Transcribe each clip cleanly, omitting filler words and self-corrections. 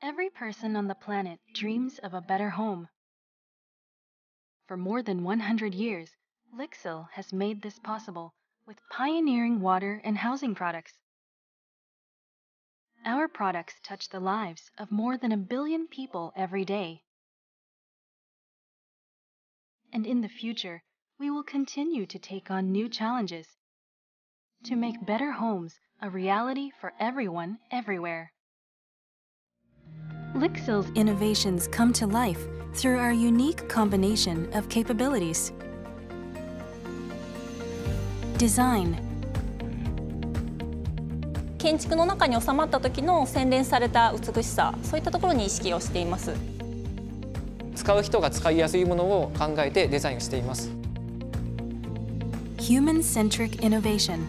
Every person on the planet dreams of a better home. For more than 100 years, Lixil has made this possible with pioneering water and housing products. Our products touch the lives of more than 1 billion people every day. And in the future, we will continue to take on new challenges to make better homes a reality for everyone, everywhere. Lixil's innovations come to life through our unique combination of capabilities. Design. 建築の中に収まった時の洗練された美しさ、そういったところに意識をしています。 使う人が使いやすいものを考えてデザインしています。 Human-centric innovation.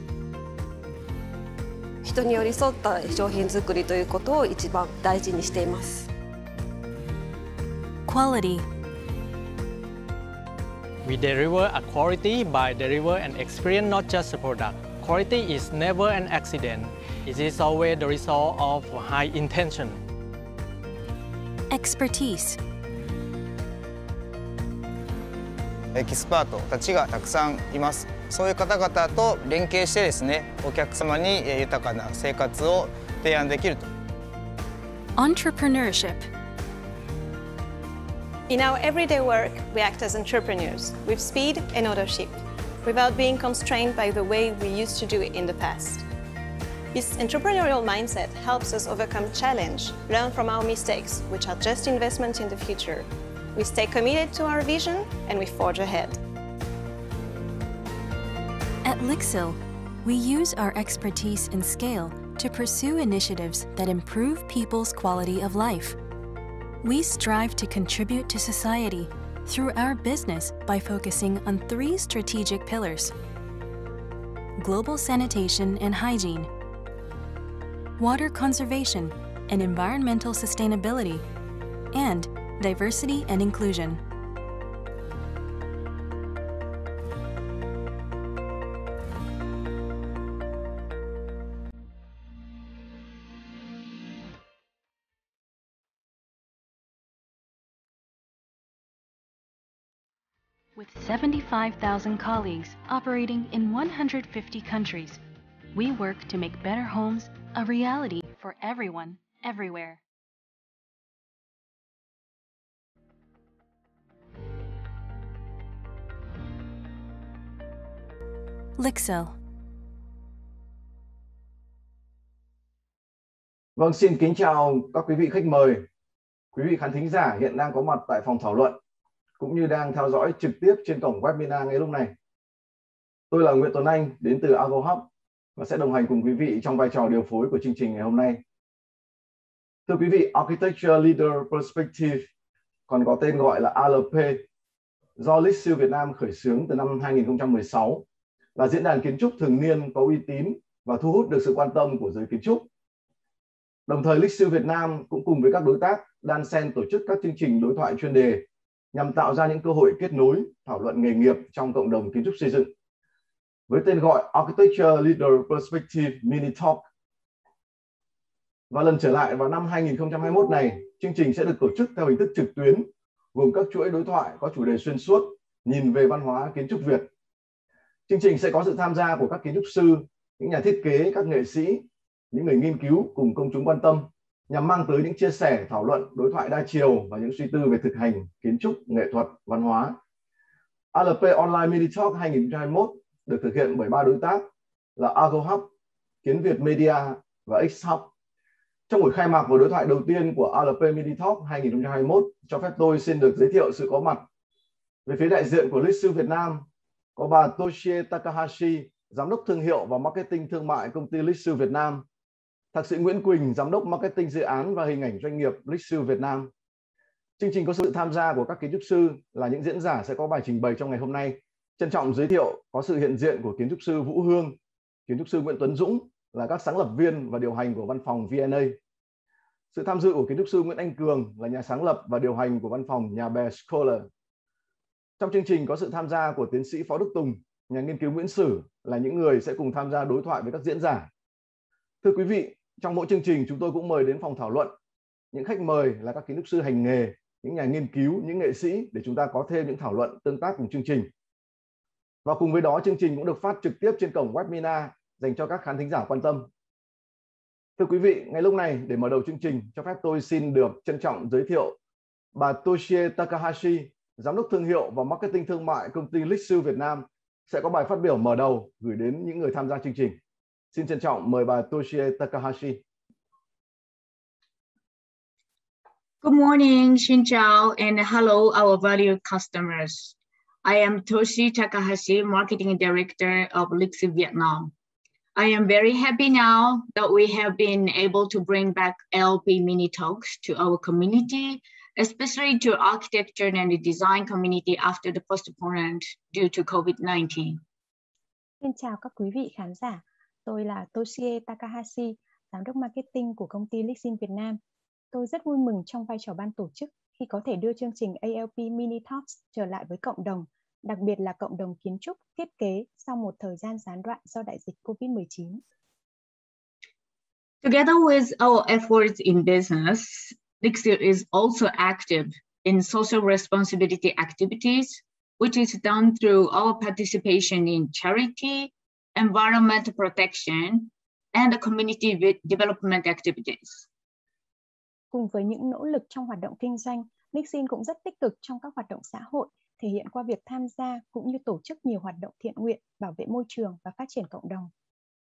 人に寄り添った商品作りということを一番大事にしています。 Quality. We deliver a quality by deliver an experience, not just a product. Quality is never an accident. It is always the result of high intention. Expertise. エキスパートたちがたくさんいます。そういう方々と連携してですね、お客様に豊かな生活を提案できると。 Entrepreneurship. In our everyday work, we act as entrepreneurs with speed and ownership, without being constrained by the way we used to do it in the past. This entrepreneurial mindset helps us overcome challenge, learn from our mistakes, which are just investments in the future. We stay committed to our vision and we forge ahead. At Lixil, we use our expertise and scale to pursue initiatives that improve people's quality of life. We strive to contribute to society through our business by focusing on 3 strategic pillars: global sanitation and hygiene, water conservation and environmental sustainability, and diversity and inclusion. With 75,000 colleagues operating in 150 countries, we work to make better homes a reality for everyone, everywhere. Lixil. Vâng, xin kính chào các quý vị khách mời, quý vị khán thính giả hiện đang có mặt tại phòng thảo luận, cũng như đang theo dõi trực tiếp trên cổng webinar ngay lúc này. Tôi là Nguyễn Tuấn Anh đến từ AgoHub và sẽ đồng hành cùng quý vị trong vai trò điều phối của chương trình ngày hôm nay. Thưa quý vị, Architecture Leader Perspective, còn có tên gọi là ALP, do Lixil Việt Nam khởi xướng từ năm 2016, là diễn đàn kiến trúc thường niên có uy tín và thu hút được sự quan tâm của giới kiến trúc. Đồng thời, Lixil Việt Nam cũng cùng với các đối tác đan xen tổ chức các chương trình đối thoại chuyên đề nhằm tạo ra những cơ hội kết nối, thảo luận nghề nghiệp trong cộng đồng kiến trúc xây dựng. Với tên gọi Architecture Leader Perspective Mini Talk. Và lần trở lại vào năm 2021 này, chương trình sẽ được tổ chức theo hình thức trực tuyến, gồm các chuỗi đối thoại có chủ đề xuyên suốt, nhìn về văn hóa kiến trúc Việt. Chương trình sẽ có sự tham gia của các kiến trúc sư, những nhà thiết kế, các nghệ sĩ, những người nghiên cứu cùng công chúng quan tâm, nhằm mang tới những chia sẻ, thảo luận, đối thoại đa chiều và những suy tư về thực hành, kiến trúc, nghệ thuật, văn hóa. ALP Online Mini Talk 2021 được thực hiện bởi 3 đối tác là AgoHub, Kiến Việt Media và XHub. Trong buổi khai mạc và đối thoại đầu tiên của ALP Mini Talk 2021, cho phép tôi xin được giới thiệu sự có mặt. Về phía đại diện của Lixil Việt Nam, có bà Toshie Takahashi, Giám đốc Thương hiệu và Marketing Thương mại công ty Lixil Việt Nam, Thạc sĩ Nguyễn Quỳnh, Giám đốc Marketing Dự án và Hình ảnh Doanh nghiệp Lixil Việt Nam. Chương trình có sự tham gia của các kiến trúc sư là những diễn giả sẽ có bài trình bày trong ngày hôm nay. Trân trọng giới thiệu có sự hiện diện của kiến trúc sư Vũ Hương, kiến trúc sư Nguyễn Tuấn Dũng là các sáng lập viên và điều hành của văn phòng VNA. Sự tham dự của kiến trúc sư Nguyễn Anh Cường là nhà sáng lập và điều hành của văn phòng Nhà Bè Scholar. Trong chương trình có sự tham gia của tiến sĩ Phó Đức Tùng, nhà nghiên cứu Nguyễn Sử là những người sẽ cùng tham gia đối thoại với các diễn giả. Thưa quý vị, trong mỗi chương trình chúng tôi cũng mời đến phòng thảo luận những khách mời là các kiến trúc sư hành nghề, những nhà nghiên cứu, những nghệ sĩ để chúng ta có thêm những thảo luận tương tác cùng chương trình. Và cùng với đó, chương trình cũng được phát trực tiếp trên cổng webinar dành cho các khán thính giả quan tâm. Thưa quý vị, ngay lúc này để mở đầu chương trình, cho phép tôi xin được trân trọng giới thiệu bà Toshie Takahashi, Giám đốc thương hiệu và marketing thương mại công ty Lixil Việt Nam sẽ có bài phát biểu mở đầu gửi đến những người tham gia chương trình. Xin trân trọng mời bà Toshie Takahashi. Good morning, xin chào, and hello, our valued customers. I am Toshie Takahashi, Marketing Director of Lixil Vietnam. I am very happy now that we have been able to bring back ALP mini talks to our community, especially to architecture and the design community after the postponement due to COVID-19. Xin chào các quý vị khán giả. Tôi là Toshie Takahashi, Giám đốc Marketing của công ty Lixil Việt Nam. Tôi rất vui mừng trong vai trò ban tổ chức khi có thể đưa chương trình ALP Mini Talks trở lại với cộng đồng, đặc biệt là cộng đồng kiến trúc, thiết kế sau một thời gian gián đoạn do đại dịch COVID-19. Together with our efforts in business, Lixil is also active in social responsibility activities, which is done through our participation in charity, environmental protection, and community development activities. Cùng với những nỗ lực trong hoạt động kinh doanh, Lixil cũng rất tích cực trong các hoạt động xã hội, thể hiện qua việc tham gia cũng như tổ chức nhiều hoạt động thiện nguyện, bảo vệ môi trường và phát triển cộng đồng.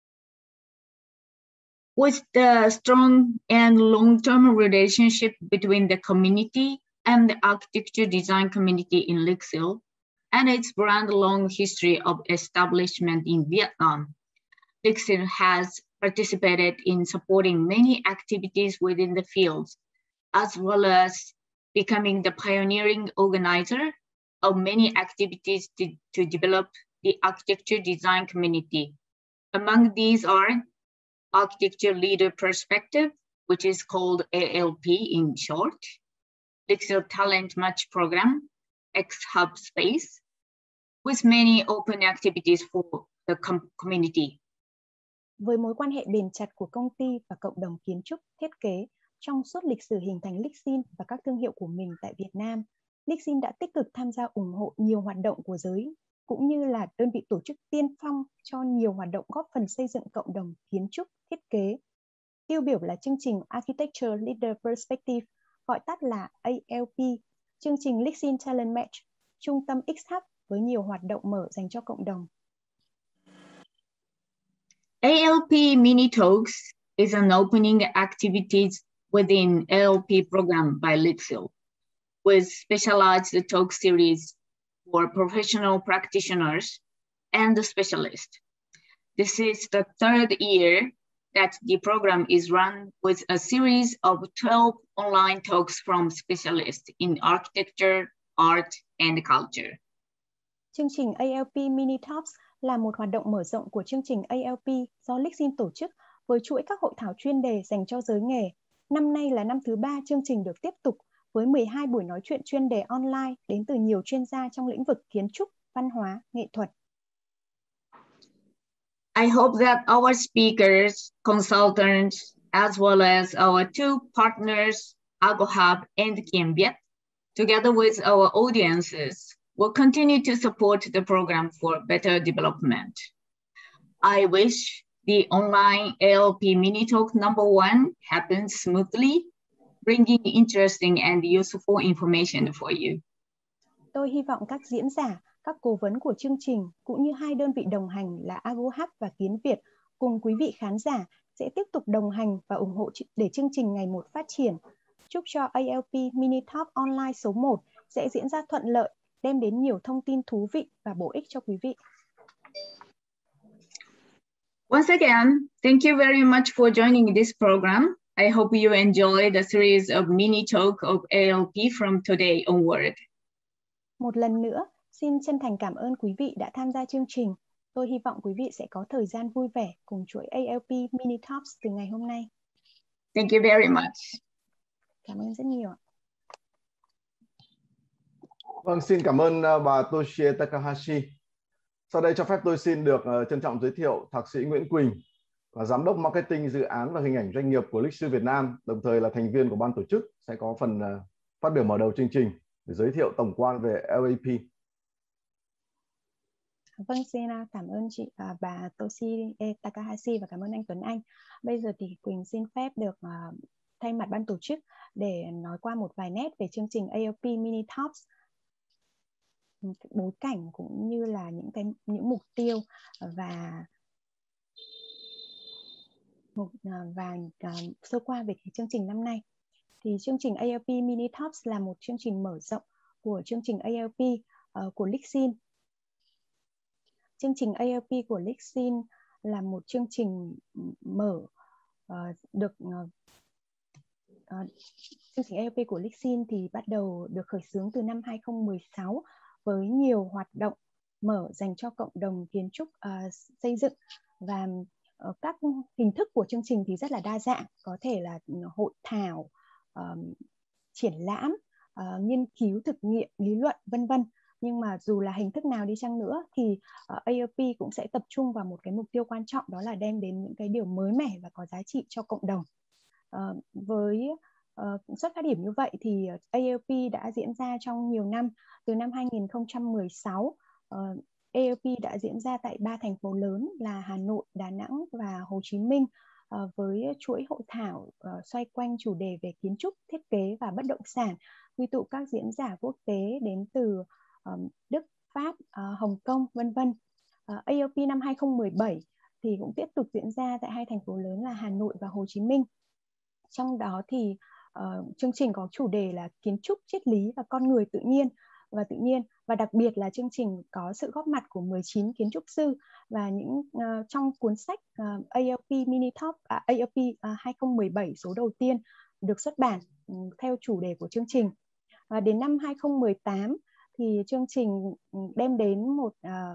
With the strong and long-term relationship between the community and the architecture design community in Lixil, and its brand long history of establishment in Vietnam, Lixil has participated in supporting many activities within the field, as well as becoming the pioneering organizer of many activities to develop the architecture design community. Among these are Architecture Leader Perspective, which is called ALP in short, Lixil Talent Match Program, X-Hub Space, with many open activities for the community. Với mối quan hệ bền chặt của công ty và cộng đồng kiến trúc, thiết kế trong suốt lịch sử hình thành Lixil và các thương hiệu của mình tại Việt Nam, Lixil đã tích cực tham gia ủng hộ nhiều hoạt động của giới, cũng như là đơn vị tổ chức tiên phong cho nhiều hoạt động góp phần xây dựng cộng đồng kiến trúc, thiết kế. Tiêu biểu là chương trình Architecture Leader Perspective, gọi tắt là ALP, chương trình Lixil Talent Match, trung tâm X-Hub với nhiều hoạt động mở dành cho cộng đồng. ALP Mini Talks is an opening activities within ALP program by Lixil, with specialized talk series for professional practitioners and the specialists. This is the third year that the program is run with a series of 12 online talks from specialists in architecture, art, and culture. Chương trình ALP Mini Talks là một hoạt động mở rộng của chương trình ALP do Lixil tổ chức với chuỗi các hội thảo chuyên đề dành cho giới nghề. Năm nay là năm thứ 3 chương trình được tiếp tục với 12 buổi nói chuyện chuyên đề online đến từ nhiều chuyên gia trong lĩnh vực kiến trúc, văn hóa, nghệ thuật. I hope that our speakers, consultants, as well as our two partners, AgoHub and Kienviet, together with our audiences, will continue to support the program for better development. I wish the online ALP Mini Talk #1 happens smoothly, bringing interesting and useful information for you. Tôi hy vọng các diễn giả, các cố vấn của chương trình cũng như hai đơn vị đồng hành là AgoHub và Kienviet cùng quý vị khán giả sẽ tiếp tục đồng hành và ủng hộ để chương trình ngày một phát triển. Chúc cho ALP Mini Talk Online số 1 sẽ diễn ra thuận lợi, đem đến nhiều thông tin thú vị và bổ ích cho quý vị. Once again, thank you very much for joining this program. I hope you enjoy the series of mini talk of ALP from today onward. Một lần nữa, xin chân thành cảm ơn quý vị đã tham gia chương trình. Tôi hy vọng quý vị sẽ có thời gian vui vẻ cùng chuỗi ALP Mini Talks từ ngày hôm nay. Thank you very much. Cảm ơn rất nhiều. Vâng, xin cảm ơn bà Toshie Takahashi. Sau đây cho phép tôi xin được trân trọng giới thiệu Thạc sĩ Nguyễn Quỳnh, và Giám đốc Marketing Dự án và Hình ảnh Doanh nghiệp của LIXIL Việt Nam, đồng thời là thành viên của ban tổ chức, sẽ có phần phát biểu mở đầu chương trình để giới thiệu tổng quan về LAP. Vâng, xin cảm ơn chị bà Toshie Takahashi và cảm ơn anh Tuấn Anh. Bây giờ thì Quỳnh xin phép được thay mặt ban tổ chức để nói qua một vài nét về chương trình ALP Mini Talks, bối cảnh cũng như là những mục tiêu và sơ qua về chương trình năm nay. Thì chương trình ALP Mini Talks là một chương trình mở rộng của chương trình ALP của LIXIL. Chương trình ALP của LIXIL là một chương trình mở chương trình ALP của LIXIL thì bắt đầu được khởi xướng từ năm 2016 với nhiều hoạt động mở dành cho cộng đồng kiến trúc xây dựng, và các hình thức của chương trình thì rất là đa dạng, có thể là hội thảo, triển lãm, nghiên cứu thực nghiệm, lý luận, vân vân. Nhưng mà dù là hình thức nào đi chăng nữa thì ALP cũng sẽ tập trung vào một cái mục tiêu quan trọng, đó là đem đến những cái điều mới mẻ và có giá trị cho cộng đồng. Với xuất phát điểm như vậy thì ALP đã diễn ra trong nhiều năm. Từ năm 2016, ALP đã diễn ra tại 3 thành phố lớn là Hà Nội, Đà Nẵng và Hồ Chí Minh, với chuỗi hội thảo xoay quanh chủ đề về kiến trúc, thiết kế và bất động sản, quy tụ các diễn giả quốc tế đến từ Đức, Pháp, Hồng Kông, vân vân. ALP năm 2017 thì cũng tiếp tục diễn ra tại 2 thành phố lớn là Hà Nội và Hồ Chí Minh. Trong đó thì chương trình có chủ đề là kiến trúc, triết lý và con người tự nhiên, và đặc biệt là chương trình có sự góp mặt của 19 kiến trúc sư, và trong cuốn sách ALP Mini Talk ALP 2017 số đầu tiên được xuất bản theo chủ đề của chương trình. Đến năm 2018 thì chương trình đem đến một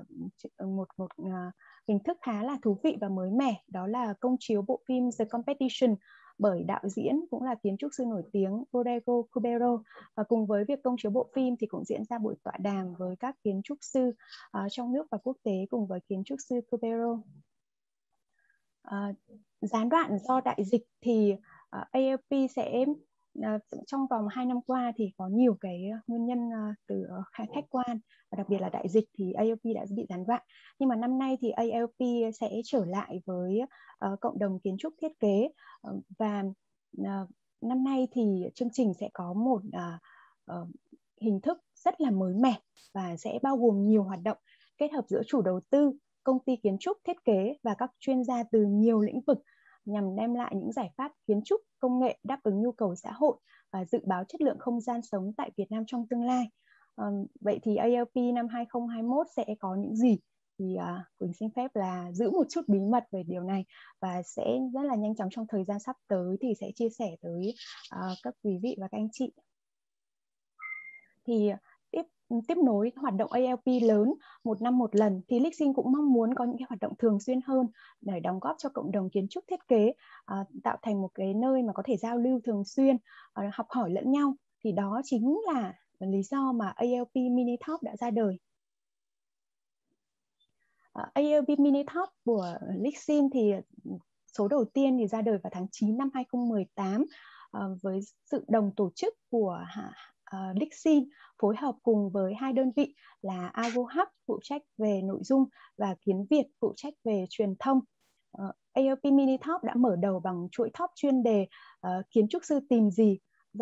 hình thức khá là thú vị và mới mẻ, đó là công chiếu bộ phim The Competition bởi đạo diễn cũng là kiến trúc sư nổi tiếng Rodrigo Cubero. Và cùng với việc công chiếu bộ phim thì cũng diễn ra buổi tọa đàm với các kiến trúc sư trong nước và quốc tế cùng với kiến trúc sư Cubero. Gián đoạn do đại dịch thì ALP sẽ trong vòng 2 năm qua thì có nhiều cái nguyên nhân từ khách quan, và đặc biệt là đại dịch thì ALP đã bị gián đoạn. Nhưng mà năm nay thì ALP sẽ trở lại với cộng đồng kiến trúc thiết kế, và năm nay thì chương trình sẽ có một hình thức rất là mới mẻ và sẽ bao gồm nhiều hoạt động kết hợp giữa chủ đầu tư, công ty kiến trúc thiết kế và các chuyên gia từ nhiều lĩnh vực, nhằm đem lại những giải pháp kiến trúc công nghệ đáp ứng nhu cầu xã hội và dự báo chất lượng không gian sống tại Việt Nam trong tương lai. Vậy thì ALP năm 2021 sẽ có những gì? Thì Quỳnh xin phép là giữ một chút bí mật về điều này, và sẽ rất là nhanh chóng trong thời gian sắp tới thì sẽ chia sẻ tới các quý vị và các anh chị. Thì tiếp nối hoạt động ALP lớn một năm một lần thì LIXIL cũng mong muốn có những cái hoạt động thường xuyên hơn để đóng góp cho cộng đồng kiến trúc thiết kế, tạo thành một cái nơi mà có thể giao lưu thường xuyên, học hỏi lẫn nhau. Thì đó chính là lý do mà ALP Mini Talk đã ra đời. ALP Mini Talk của LIXIL thì số đầu tiên thì ra đời vào tháng 9 năm 2018 với sự đồng tổ chức của LIXIL phối hợp cùng với 2 đơn vị là AgoHub phụ trách về nội dung và Kiến Việt phụ trách về truyền thông. ALP Mini Talk đã mở đầu bằng chuỗi talk chuyên đề kiến trúc sư tìm gì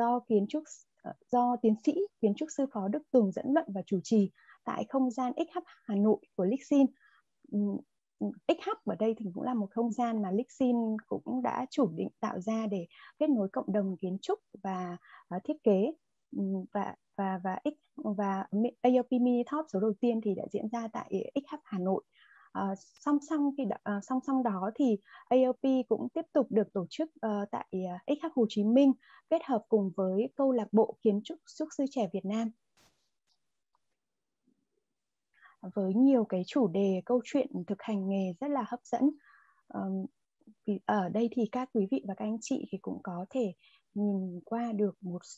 do tiến sĩ kiến trúc sư Phó Đức Tùng dẫn luận và chủ trì tại không gian XHub Hà Nội của LIXIL. XHub ở đây thì cũng là một không gian mà LIXIL cũng đã chủ định tạo ra để kết nối cộng đồng kiến trúc và thiết kế, và ALP Mini Talk số đầu tiên thì đã diễn ra tại XHub Hà Nội. Song song đó thì ALP cũng tiếp tục được tổ chức tại XHub Hồ Chí Minh, kết hợp cùng với câu lạc bộ kiến trúc sư trẻ Việt Nam, với nhiều cái chủ đề câu chuyện thực hành nghề rất là hấp dẫn. Ở đây thì các quý vị và các anh chị thì cũng có thể nhìn qua được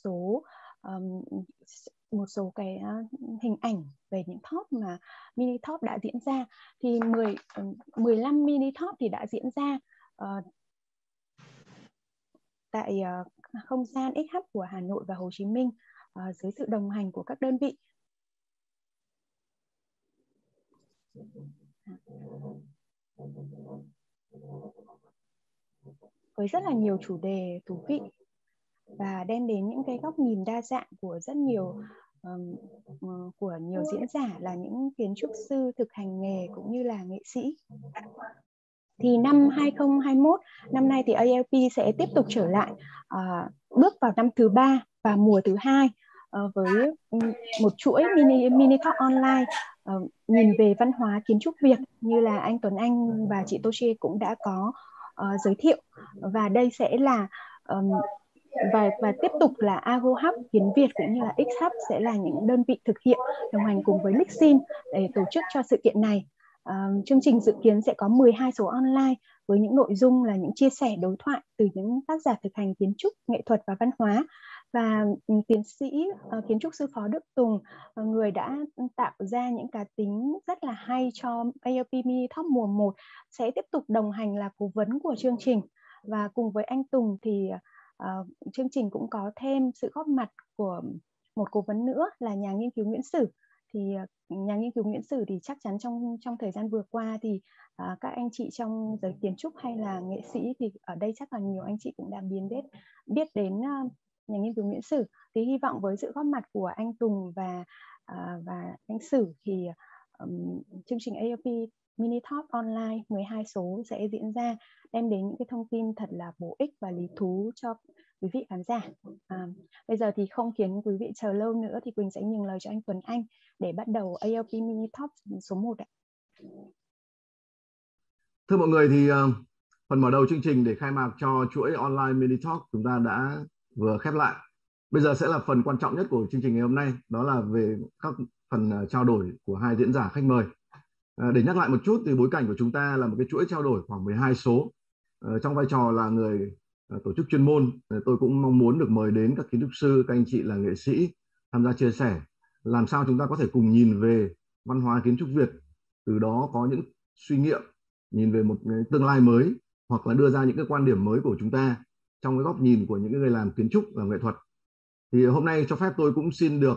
một số cái hình ảnh về những talk mà mini talk đã diễn ra. Thì 15 mini talk thì đã diễn ra tại không gian XH của Hà Nội và Hồ Chí Minh dưới sự đồng hành của các đơn vị. Với rất là nhiều chủ đề thú vị và đem đến những cái góc nhìn đa dạng của rất nhiều của nhiều diễn giả là những kiến trúc sư thực hành nghề cũng như là nghệ sĩ. Thì năm 2021, năm nay thì ALP sẽ tiếp tục trở lại, bước vào năm thứ 3 và mùa thứ 2 với một chuỗi mini talk online nhìn về văn hóa kiến trúc Việt như là anh Tuấn Anh và chị Tô Chê cũng đã có giới thiệu. Và đây sẽ là và tiếp tục là AgoHub, Kiến Việt cũng như là XHub sẽ là những đơn vị thực hiện đồng hành cùng với Lixin để tổ chức cho sự kiện này. Chương trình dự kiến sẽ có 12 số online với những nội dung là những chia sẻ đối thoại từ những tác giả thực hành kiến trúc, nghệ thuật và văn hóa. Và tiến sĩ kiến trúc sư Phó Đức Tùng, người đã tạo ra những cá tính rất là hay cho ALP Mini Talk mùa 1, sẽ tiếp tục đồng hành là cố vấn của chương trình. Và cùng với anh Tùng thì chương trình cũng có thêm sự góp mặt của một cố vấn nữa là nhà nghiên cứu Nguyễn Sử. Thì nhà nghiên cứu Nguyễn Sử thì chắc chắn trong thời gian vừa qua thì các anh chị trong giới kiến trúc hay là nghệ sĩ thì ở đây chắc là nhiều anh chị cũng đã biết đến nhà nghiên cứu Nguyễn Sử. Thì hy vọng với sự góp mặt của anh Tùng và anh Sử thì chương trình ALP Mini Talk online 12 số sẽ diễn ra, đem đến những cái thông tin thật là bổ ích và lý thú cho quý vị khán giả. Bây giờ thì không khiến quý vị chờ lâu nữa thì Quỳnh sẽ nhường lời cho anh Tuấn Anh để bắt đầu ALP Mini Talk số 1 ạ. Thưa mọi người, thì phần mở đầu chương trình để khai mạc cho chuỗi online Mini Talk chúng ta đã vừa khép lại. Bây giờ sẽ là phần quan trọng nhất của chương trình ngày hôm nay, đó là về các phần trao đổi của hai diễn giả khách mời. Để nhắc lại một chút thì bối cảnh của chúng ta là một cái chuỗi trao đổi khoảng 12 số. Trong vai trò là người tổ chức chuyên môn, tôi cũng mong muốn được mời đến các kiến trúc sư, các anh chị là nghệ sĩ tham gia chia sẻ làm sao chúng ta có thể cùng nhìn về văn hóa kiến trúc Việt, từ đó có những suy nghiệm nhìn về một cái tương lai mới, hoặc là đưa ra những cái quan điểm mới của chúng ta trong cái góc nhìn của những người làm kiến trúc và nghệ thuật. Thì hôm nay cho phép tôi cũng xin được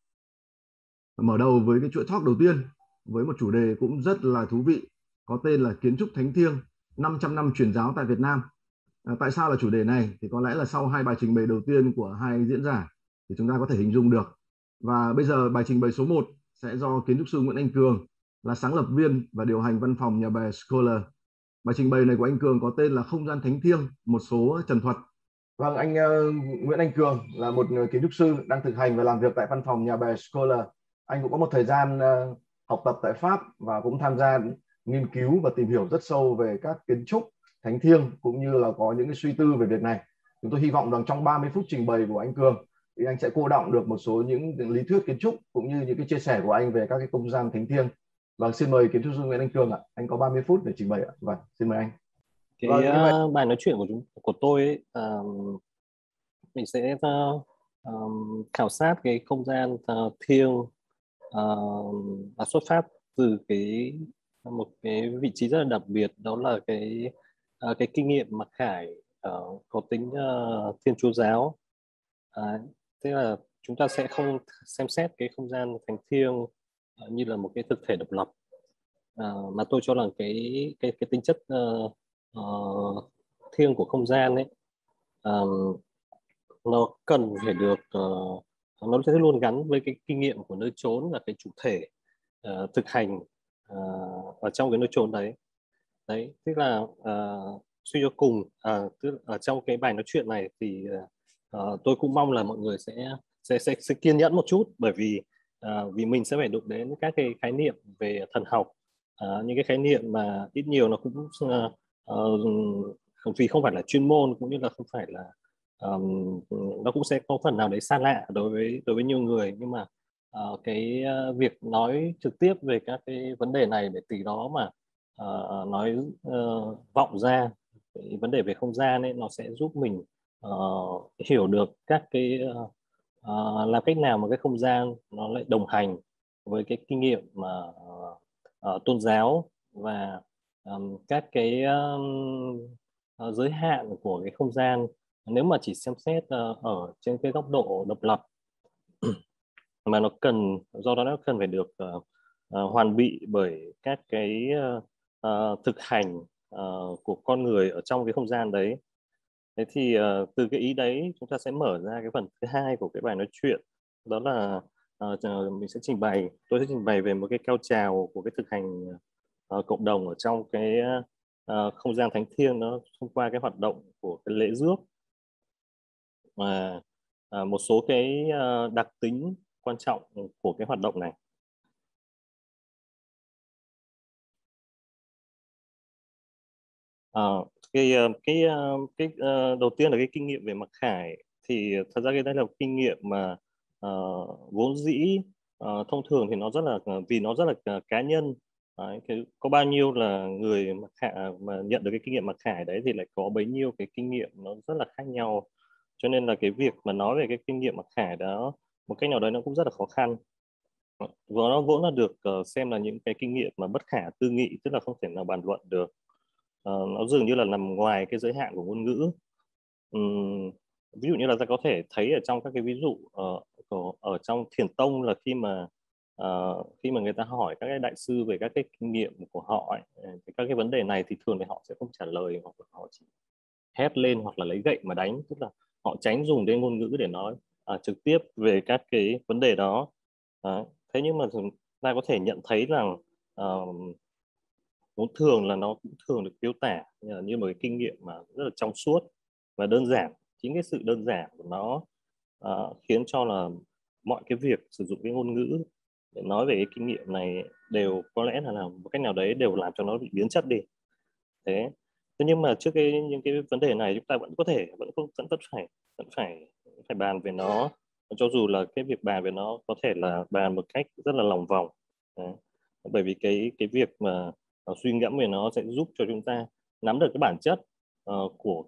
mở đầu với cái chuỗi talk đầu tiên với một chủ đề cũng rất là thú vị, có tên là Kiến trúc Thánh Thiêng 500 năm truyền giáo tại Việt Nam. Tại sao là chủ đề này? Thì có lẽ là sau hai bài trình bày đầu tiên của hai diễn giả thì chúng ta có thể hình dung được. Và bây giờ bài trình bày số 1 sẽ do kiến trúc sư Nguyễn Anh Cường, là sáng lập viên và điều hành văn phòng nhà bè Scholar. Bài trình bày này của anh Cường có tên là Không gian Thánh Thiêng, một số trần thuật. Vâng, anh Nguyễn Anh Cường là một kiến trúc sư đang thực hành và làm việc tại văn phòng nhà bè Scholar. Anh cũng có một thời gian học tập tại Pháp và cũng tham gia nghiên cứu và tìm hiểu rất sâu về các kiến trúc thánh thiêng cũng như là có những cái suy tư về việc này. Chúng tôi hy vọng rằng trong 30 phút trình bày của anh Cường thì anh sẽ cô đọng được một số những lý thuyết kiến trúc cũng như những cái chia sẻ của anh về các cái không gian thánh thiêng. Vâng, xin mời kiến trúc sư Nguyễn Anh Cường ạ. Anh có 30 phút để trình bày ạ. Vâng, xin mời anh. Bài nói chuyện của tôi ấy, mình sẽ khảo sát cái không gian thiêng và xuất phát từ một cái vị trí rất là đặc biệt, đó là cái kinh nghiệm mặc khải có tính Thiên Chúa giáo. Thế là chúng ta sẽ không xem xét cái không gian thánh thiêng như là một cái thực thể độc lập, mà tôi cho rằng cái tính chất thiêng của không gian ấy nó cần phải được nó sẽ luôn gắn với cái kinh nghiệm của nơi chốn và cái chủ thể thực hành ở trong cái nơi chốn đấy. Tức là suy cho cùng, tức ở trong cái bài nói chuyện này thì tôi cũng mong là mọi người sẽ kiên nhẫn một chút, bởi vì mình sẽ phải đụng đến các cái khái niệm về thần học, những cái khái niệm mà ít nhiều nó cũng vì không phải là chuyên môn, cũng như là không phải là nó cũng sẽ có phần nào đấy xa lạ đối với nhiều người, nhưng mà cái việc nói trực tiếp về các cái vấn đề này để từ đó mà nói vọng ra cái vấn đề về không gian ấy, nó sẽ giúp mình hiểu được các cái làm cách nào mà cái không gian nó lại đồng hành với cái kinh nghiệm mà tôn giáo và các cái giới hạn của cái không gian nếu mà chỉ xem xét ở trên cái góc độ độc lập mà nó cần, do đó nó cần phải được hoàn bị bởi các cái thực hành của con người ở trong cái không gian đấy. Thế thì từ cái ý đấy chúng ta sẽ mở ra cái phần thứ hai của cái bài nói chuyện, đó là tôi sẽ trình bày về một cái cao trào của cái thực hành cộng đồng ở trong cái không gian thánh thiêng, nó thông qua cái hoạt động của cái lễ rước và một số cái đặc tính quan trọng của cái hoạt động này. Cái đầu tiên là cái kinh nghiệm về mặc khải. Thì thật ra cái đây là một kinh nghiệm mà vốn dĩ thông thường thì nó rất là, vì nó rất là cá nhân. Đấy, có bao nhiêu là người mặc khải mà nhận được cái kinh nghiệm mặc khải đấy thì lại có bấy nhiêu cái kinh nghiệm nó rất là khác nhau, cho nên là cái việc mà nói về cái kinh nghiệm mặc khải đó một cách nào đấy nó cũng rất là khó khăn. Và nó vốn là được xem là những cái kinh nghiệm mà bất khả tư nghị, tức là không thể nào bàn luận được. Nó dường như là nằm ngoài cái giới hạn của ngôn ngữ. Ví dụ như là ta có thể thấy ở trong các cái ví dụ ở trong Thiền tông là khi mà người ta hỏi các cái đại sư về các cái kinh nghiệm của họ ấy, thì các cái vấn đề này thì thường thì họ sẽ không trả lời, hoặc là họ chỉ hét lên hoặc là lấy gậy mà đánh, tức là họ tránh dùng đến ngôn ngữ để nói trực tiếp về các cái vấn đề đó. Thế nhưng mà ta có thể nhận thấy rằng thường là nó cũng thường được miêu tả như một cái kinh nghiệm mà rất là trong suốt và đơn giản. Chính cái sự đơn giản của nó khiến cho là mọi cái việc sử dụng cái ngôn ngữ để nói về cái kinh nghiệm này đều có lẽ là một cách nào đấy đều làm cho nó bị biến chất đi. Thế nhưng mà trước những cái vấn đề này chúng ta vẫn phải bàn về nó, cho dù là cái việc bàn về nó có thể là bàn một cách rất là lòng vòng. Đấy. Bởi vì cái việc mà suy ngẫm về nó sẽ giúp cho chúng ta nắm được cái bản chất của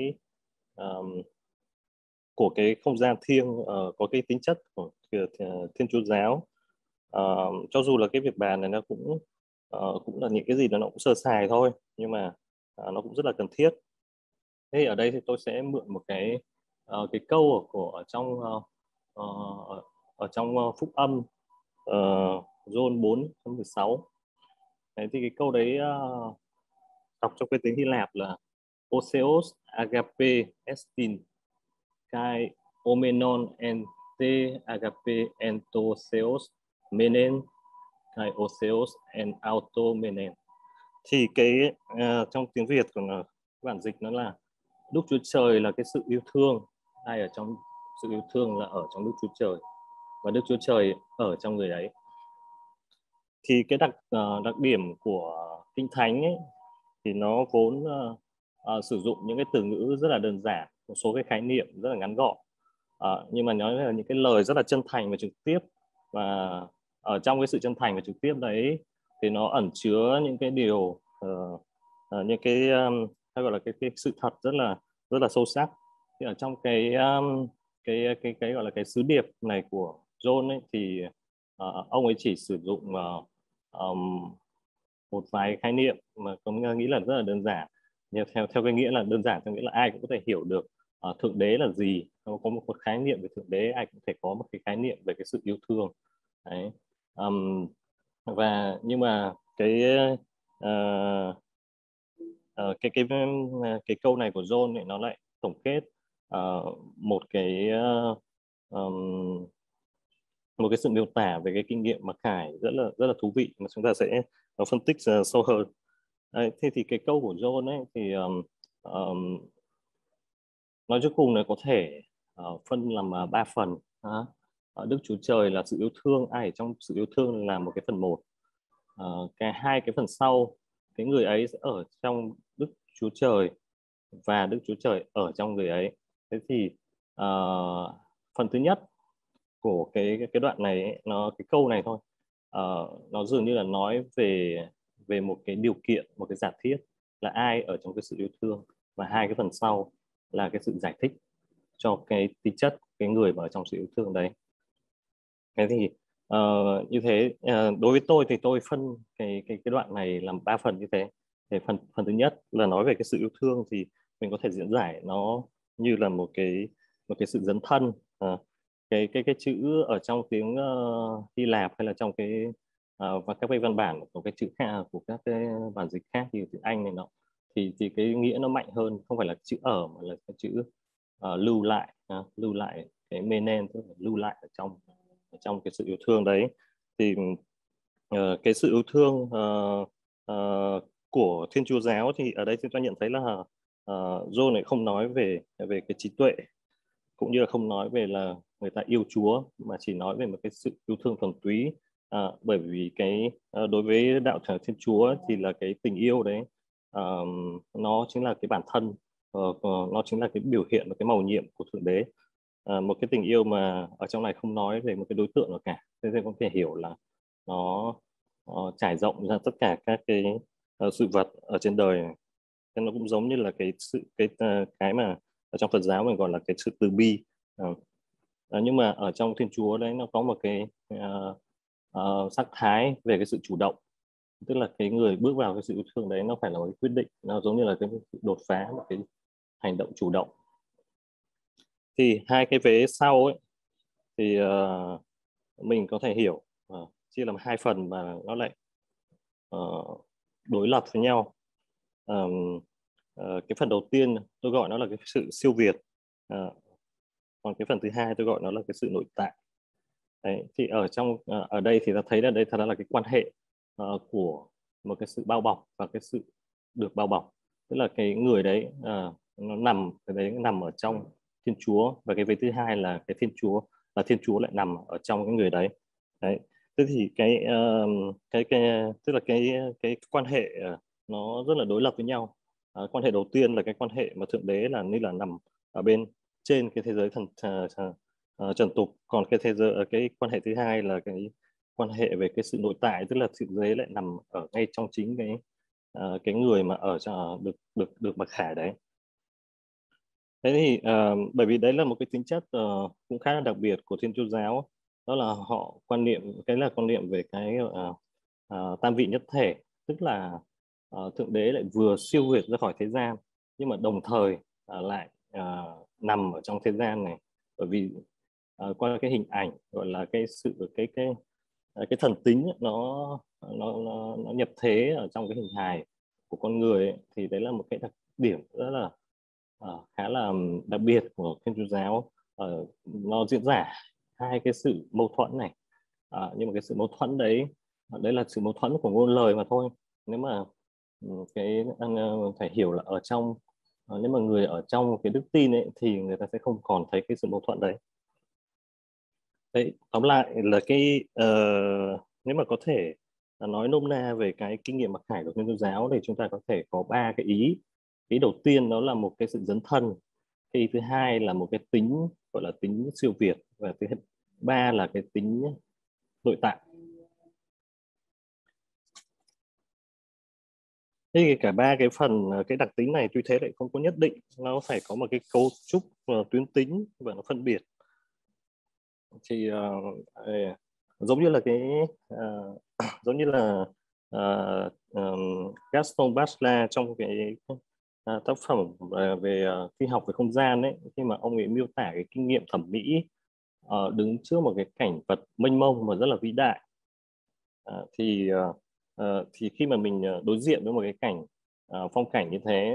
cái không gian thiêng, có cái tính chất của Thiên Chúa giáo. Cho dù là cái việc bàn này nó cũng là những cái gì đó nó cũng sơ sài thôi, nhưng mà nó cũng rất là cần thiết. Thế ở đây thì tôi sẽ mượn một cái câu ở trong Phúc Âm John 4:16. Đấy, thì cái câu đấy đọc trong cái tiếng Hy Lạp là Oseos agape estin kai omenon en te agape entoseos menen kai oseos en auto menen. Thì cái trong tiếng Việt của bản dịch nó là Đức Chúa Trời là cái sự yêu thương, ai ở trong sự yêu thương là ở trong Đức Chúa Trời, và Đức Chúa Trời ở trong người ấy. Thì cái đặc điểm của Kinh Thánh ấy, thì nó vốn sử dụng những cái từ ngữ rất là đơn giản, một số cái khái niệm rất là ngắn gọn, nhưng mà nói là những cái lời rất là chân thành và trực tiếp. Và ở trong cái sự chân thành và trực tiếp đấy thì nó ẩn chứa những cái điều, những cái hay gọi là cái sự thật rất là sâu sắc. Thì ở trong cái gọi là cái sứ điệp này của John ấy, thì ông ấy chỉ sử dụng một vài khái niệm mà tôi nghĩ là rất là đơn giản. Nhưng theo cái nghĩa là đơn giản, theo nghĩa là ai cũng có thể hiểu được thượng đế là gì. Có một khái niệm về thượng đế, ai cũng thể có một cái khái niệm về cái sự yêu thương. Đấy. Và nhưng mà cái câu này của John ấy, nó lại tổng kết một cái sự miêu tả về cái kinh nghiệm mặc khải rất là thú vị mà chúng ta sẽ phân tích sâu hơn. Đấy, thế thì cái câu của John ấy thì nói cho cùng là có thể phân làm 3 phần. Đức Chúa Trời là sự yêu thương, ai ở trong sự yêu thương là một cái phần 1. Hai cái phần sau, cái người ấy sẽ ở trong Đức Chúa Trời và Đức Chúa Trời ở trong người ấy. Thế thì phần thứ nhất của cái đoạn này ấy, cái câu này thôi, nó dường như là nói về một cái điều kiện, một cái giả thiết là ai ở trong cái sự yêu thương, và hai cái phần sau là cái sự giải thích cho cái tính chất cái người mà ở trong sự yêu thương đấy. Thế thì như thế, đối với tôi thì tôi phân cái đoạn này làm 3 phần như thế. Thì phần thứ nhất là nói về cái sự yêu thương, thì mình có thể diễn giải nó như là một cái sự dấn thân. Cái chữ ở trong tiếng Hy Lạp hay là trong cái và các cái văn bản của cái chữ khác, của các cái bản dịch khác như tiếng Anh này nọ, thì cái nghĩa nó mạnh hơn, không phải là chữ ở mà là cái chữ lưu lại cái menen, tức là lưu lại ở trong cái sự yêu thương đấy. Thì cái sự yêu thương của Thiên Chúa giáo thì ở đây chúng ta nhận thấy là John lại không nói về cái trí tuệ, cũng như là không nói về là người ta yêu Chúa, mà chỉ nói về một cái sự yêu thương thuần túy. Bởi vì cái đối với đạo Thiên Chúa thì là cái tình yêu đấy, nó chính là cái bản thân, nó chính là cái biểu hiện và cái mầu nhiệm của Thượng Đế. Một cái tình yêu mà ở trong này không nói về một cái đối tượng nào cả, thế nên có thể hiểu là nó trải rộng ra tất cả các cái sự vật ở trên đời này. Thế nó cũng giống như là cái mà ở trong Phật giáo mình gọi là cái sự từ bi. Nhưng mà ở trong Thiên Chúa đấy nó có một cái sắc thái về cái sự chủ động, tức là cái người bước vào cái sự yêu thương đấy nó phải là một cái quyết định, nó giống như là cái đột phá, một cái hành động chủ động. Thì hai cái vế sau ấy thì mình có thể hiểu chia làm hai phần mà nó lại đối lập với nhau. Cái phần đầu tiên tôi gọi nó là cái sự siêu việt, còn cái phần thứ hai tôi gọi nó là cái sự nội tại. Đấy, thì ở đây thì ta thấy là đây thật ra là cái quan hệ của một cái sự bao bọc và cái sự được bao bọc, tức là cái người đấy nó nằm ở trong Thiên Chúa, và cái vế thứ hai là cái Thiên Chúa lại nằm ở trong cái người đấy. Đấy, thế thì tức là cái quan hệ nó rất là đối lập với nhau. Quan hệ đầu tiên là cái quan hệ mà Thượng Đế là như là nằm ở bên trên cái thế giới trần tục, còn cái quan hệ thứ hai là cái quan hệ về cái sự nội tại, tức là Thượng Đế lại nằm ở ngay trong chính cái người mà ở được mặc khải đấy. Thế thì bởi vì đấy là một cái tính chất cũng khá là đặc biệt của Thiên Chúa giáo, đó là họ quan niệm về cái tam vị nhất thể, tức là Thượng Đế lại vừa siêu việt ra khỏi thế gian, nhưng mà đồng thời lại nằm ở trong thế gian này, bởi vì qua cái hình ảnh gọi là cái thần tính ấy, nó nhập thế ở trong cái hình hài của con người ấy, thì đấy là một cái đặc điểm rất là khá là đặc biệt của Thiên Chúa giáo. Nó diễn giải hai cái sự mâu thuẫn này, nhưng mà cái sự mâu thuẫn đấy là sự mâu thuẫn của ngôn lời mà thôi. Nếu mà phải hiểu là ở trong, nếu mà người ở trong cái đức tin ấy thì người ta sẽ không còn thấy cái sự mâu thuẫn đấy. Đấy, tóm lại là nếu mà có thể nói nôm na về cái kinh nghiệm mặc khải của Thiên Chúa giáo thì chúng ta có thể có 3 cái ý. Ý đầu tiên đó là một cái sự dấn thân, cái ý thứ hai là một cái tính gọi là tính siêu việt, và thứ ba là cái tính nội tại. Thế cả 3 cái phần, cái đặc tính này tuy thế lại không có nhất định, nó phải có một cái cấu trúc tuyến tính và nó phân biệt. Thì giống như là giống như là Gaston Bachelard trong cái tác phẩm về phi học về không gian ấy, khi mà ông ấy miêu tả cái kinh nghiệm thẩm mỹ đứng trước một cái cảnh vật mênh mông và rất là vĩ đại, thì khi mà mình đối diện với một cái cảnh phong cảnh như thế,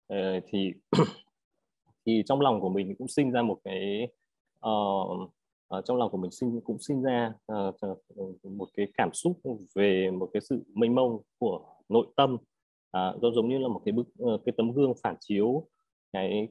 thì trong lòng của mình cũng sinh ra một cái trong lòng của mình cũng sinh ra một cái cảm xúc về một cái sự mênh mông của nội tâm, giống như là một cái tấm gương phản chiếu cái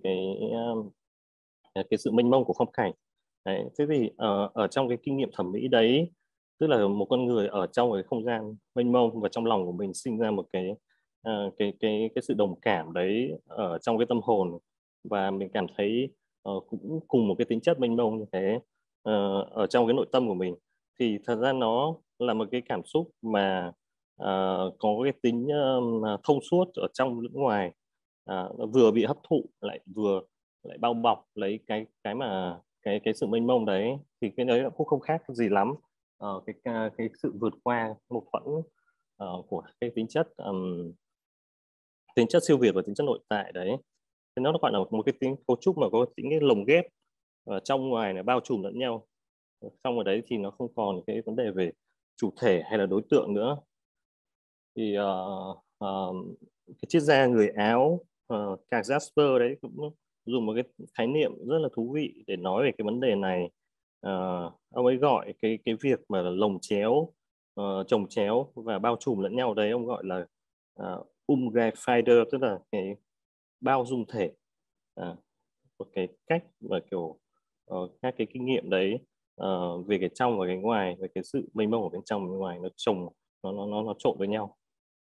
sự mênh mông của phong cảnh. Đấy, thế thì ở trong cái kinh nghiệm thẩm mỹ đấy, tức là một con người ở trong cái không gian mênh mông và trong lòng của mình sinh ra một cái sự đồng cảm đấy ở trong cái tâm hồn, và mình cảm thấy cũng cùng một cái tính chất mênh mông như thế ở trong cái nội tâm của mình, thì thật ra nó là một cái cảm xúc mà có cái tính thông suốt ở trong lẫn ngoài, nó vừa bị hấp thụ lại bao bọc lấy cái sự mênh mông đấy, thì cái đấy cũng không khác gì lắm cái sự vượt qua mâu thuẫn của cái tính chất siêu việt và tính chất nội tại đấy. Thì nó gọi là một cái tính cấu trúc mà có tính cái lồng ghép trong ngoài này bao trùm lẫn nhau. Trong ở đấy thì nó không còn cái vấn đề về chủ thể hay là đối tượng nữa. Thì cái triết gia người Áo Karl Jasper đấy cũng dùng một cái khái niệm rất là thú vị để nói về cái vấn đề này. Ông ấy gọi cái việc mà lồng chéo, chồng chéo và bao trùm lẫn nhau đấy, ông gọi là Umgefeider, tức là cái bao dung thể. Một cái cách mà kiểu các cái kinh nghiệm đấy về cái trong và cái ngoài, về cái sự mênh mông của bên trong và bên ngoài, nó chồng nó trộn với nhau.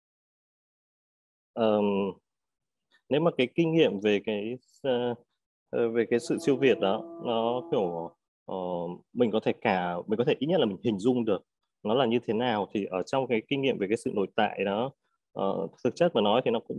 Nếu mà cái kinh nghiệm về cái sự siêu việt đó, nó kiểu mình có thể ít nhất là mình hình dung được nó là như thế nào, thì ở trong cái kinh nghiệm về cái sự nội tại đó, thực chất mà nói thì nó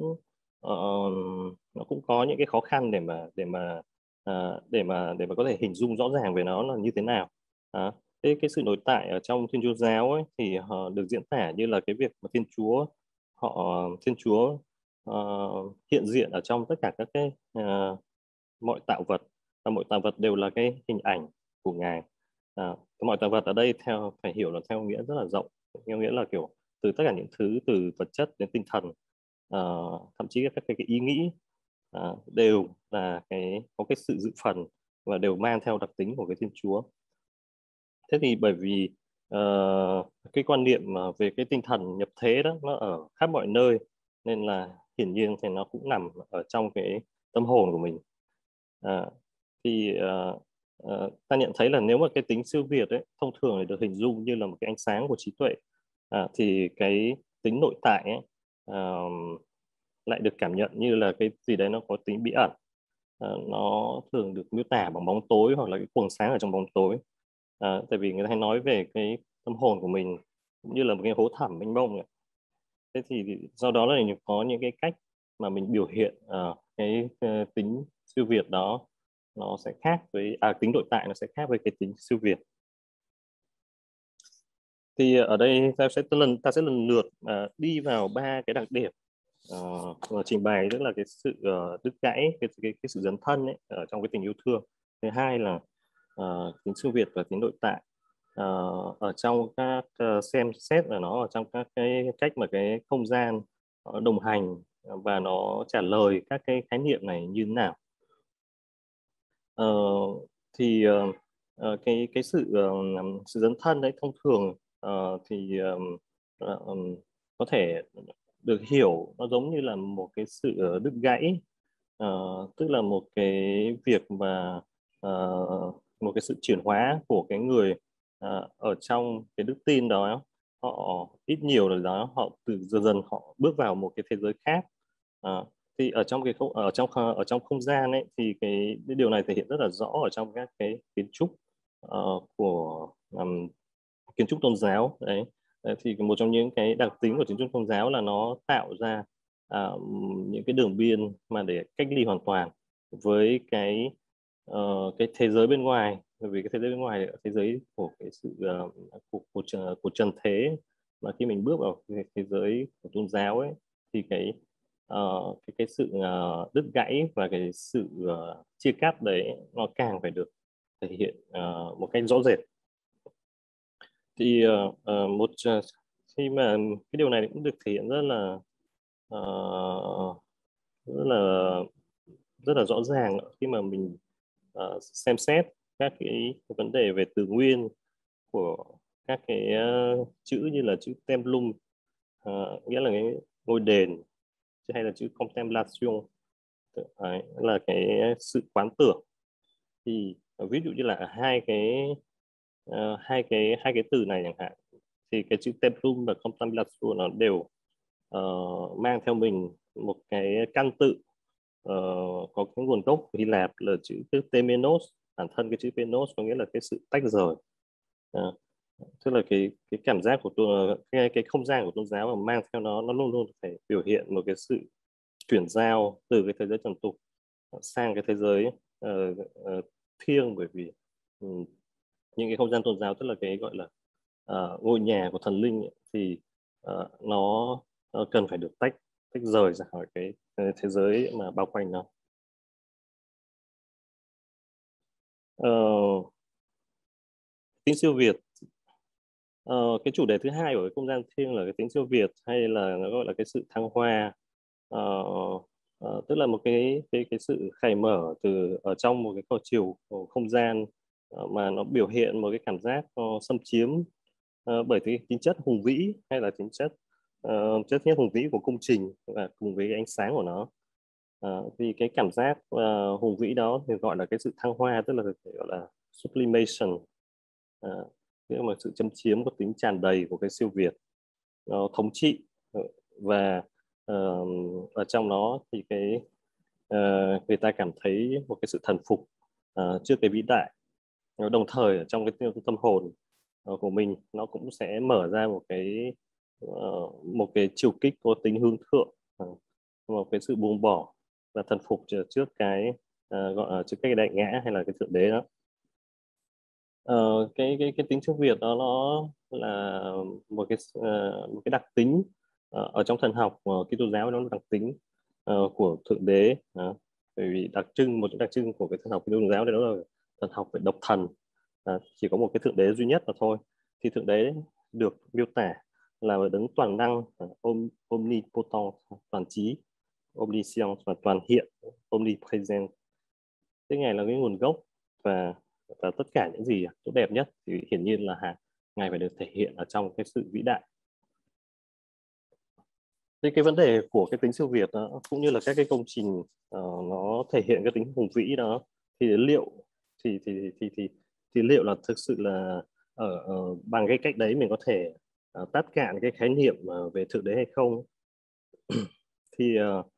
cũng có những cái khó khăn để mà có thể hình dung rõ ràng về nó là như thế nào. Cái sự nội tại ở trong Thiên Chúa giáo ấy thì được diễn tả như là cái việc mà Thiên Chúa hiện diện ở trong tất cả các cái mọi tạo vật, và mọi tạo vật đều là cái hình ảnh của Ngài. Mọi tạo vật ở đây phải hiểu là theo nghĩa rất là rộng, theo nghĩa là kiểu từ tất cả những thứ, từ vật chất đến tinh thần, thậm chí các cái ý nghĩ đều là có cái sự dự phần và đều mang theo đặc tính của cái Thiên Chúa. Thế thì bởi vì cái quan niệm về cái tinh thần nhập thế đó nó ở khắp mọi nơi, nên là hiển nhiên thì nó cũng nằm ở trong cái tâm hồn của mình. Ta nhận thấy là nếu mà cái tính siêu việt ấy thông thường được hình dung như là một cái ánh sáng của trí tuệ, thì cái tính nội tại ấy, lại được cảm nhận như là cái gì đấy nó có tính bí ẩn. Nó thường được miêu tả bằng bóng tối hoặc là cái quầng sáng ở trong bóng tối. Tại vì người ta hay nói về cái tâm hồn của mình cũng như là một cái hố thẳm mênh mông. Thế thì do đó là có những cái cách mà mình biểu hiện cái tính siêu việt đó, nó sẽ khác với tính nội tại nó sẽ khác với cái tính siêu việt. Thì ở đây ta sẽ lần lượt đi vào 3 cái đặc điểm trình bày, tức là cái sự đứt gãy, cái sự dấn thân ấy, ở trong cái tình yêu thương. Thứ hai là tính siêu việt và tính nội tại ở trong các xem xét là nó ở trong các cái cách mà cái không gian đồng hành và nó trả lời các cái khái niệm này như thế nào. Cái sự dấn thân đấy thông thường thì có thể được hiểu nó giống như là một cái sự đứt gãy, tức là một cái việc mà một cái sự chuyển hóa của cái người ở trong cái đức tin đó, họ ít nhiều là đó họ dần dần họ bước vào một cái thế giới khác. Thì ở trong không gian ấy thì cái điều này thể hiện rất là rõ ở trong các cái kiến trúc của kiến trúc tôn giáo đấy. Thì một trong những cái đặc tính của kiến trúc tôn giáo là nó tạo ra những cái đường biên mà để cách ly hoàn toàn với cái thế giới bên ngoài, bởi vì cái thế giới bên ngoài là thế giới của cái sự của trần thế, mà khi mình bước vào thế giới của tôn giáo ấy thì cái sự đứt gãy và cái sự chia cắt đấy nó càng phải được thể hiện một cách rõ rệt. Thì khi mà cái điều này cũng được thể hiện rất là rõ ràng khi mà mình xem xét các cái vấn đề về từ nguyên của các cái chữ như là chữ templum, nghĩa là cái ngôi đền, hay là chữ contemplation, là cái sự quán tưởng. Thì ví dụ như là hai cái từ này chẳng hạn, thì cái chữ templum và contemplation nó đều mang theo mình một cái căn tự có cái nguồn gốc của Hy Lạp là chữ temenos. Bản thân cái chữ temenos có nghĩa là cái sự tách rời, tức là cái cảm giác của cái không gian của tôn giáo mà mang theo nó luôn luôn phải biểu hiện một cái sự chuyển giao từ cái thế giới trần tục sang cái thế giới thiêng, bởi vì những cái không gian tôn giáo, tức là cái gọi là ngôi nhà của thần linh ấy, thì nó cần phải được tách rời ra khỏi cái thế giới mà bao quanh nó. Tính siêu việt. Cái chủ đề thứ hai của cái không gian thiêng là cái tính siêu việt, hay là nó gọi là cái sự thăng hoa. Tức là một cái sự khai mở từ ở trong một cái cầu chiều không gian, mà nó biểu hiện một cái cảm giác xâm chiếm bởi cái tính chất hùng vĩ, hay là tính chất chất nhất hùng vĩ của công trình và cùng với cái ánh sáng của nó. Thì cái cảm giác hùng vĩ đó thì gọi là cái sự thăng hoa, tức là gọi là sublimation, tức là một sự châm chiếm có tính tràn đầy của cái siêu việt, nó thống trị. Và ở trong nó thì người ta cảm thấy một cái sự thần phục trước cái vĩ đại. Đồng thời ở trong cái tâm hồn của mình, nó cũng sẽ mở ra một cái chiều kích có tính hướng thượng, một cái sự buông bỏ và thần phục trước cái trước cái đại ngã hay là cái thượng đế đó. Cái tính siêu việt đó nó là một cái đặc tính ở trong thần học Kitô giáo, nó là đặc tính của thượng đế. Bởi vì một đặc trưng của cái thần học Kitô giáo đó là thần học về độc thần, chỉ có một cái thượng đế duy nhất là thôi. Thì thượng đế được miêu tả là đấng toàn năng, omnipotent, toàn trí, omniscient và toàn hiện, omnipresent. Thế Ngài là cái nguồn gốc và tất cả những gì tốt đẹp nhất, thì hiển nhiên là Ngài phải được thể hiện ở trong cái sự vĩ đại. Thế cái vấn đề của cái tính siêu việt đó, cũng như là các cái công trình nó thể hiện cái tính hùng vĩ đó, thì liệu là thực sự là bằng cái cách đấy mình có thể tát cạn cái khái niệm về thượng đế hay không? Thì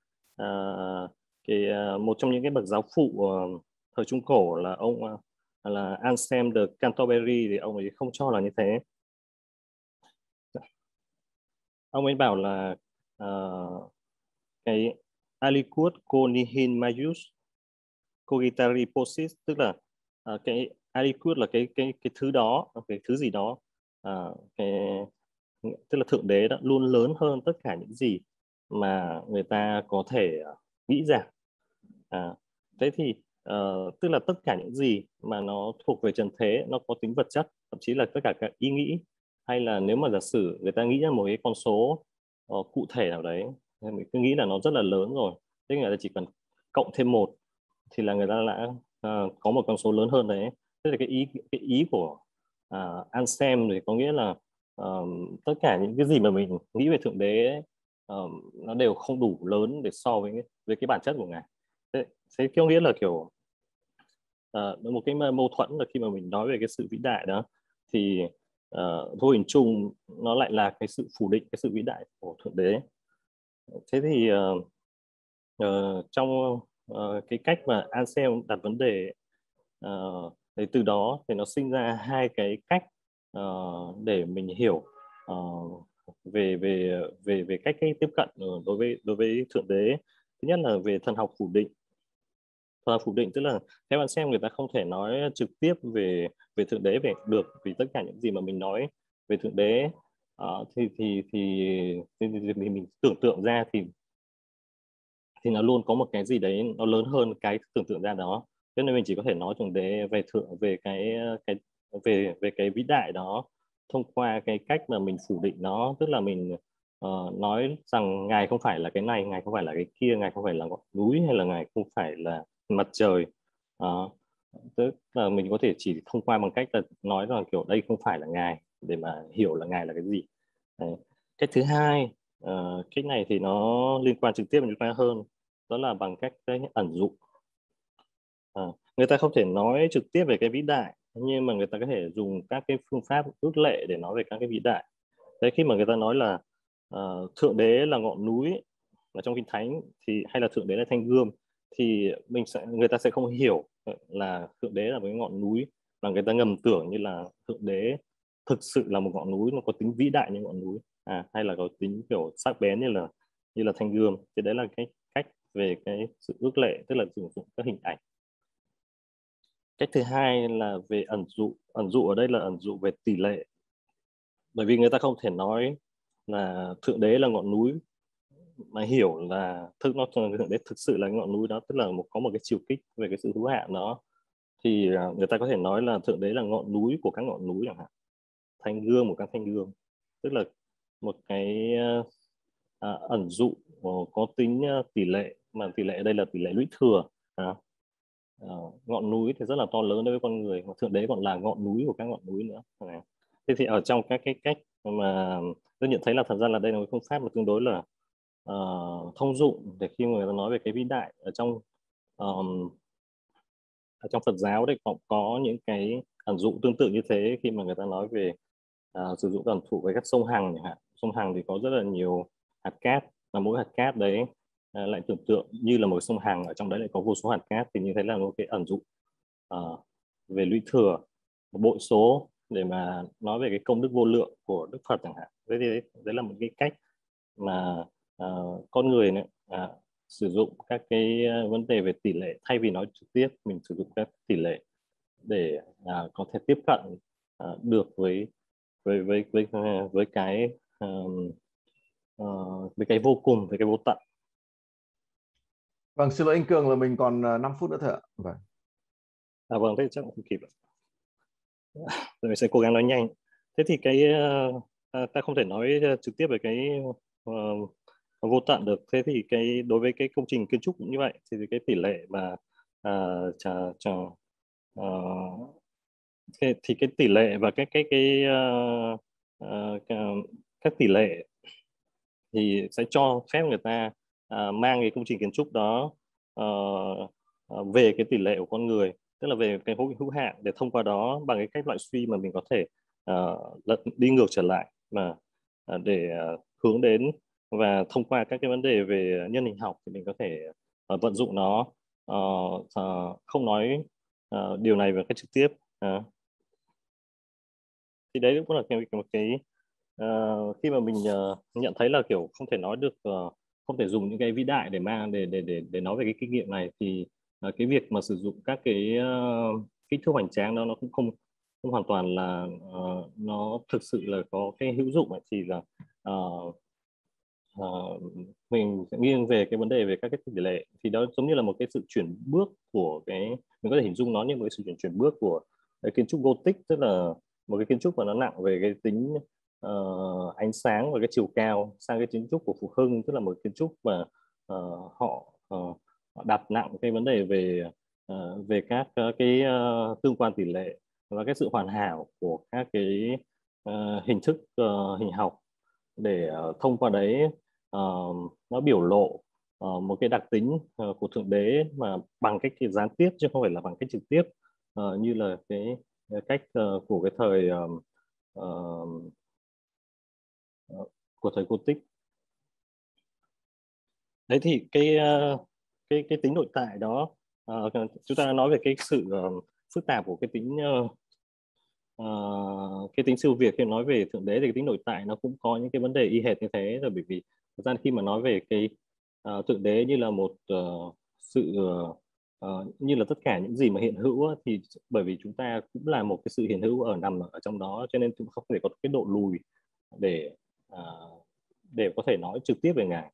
một trong những cái bậc giáo phụ thời Trung Cổ là ông là Anselm de Canterbury, thì ông ấy không cho là như thế. Ông ấy bảo là cái aliquot conihin majus cogitari possis, tức là cái aliquot là cái thứ đó, cái thứ gì đó, tức là thượng đế đó luôn lớn hơn tất cả những gì mà người ta có thể nghĩ ra. Thế thì tức là tất cả những gì mà nó thuộc về trần thế, nó có tính vật chất, thậm chí là tất cả các ý nghĩ, hay là nếu mà giả sử người ta nghĩ ra một cái con số cụ thể nào đấy, mình cứ nghĩ là nó rất là lớn rồi, thế người ta chỉ cần cộng thêm 1 thì là người ta đã có một con số lớn hơn đấy. Thế là cái ý của Anselm thì có nghĩa là tất cả những cái gì mà mình nghĩ về thượng đế nó đều không đủ lớn để so với cái bản chất của Ngài. Thế có nghĩa là kiểu một cái mâu thuẫn là khi mà mình nói về cái sự vĩ đại đó, thì vô hình chung nó lại là cái sự phủ định cái sự vĩ đại của thượng đế. Thế thì trong cái cách mà Anselm đặt vấn đề, thì từ đó thì nó sinh ra hai cái cách để mình hiểu về cách tiếp cận đối với thượng đế. Thứ nhất là về thần học phủ định. Thần học phủ định tức là theo Anselm người ta không thể nói trực tiếp về thượng đế về được, vì tất cả những gì mà mình nói về thượng đế thì mình tưởng tượng ra thì nó luôn có một cái gì đấy nó lớn hơn cái tưởng tượng ra đó. Cho nên mình chỉ có thể nói thượng đế về cái vĩ đại đó thông qua cái cách mà mình phủ định nó, tức là mình nói rằng Ngài không phải là cái này, Ngài không phải là cái kia, Ngài không phải là ngọn núi, hay là Ngài không phải là mặt trời. Tức là mình có thể chỉ thông qua bằng cách là nói rằng kiểu đây không phải là Ngài, để mà hiểu là Ngài là cái gì. Đấy. Cái thứ hai, cách này thì nó liên quan trực tiếp đến chúng ta hơn, đó là bằng cách cái ẩn dụ. Người ta không thể nói trực tiếp về cái vĩ đại, nhưng mà người ta có thể dùng các cái phương pháp ước lệ để nói về các cái vĩ đại. Đấy, khi mà người ta nói là thượng đế là ngọn núi là trong kinh thánh, thì hay là thượng đế là thanh gươm, thì người ta sẽ không hiểu là thượng đế là một cái ngọn núi, mà người ta ngầm tưởng như là thượng đế thực sự là một ngọn núi, nó có tính vĩ đại như ngọn núi, hay là có tính kiểu sắc bén như là thanh gươm. Thì đấy là cái cách về cái sự ước lệ, tức là sử dụng các hình ảnh. Cách thứ hai là về ẩn dụ. Ẩn dụ ở đây là ẩn dụ về tỷ lệ. Bởi vì người ta không thể nói là thượng đế là ngọn núi mà hiểu là thượng đế thực sự là ngọn núi đó, tức là có một cái chiều kích về cái sự hữu hạn đó. thì người ta có thể nói là Thượng Đế là ngọn núi của các ngọn núi chẳng hạn, thanh gương của các thanh gương, tức là một cái ẩn dụ có tính tỷ lệ, mà tỷ lệ ở đây là tỷ lệ lũy thừa. Ngọn núi thì rất là to lớn đối với con người, mà Thượng Đế còn là ngọn núi của các ngọn núi nữa. Thế thì ở trong các cái cách mà tôi nhận thấy là thật ra là đây là một phương pháp mà tương đối là thông dụng để khi mà người ta nói về cái vĩ đại ở trong Phật giáo đấy, có những cái ẩn dụ tương tự như thế khi mà người ta nói về sử dụng ẩn dụ với các sông Hằng chẳng hạn. Sông Hằng thì có rất là nhiều hạt cát, và mỗi hạt cát đấy lại tưởng tượng như là một sông Hằng, ở trong đấy lại có vô số hạt cát, thì như thế là một cái ẩn dụ về lũy thừa, một bội số để mà nói về cái công đức vô lượng của Đức Phật chẳng hạn. Đấy là một cái cách mà con người này sử dụng các cái vấn đề về tỷ lệ, thay vì nói trực tiếp mình sử dụng các tỷ lệ để có thể tiếp cận được với cái vô cùng, với cái vô tận. Vâng, xin lỗi anh Cường là mình còn 5 phút nữa thôi ạ. Vâng. Vâng, thế chắc cũng không kịp. Rồi mình sẽ cố gắng nói nhanh. Thế thì cái ta không thể nói trực tiếp về cái vô tận được. Thế thì cái đối với cái công trình kiến trúc cũng như vậy, thì cái tỷ lệ mà thì cái tỷ lệ và các tỷ lệ thì sẽ cho phép người ta mang cái công trình kiến trúc đó về cái tỷ lệ của con người, tức là về cái hữu hạn, để thông qua đó bằng cái cách loại suy mà mình có thể đi ngược trở lại mà để hướng đến, và thông qua các cái vấn đề về nhân hình học thì mình có thể vận dụng nó. Không nói điều này về cách trực tiếp, thì đấy cũng là một cái khi mà mình nhận thấy là kiểu không thể nói được, không thể dùng những cái vĩ đại để mang để nói về cái kinh nghiệm này, thì cái việc mà sử dụng các cái kích thước hoành tráng đó nó cũng không hoàn toàn là nó thực sự là có cái hữu dụng ấy. Thì là mình sẽ nghiêng về cái vấn đề về các cái tỷ lệ, thì đó giống như là một cái sự chuyển bước của cái, mình có thể hình dung nó như một cái sự chuyển bước của cái kiến trúc Gothic, tức là một cái kiến trúc mà nó nặng về cái tính ánh sáng và cái chiều cao, sang cái kiến trúc của Phục Hưng, tức là một kiến trúc mà họ đặt nặng cái vấn đề về các cái tương quan tỷ lệ và cái sự hoàn hảo của các cái hình thức hình học, để thông qua đấy nó biểu lộ một cái đặc tính của Thượng Đế mà bằng cách gián tiếp chứ không phải là bằng cách trực tiếp, như là cái cách của cái thời của thời Gothic. Đấy thì cái tính nội tại đó, chúng ta nói về cái sự phức tạp của cái tính siêu việt. Khi nói về Thượng Đế thì cái tính nội tại nó cũng có những cái vấn đề y hệt như thế rồi, bởi vì thời gian khi mà nói về cái Thượng Đế như là một sự như là tất cả những gì mà hiện hữu thì bởi vì chúng ta cũng là một cái sự hiện hữu nằm ở trong đó, cho nên chúng không thể có cái độ lùi để có thể nói trực tiếp về Ngài.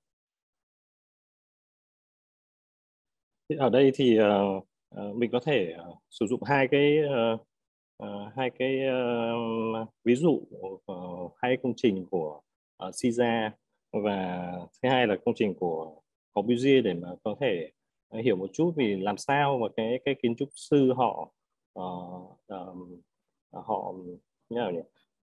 Ở đây thì mình có thể sử dụng hai cái ví dụ, hai công trình của Caesar và thứ hai là công trình của Corbusier, để mà có thể hiểu một chút vì làm sao mà cái kiến trúc sư họ như nào nhỉ?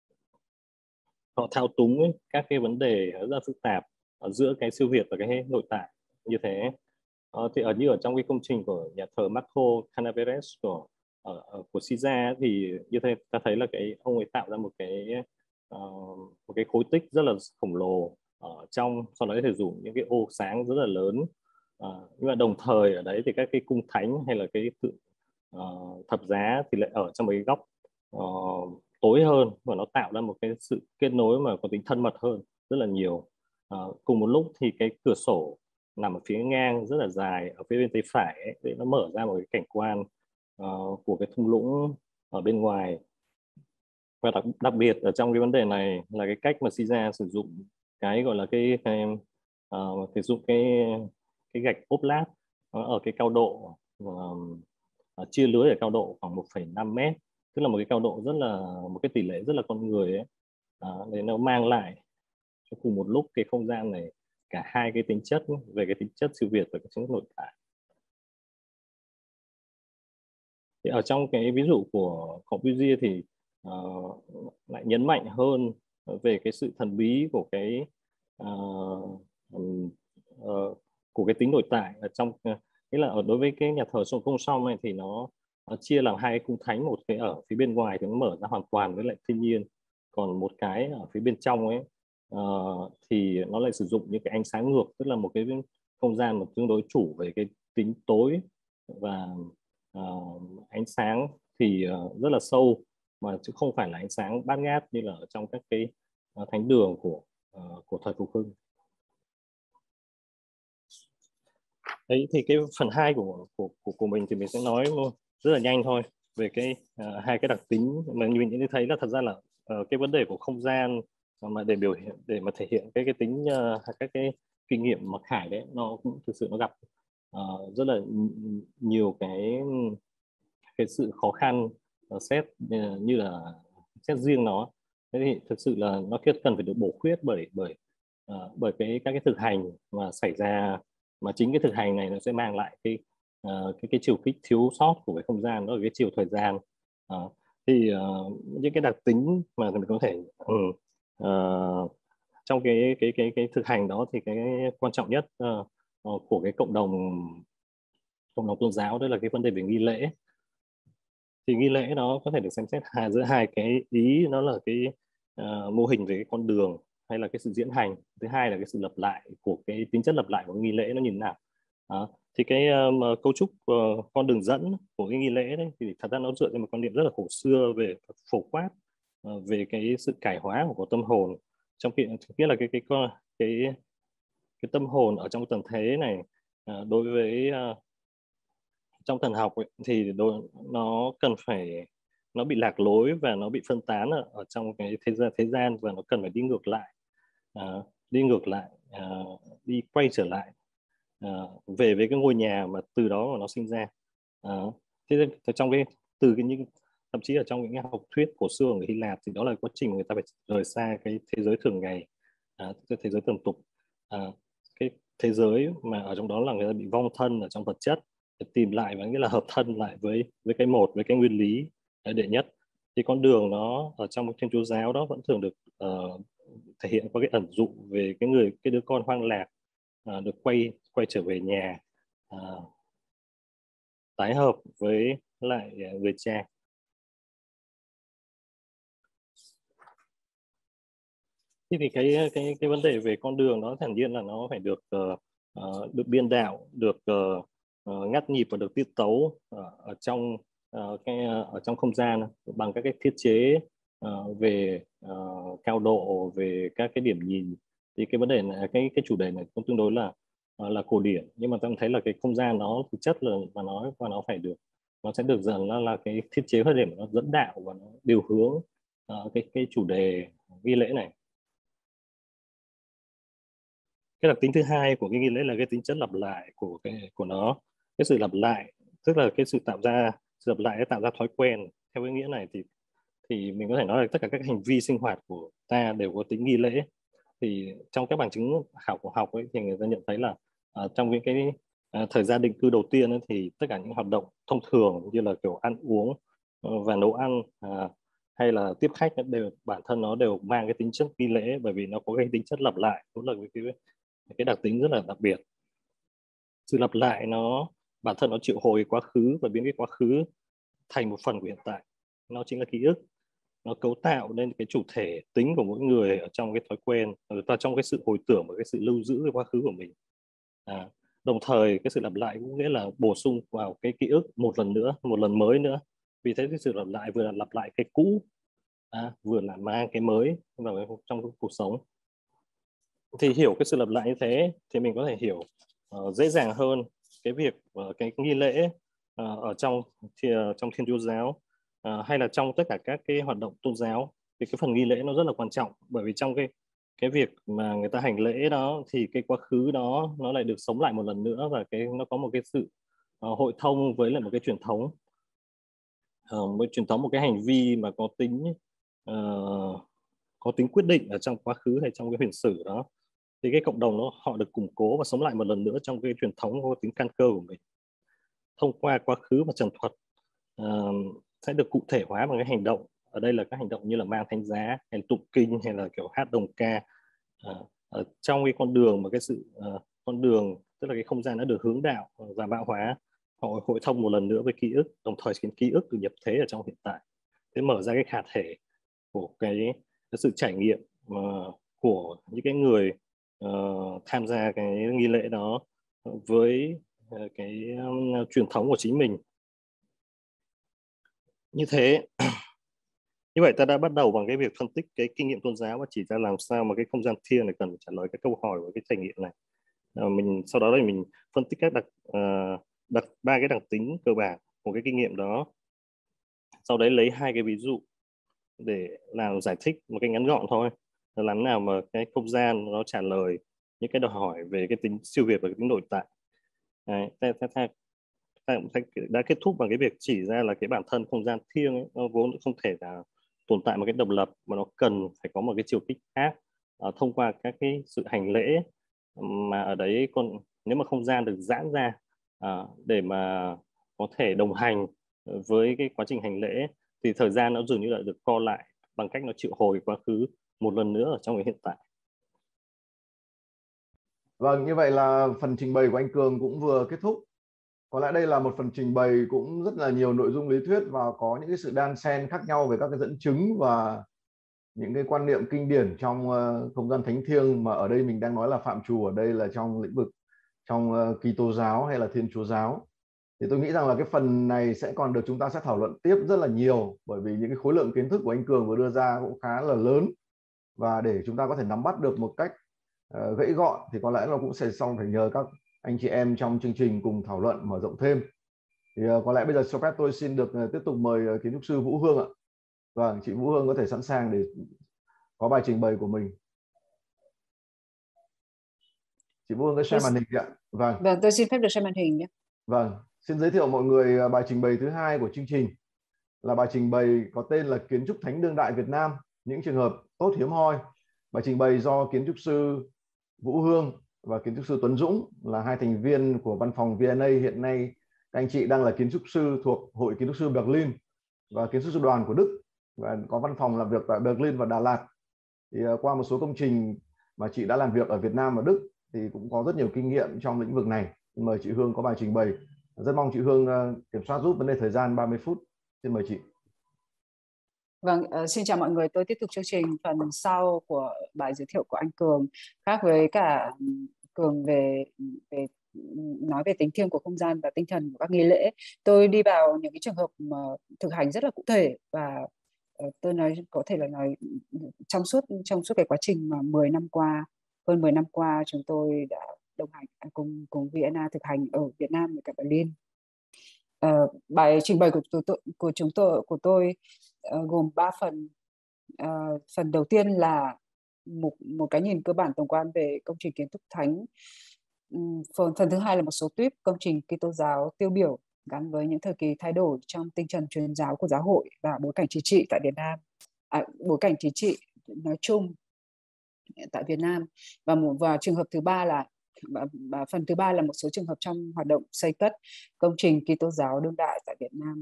Họ thao túng các cái vấn đề rất là phức tạp ở giữa cái siêu việt và cái nội tại như thế. Thì như ở trong cái công trình của nhà thờ Marco Canaveres của Caesar thì như thế ta thấy là cái ông ấy tạo ra một cái khối tích rất là khổng lồ ở trong, sau đó sử dụng những cái ô sáng rất là lớn, nhưng mà đồng thời ở đấy thì các cái cung thánh hay là cái thập giá thì lại ở trong một cái góc tối hơn, và nó tạo ra một cái sự kết nối mà có tính thân mật hơn rất là nhiều. Cùng một lúc thì cái cửa sổ nằm ở phía ngang rất là dài ở phía bên tay phải ấy, để nó mở ra một cái cảnh quan của cái thung lũng ở bên ngoài. Và đặc biệt ở trong cái vấn đề này là cái cách mà Caesar sử dụng cái gọi là sử dụng cái gạch ốp lát ở cái cao độ chia lưới ở cao độ khoảng 1,5 mét, tức là một cái cao độ rất là, một cái tỷ lệ rất là con người ấy. Để nó mang lại cho cùng một lúc cái không gian này cả hai cái tính chất về cái tính chất siêu việt và cái tính chất nội tại. Thì ở trong cái ví dụ của Corbusier thì lại nhấn mạnh hơn về cái sự thần bí của cái của cái tính nội tại ở trong, nghĩa là ở đối với cái nhà thờ Sông Công Song này thì nó chia làm hai cung thánh, một cái ở phía bên ngoài thì nó mở ra hoàn toàn với lại thiên nhiên, còn một cái ở phía bên trong ấy thì nó lại sử dụng những cái ánh sáng ngược, tức là một cái không gian mà tương đối chủ về cái tính tối và ánh sáng thì rất là sâu, mà chứ không phải là ánh sáng bát ngát như là ở trong các cái thánh đường của thời Phục Hưng. Đấy thì cái phần 2 của mình thì mình sẽ nói rất là nhanh thôi về cái hai cái đặc tính mà mình thấy là thật ra là cái vấn đề của không gian mà để biểu hiện, để mà thể hiện cái tính các cái kinh nghiệm mặc khải đấy, nó cũng thực sự nó gặp rất là nhiều cái sự khó khăn xét như là xét riêng nó. Thế thì thực sự là nó cần phải được bổ khuyết bởi các cái thực hành mà xảy ra, mà chính cái thực hành này nó sẽ mang lại cái chiều kích thiếu sót của cái không gian, đó là cái chiều thời gian. Thì những cái đặc tính mà mình có thể trong cái thực hành đó thì cái quan trọng nhất của cái cộng đồng tôn giáo đó là cái vấn đề về nghi lễ. Thì nghi lễ nó có thể được xem xét giữa hai cái ý, đó là cái mô hình về cái con đường hay là cái sự diễn hành, thứ hai là cái sự lặp lại của cái tính chất lặp lại của nghi lễ nó như thế nào. Thì cái cấu trúc con đường dẫn của cái nghi lễ đấy thì thật ra nó dựa trên một quan điểm rất là cổ xưa về phổ quát về cái sự cải hóa của tâm hồn, trong khi nghĩa là cái tâm hồn ở trong tầng thế này đối với trong thần học ấy, thì nó cần phải, nó bị lạc lối và nó bị phân tán ở trong cái thế gian và nó cần phải đi quay trở lại về với cái ngôi nhà mà từ đó mà nó sinh ra. Thế trong thậm chí ở trong những học thuyết cổ xưa của người Hy Lạp thì đó là quá trình người ta phải rời xa cái thế giới thường ngày, cái thế giới tầm tục, cái thế giới mà ở trong đó là người ta bị vong thân ở trong vật chất, để tìm lại và nghĩa là hợp thân lại với cái một, với cái nguyên lý đệ nhất. Thì con đường nó ở trong Thiên Chúa giáo đó vẫn thường được thể hiện qua cái ẩn dụ về cái đứa con hoang lạc được quay trở về nhà, tái hợp với lại người cha. Thế thì cái vấn đề về con đường đó thản nhiên là nó phải được biên đạo, được ngắt nhịp và được tiết tấu ở trong không gian bằng các cái thiết chế về cao độ, về các cái điểm nhìn. Thì cái vấn đề này, cái chủ đề này cũng tương đối là cổ điển, nhưng mà ta thấy là cái không gian nó thực chất là nó phải được, nó sẽ được dần là cái thiết chế để mà nó dẫn đạo và nó điều hướng cái chủ đề nghi lễ này. Cái đặc tính thứ hai của cái nghi lễ là cái tính chất lặp lại của nó. Cái sự lặp lại tức là cái sự lặp lại tạo ra thói quen. Theo cái nghĩa này thì mình có thể nói là tất cả các hành vi sinh hoạt của ta đều có tính nghi lễ. Thì trong các bằng chứng khảo cổ học ấy, thì người ta nhận thấy là trong cái thời gian định cư đầu tiên ấy, thì tất cả những hoạt động thông thường như là kiểu ăn uống và nấu ăn hay là tiếp khách đều bản thân nó đều mang cái tính chất nghi lễ, bởi vì nó có cái tính chất lặp lại, cũng là cái đặc tính rất là đặc biệt. Sự lặp lại nó bản thân nó triệu hồi quá khứ và biến cái quá khứ thành một phần của hiện tại, nó chính là ký ức. Nó cấu tạo nên cái chủ thể tính của mỗi người ở trong cái thói quen, và trong cái sự hồi tưởng và cái sự lưu giữ cái quá khứ của mình. Đồng thời cái sự lặp lại cũng nghĩa là bổ sung vào cái ký ức một lần nữa, một lần mới nữa. Vì thế cái sự lặp lại vừa là lặp lại cái cũ, vừa là mang cái mới vào trong cuộc sống. Thì hiểu cái sự lặp lại như thế thì mình có thể hiểu dễ dàng hơn cái việc cái nghi lễ ở trong Thiên Chúa giáo hay là trong tất cả các cái hoạt động tôn giáo. Thì cái phần nghi lễ nó rất là quan trọng, bởi vì trong cái việc mà người ta hành lễ đó thì cái quá khứ đó nó lại được sống lại một lần nữa, và nó có một cái sự hội thông với lại một cái truyền thống. Với truyền thống một cái hành vi mà có tính quyết định ở trong quá khứ hay trong cái huyền sử đó, thì cái cộng đồng họ được củng cố và sống lại một lần nữa trong cái truyền thống có tính căn cơ của mình thông qua quá khứ và trần thuật, sẽ được cụ thể hóa bằng cái hành động. Ở đây là các hành động như là mang thánh giá hay là tụng kinh hay là kiểu hát đồng ca, ở trong cái con đường mà con đường tức là cái không gian đã được hướng đạo và vạn hóa, họ hội thông một lần nữa với ký ức, đồng thời khiến ký ức được nhập thế ở trong hiện tại, thế mở ra cái khả thể của cái sự trải nghiệm của những cái người tham gia cái nghi lễ đó với cái truyền thống của chính mình. Như thế, như vậy ta đã bắt đầu bằng cái việc phân tích cái kinh nghiệm tôn giáo và chỉ ra làm sao mà cái không gian thiêng này cần trả lời các câu hỏi của cái trải nghiệm này. Sau đó mình phân tích các ba cái đặc tính cơ bản của cái kinh nghiệm đó. Sau đấy lấy 2 cái ví dụ để làm giải thích một cái ngắn gọn thôi, làm nào mà cái không gian nó trả lời những cái đòi hỏi về cái tính siêu việt và cái tính nội tại. Ta đã kết thúc bằng cái việc chỉ ra là cái bản thân không gian thiêng ấy, nó vốn không thể là tồn tại một cái độc lập, mà nó cần phải có một cái chiều kích khác thông qua các cái sự hành lễ, mà ở đấy nếu mà không gian được giãn ra để mà có thể đồng hành với cái quá trình hành lễ, thì thời gian nó dường như là được co lại bằng cách nó triệu hồi quá khứ một lần nữa ở trong cái hiện tại. Vâng, như vậy là phần trình bày của anh Cường cũng vừa kết thúc. Có lẽ đây là một phần trình bày cũng rất là nhiều nội dung lý thuyết và có những cái sự đan xen khác nhau về các cái dẫn chứng và những cái quan niệm kinh điển trong không gian thánh thiêng, mà ở đây mình đang nói là phạm trù ở đây là trong lĩnh vực trong Kitô giáo hay là Thiên Chúa giáo. Thì tôi nghĩ rằng là cái phần này sẽ còn được chúng ta sẽ thảo luận tiếp rất là nhiều, bởi vì những cái khối lượng kiến thức của anh Cường vừa đưa ra cũng khá là lớn, và để chúng ta có thể nắm bắt được một cách gãy gọn thì có lẽ nó cũng sẽ xong phải nhờ các anh chị em trong chương trình cùng thảo luận mở rộng thêm. Thì có lẽ bây giờ cho phép tôi xin được tiếp tục mời kiến trúc sư Vũ Hương ạ. Vâng, chị Vũ Hương có thể sẵn sàng để có bài trình bày của mình. Chị Vũ Hương có share màn hình ạ. Vâng, tôi xin phép được share màn hình nhé. Vâng, xin giới thiệu mọi người bài trình bày thứ 2 của chương trình là bài trình bày có tên là Kiến trúc thánh đương đại Việt Nam, những trường hợp tốt hiếm hoi. Bài trình bày do kiến trúc sư Vũ Hương và kiến trúc sư Tuấn Dũng là 2 thành viên của văn phòng VNA. Hiện nay các anh chị đang là kiến trúc sư thuộc Hội Kiến trúc sư Berlin và kiến trúc sư đoàn của Đức, và có văn phòng làm việc tại Berlin và Đà Lạt. Thì qua một số công trình mà chị đã làm việc ở Việt Nam và Đức thì cũng có rất nhiều kinh nghiệm trong lĩnh vực này. Mời chị Hương có bài trình bày. Rất mong chị Hương kiểm soát giúp vấn đề thời gian 30 phút. Xin mời chị. Vâng, xin chào mọi người. Tôi tiếp tục chương trình phần sau của bài giới thiệu của anh Cường. Khác với cả Cường về nói về tính thiêng của không gian và tinh thần của các nghi lễ, tôi đi vào những cái trường hợp mà thực hành rất là cụ thể, và tôi có thể là nói trong suốt cái quá trình mà hơn 10 năm qua chúng tôi đã đồng hành cùng VNA thực hành ở Việt Nam và cả Berlin. Bài trình bày của tôi gồm 3 phần. Phần đầu tiên là một cái nhìn cơ bản tổng quan về công trình kiến trúc thánh. Phần thứ hai là một số tuyếp công trình Kitô giáo tiêu biểu gắn với những thời kỳ thay đổi trong tinh thần truyền giáo của giáo hội và bối cảnh chính trị tại Việt Nam, bối cảnh chính trị nói chung tại Việt Nam. Và trường hợp thứ ba là phần thứ ba là một số trường hợp trong hoạt động xây cất công trình Kitô giáo đương đại tại Việt Nam.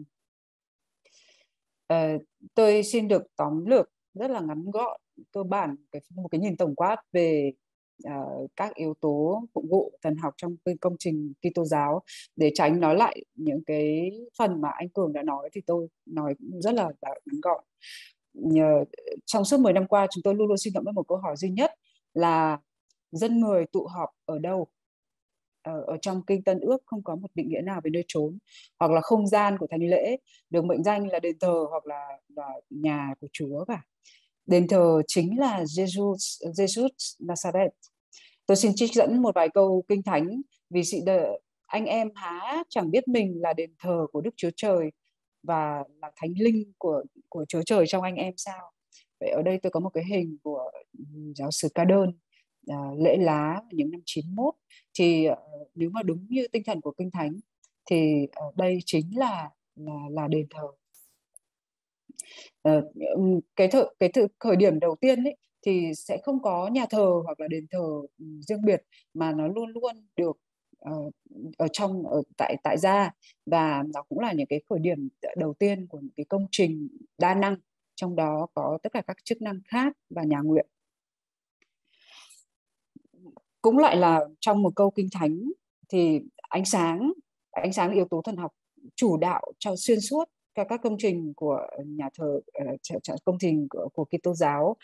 Tôi xin được tóm lược rất là ngắn gọn cơ bản một cái nhìn tổng quát về các yếu tố phục vụ thần học trong công trình Kitô giáo, để tránh nói lại những cái phần mà anh Cường đã nói thì tôi nói rất là ngắn gọn. Trong suốt 10 năm qua, chúng tôi luôn luôn suy ngẫm với một câu hỏi duy nhất là dân người tụ họp ở đâu? Ở trong Kinh Tân Ước không có một định nghĩa nào về nơi trốn hoặc là không gian của thánh lễ được mệnh danh là đền thờ hoặc là nhà của Chúa cả. Đền thờ chính là Jesus Nazareth. Tôi xin trích dẫn một vài câu Kinh Thánh: vì sự anh em há chẳng biết mình là đền thờ của Đức Chúa Trời và là thánh linh của Chúa Trời trong anh em sao? Vậy ở đây tôi có một cái hình của giáo sư Ca Đơn lễ lá những năm 91. Thì nếu mà đúng như tinh thần của Kinh Thánh thì đây chính là đền thờ. Khởi điểm đầu tiên ấy, thì sẽ không có nhà thờ hoặc là đền thờ riêng biệt, mà nó luôn luôn được tại gia, và nó cũng là những cái khởi điểm đầu tiên của những cái công trình đa năng, trong đó có tất cả các chức năng khác và nhà nguyện. Cũng lại là trong một câu kinh thánh thì ánh sáng là yếu tố thần học chủ đạo cho xuyên suốt các công trình của nhà thờ, công trình của Kitô giáo.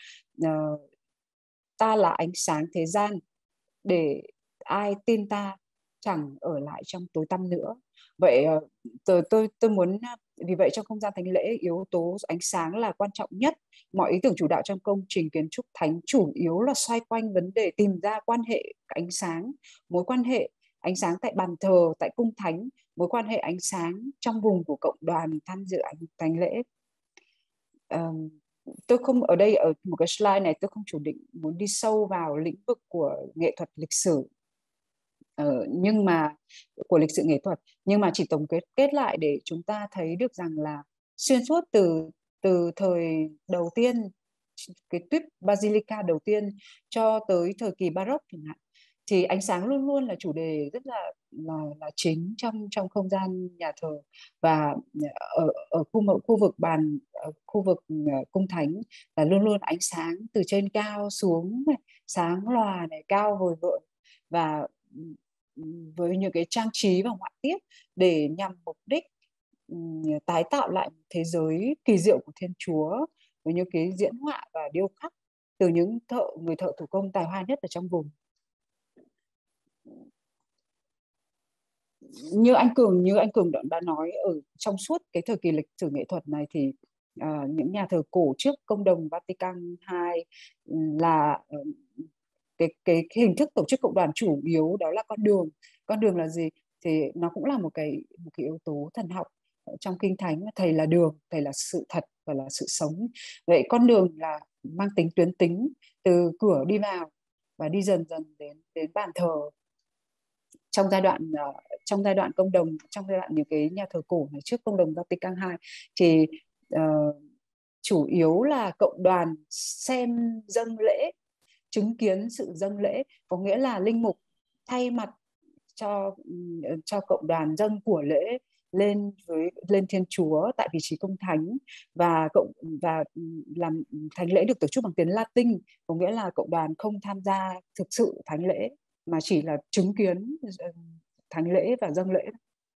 Ta là ánh sáng thế gian, để ai tin ta chẳng ở lại trong tối tăm nữa. Vậy tôi muốn, vì vậy trong không gian thánh lễ, yếu tố ánh sáng là quan trọng nhất. Mọi ý tưởng chủ đạo trong công trình kiến trúc thánh chủ yếu là xoay quanh vấn đề tìm ra quan hệ ánh sáng, mối quan hệ ánh sáng tại bàn thờ, tại cung thánh, mối quan hệ ánh sáng trong vùng của cộng đoàn tham dự thánh lễ. Tôi không, ở đây ở một cái slide này tôi không chủ định muốn đi sâu vào lĩnh vực của nghệ thuật lịch sử, nhưng mà của lịch sử nghệ thuật, nhưng mà chỉ tổng kết lại để chúng ta thấy được rằng là xuyên suốt từ thời đầu tiên, cái tuyết Basilica đầu tiên cho tới thời kỳ Baroque chẳng hạn, thì ánh sáng luôn luôn là chủ đề rất là chính trong không gian nhà thờ. Và ở khu vực cung thánh là luôn luôn ánh sáng từ trên cao xuống này, sáng lòa này, cao vời vợi, và với những cái trang trí và họa tiết để nhằm mục đích tái tạo lại thế giới kỳ diệu của Thiên Chúa, với những cái diễn họa và điêu khắc từ những người thợ thủ công tài hoa nhất ở trong vùng. Như anh Cường đã nói, ở trong suốt cái thời kỳ lịch sử nghệ thuật này thì những nhà thờ cổ trước công đồng Vatican II là cái hình thức tổ chức cộng đoàn chủ yếu đó là con đường. Con đường là gì? Thì nó cũng là một cái yếu tố thần học trong kinh thánh. Thầy là đường, thầy là sự thật và là sự sống. Vậy con đường là mang tính tuyến tính, từ cửa đi vào và đi dần dần đến bàn thờ. Trong giai đoạn công đồng, trong giai đoạn những cái nhà thờ cổ này trước công đồng Vatican II thì chủ yếu là cộng đoàn xem dâng lễ, chứng kiến sự dâng lễ, có nghĩa là linh mục thay mặt cho cộng đoàn dâng của lễ lên Thiên Chúa tại vị trí công thánh, và làm thánh lễ được tổ chức bằng tiếng Latin, có nghĩa là cộng đoàn không tham gia thực sự thánh lễ mà chỉ là chứng kiến thánh lễ và dâng lễ.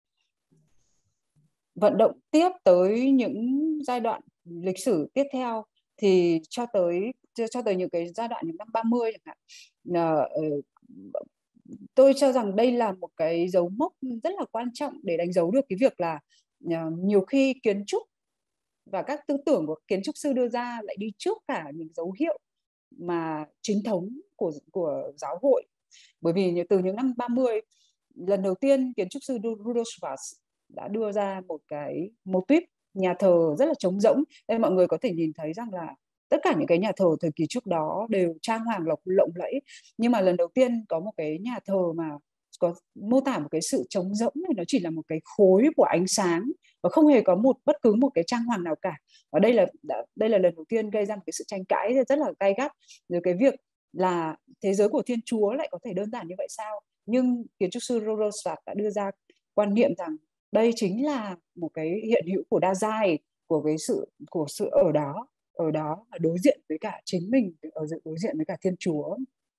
Vận động tiếp tới những giai đoạn lịch sử tiếp theo thì cho tới những cái giai đoạn những năm 30 chẳng hạn. Tôi cho rằng đây là một cái dấu mốc rất là quan trọng để đánh dấu được cái việc là nhiều khi kiến trúc và các tư tưởng của kiến trúc sư đưa ra lại đi trước cả những dấu hiệu mà chính thống của giáo hội. Bởi vì từ những năm 30, lần đầu tiên kiến trúc sư Rudolf Schwarz đã đưa ra một cái motif nhà thờ rất là trống rỗng. Đây mọi người có thể nhìn thấy rằng là tất cả những cái nhà thờ thời kỳ trước đó đều trang hoàng lộng lẫy, nhưng mà lần đầu tiên có một cái nhà thờ mà có mô tả một cái sự trống rỗng này, nó chỉ là một cái khối của ánh sáng và không hề có bất cứ một cái trang hoàng nào cả. Và đây là lần đầu tiên gây ra một cái sự tranh cãi rất là gay gắt, rồi cái việc là thế giới của Thiên Chúa lại có thể đơn giản như vậy sao? Nhưng kiến trúc sư Rudolf Schwarz đã đưa ra quan niệm rằng đây chính là một cái hiện hữu của đa giai, của sự ở đó đối diện với cả chính mình, đối diện với cả Thiên Chúa.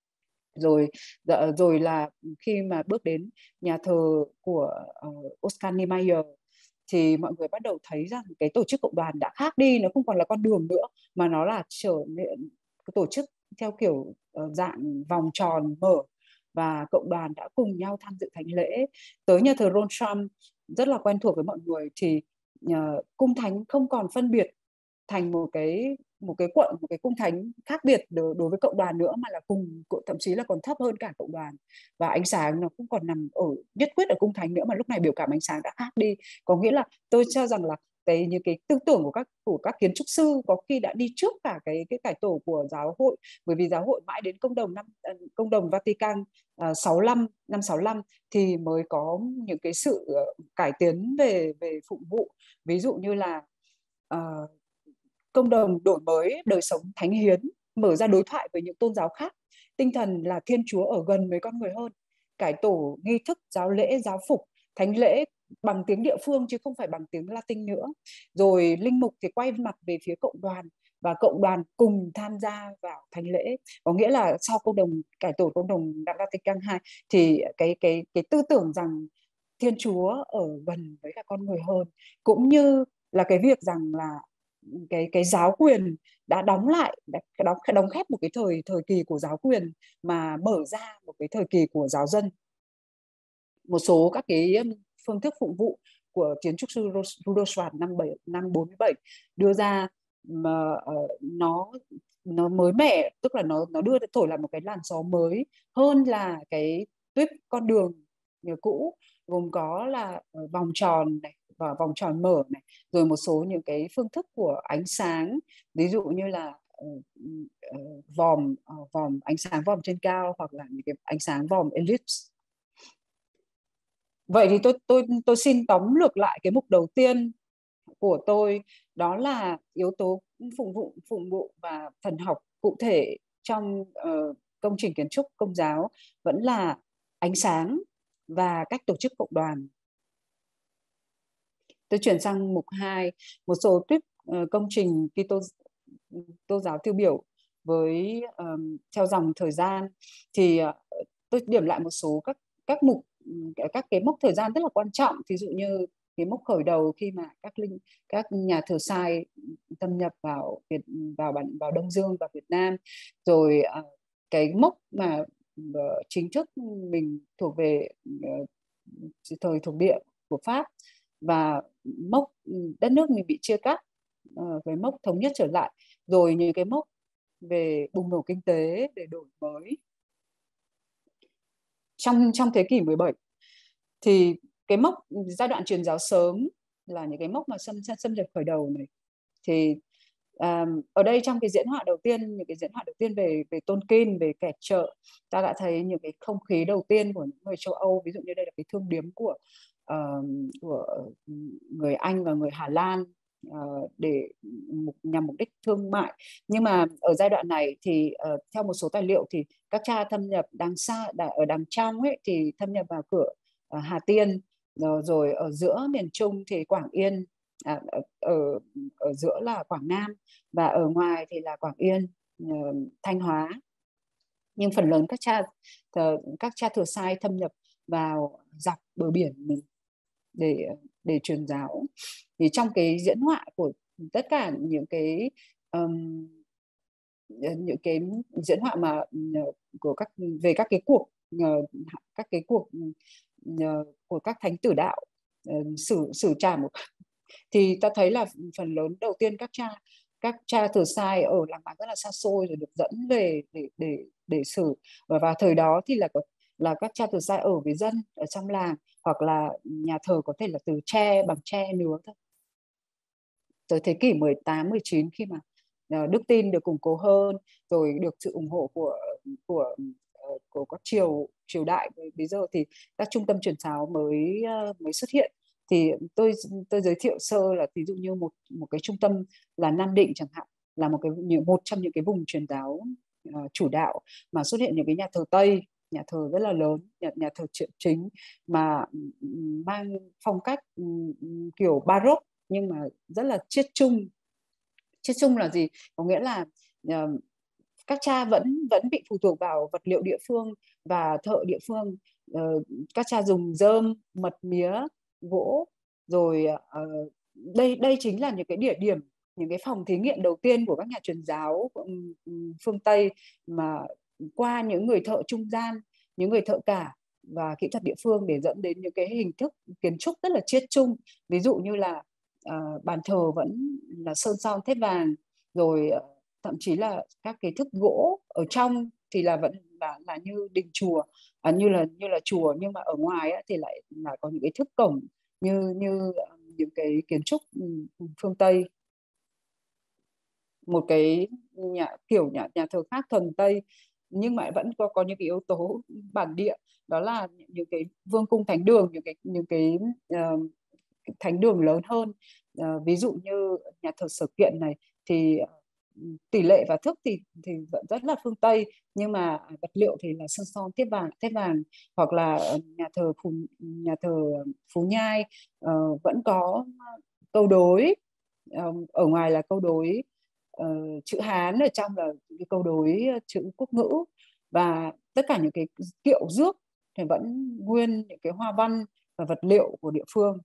Rồi là khi mà bước đến nhà thờ của Oscar Niemeyer thì mọi người bắt đầu thấy rằng cái tổ chức cộng đoàn đã khác đi, nó không còn là con đường nữa mà nó là trở nên tổ chức theo kiểu dạng vòng tròn mở, và cộng đoàn đã cùng nhau tham dự thánh lễ. Tới nhà thờ Ronstam rất là quen thuộc với mọi người thì cung thánh không còn phân biệt thành một cái quận, một cái cung thánh khác biệt đối với cộng đoàn nữa, mà là thậm chí là còn thấp hơn cả cộng đoàn. Và ánh sáng nó cũng còn nằm nhất quyết ở cung thánh nữa, mà lúc này biểu cảm ánh sáng đã khác đi. Có nghĩa là tôi cho rằng là những cái tư tưởng của các kiến trúc sư có khi đã đi trước cả cái cải tổ của giáo hội, bởi vì giáo hội mãi đến công đồng Vatican năm 65 thì mới có những cái sự cải tiến về phụng vụ. Ví dụ như là cộng đồng đổi mới đời sống thánh hiến, mở ra đối thoại với những tôn giáo khác. Tinh thần là Thiên Chúa ở gần với con người hơn. Cải tổ nghi thức giáo lễ, giáo phục, thánh lễ bằng tiếng địa phương chứ không phải bằng tiếng Latin nữa. Rồi linh mục thì quay mặt về phía cộng đoàn và cộng đoàn cùng tham gia vào thánh lễ. Có nghĩa là sau cộng đồng cải tổ cộng đồng Vatican II thì cái tư tưởng rằng Thiên Chúa ở gần với cả con người hơn, cũng như là cái việc rằng là cái giáo quyền đã đóng lại, đóng khép một cái thời kỳ của giáo quyền mà mở ra một cái thời kỳ của giáo dân. Một số các cái phương thức phụng vụ của kiến trúc sư Rudolf năm 47 đưa ra mà nó mới mẻ, tức là nó thổi là một cái làn gió mới hơn là cái tuyết con đường cũ, gồm có là vòng tròn này và vòng tròn mở này, rồi một số những cái phương thức của ánh sáng, ví dụ như là vòm ánh sáng vòm trên cao, hoặc là những cái ánh sáng vòm ellipse. Vậy thì tôi xin tóm lược lại cái mục đầu tiên của tôi, đó là yếu tố phụng vụ và thần học cụ thể trong công trình kiến trúc công giáo vẫn là ánh sáng và cách tổ chức cộng đoàn. Tôi chuyển sang mục 2, một số tuyết công trình Kitô giáo tiêu biểu với theo dòng thời gian. Thì tôi điểm lại một số các cái mốc thời gian rất là quan trọng. Ví dụ như cái mốc khởi đầu khi mà các nhà thờ sai thâm nhập vào Đông Dương và Việt Nam, rồi cái mốc mà chính thức mình thuộc về thời thuộc địa của Pháp, và mốc đất nước mình bị chia cắt, với mốc thống nhất trở lại, rồi những cái mốc về bùng nổ kinh tế để đổi mới trong thế kỷ 17. Thì cái mốc giai đoạn truyền giáo sớm là những cái mốc mà xâm nhập khởi đầu này. Thì ở đây trong cái diễn họa đầu tiên, những cái diễn họa đầu tiên về Tolkien, về kẻ chợ, ta đã thấy những cái không khí đầu tiên của những người châu Âu. Ví dụ như đây là cái thương điếm của người Anh và người Hà Lan để nhằm mục đích thương mại. Nhưng mà ở giai đoạn này thì theo một số tài liệu thì các cha thâm nhập ở đằng trong ấy, thì thâm nhập vào cửa Hà Tiên, rồi ở giữa miền Trung thì Quảng Yên, ở giữa là Quảng Nam, và ở ngoài thì là Quảng Yên, Thanh Hóa. Nhưng phần lớn các cha thừa sai thâm nhập vào dọc bờ biển mình để truyền giáo. Thì trong cái diễn họa của tất cả những cái diễn họa mà của các cái cuộc của các thánh tử đạo xử trảm, thì ta thấy là phần lớn đầu tiên các cha thừa sai ở làng bản rất là xa xôi rồi được dẫn về để xử, và thời đó thì là các cha thừa sai ở với dân ở trong làng, hoặc là nhà thờ có thể là từ bằng tre nứa thôi. Tới thế kỷ 18, 19 khi mà đức tin được củng cố hơn, rồi được sự ủng hộ của các triều đại, bây giờ thì các trung tâm truyền giáo mới xuất hiện. Thì tôi giới thiệu sơ là ví dụ như một cái trung tâm là Nam Định chẳng hạn, là một trong những cái vùng truyền giáo chủ đạo mà xuất hiện những cái nhà thờ Tây, nhà thờ rất là lớn, nhà thờ chính mà mang phong cách kiểu Baroque nhưng mà rất là chiết chung. Chiết chung là gì? Có nghĩa là các cha vẫn bị phụ thuộc vào vật liệu địa phương và thợ địa phương. Các cha dùng rơm, mật mía, gỗ, rồi đây chính là những cái địa điểm, những cái phòng thí nghiệm đầu tiên của các nhà truyền giáo phương Tây, mà qua những người thợ trung gian, những người thợ cả và kỹ thuật địa phương, để dẫn đến những cái hình thức kiến trúc rất là chiết chung. Ví dụ như là bàn thờ vẫn là sơn son thép vàng, rồi thậm chí là các cái thức gỗ ở trong thì là vẫn là như đình chùa, như là chùa, nhưng mà ở ngoài thì lại là có những cái thức cổng như những cái kiến trúc phương Tây. Một cái nhà thờ khác thuần Tây, nhưng mà vẫn có những cái yếu tố bản địa, đó là những cái vương cung thánh đường, những cái thánh đường lớn hơn. Ví dụ như nhà thờ Sở Kiện này, thì tỷ lệ và thức thì vẫn rất là phương Tây, nhưng mà vật liệu thì là sơn son thép vàng, hoặc là nhà thờ Phú Nhai vẫn có câu đối, ở ngoài là câu đối chữ Hán, ở trong là cái câu đối chữ quốc ngữ, và tất cả những cái kiệu rước thì vẫn nguyên những cái hoa văn và vật liệu của địa phương.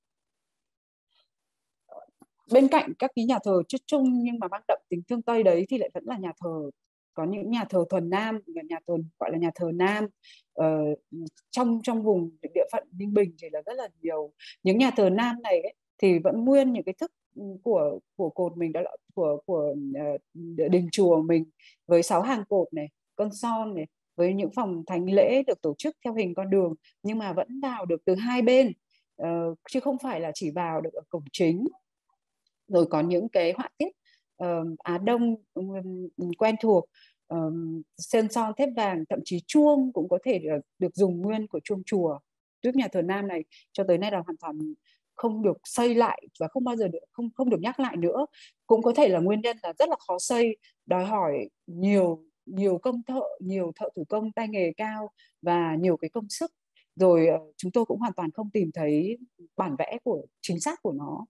Bên cạnh các cái nhà thờ chức chung nhưng mà mang đậm tính phương Tây đấy thì lại vẫn là nhà thờ, có những nhà thờ thuần Nam, gọi là nhà thờ Nam. Trong vùng địa phận Ninh Bình thì là rất là nhiều. Những nhà thờ Nam này ấy, thì vẫn nguyên những cái thức của cột mình, đó là của đình chùa mình, với 6 hàng cột này, con son này, với những phòng thánh lễ được tổ chức theo hình con đường, nhưng mà vẫn vào được từ hai bên, chứ không phải là chỉ vào được ở cổng chính. Rồi có những cái họa tiết Á Đông quen thuộc, sơn son thép vàng, thậm chí chuông cũng có thể được dùng nguyên của chuông chùa. Tuyết nhà thờ Nam này cho tới nay là hoàn toàn không được xây lại và không bao giờ không được nhắc lại nữa. Cũng có thể là nguyên nhân là rất là khó xây, đòi hỏi nhiều công thợ, nhiều thợ thủ công tay nghề cao và nhiều cái công sức. Rồi chúng tôi cũng hoàn toàn không tìm thấy bản vẽ chính xác của nó.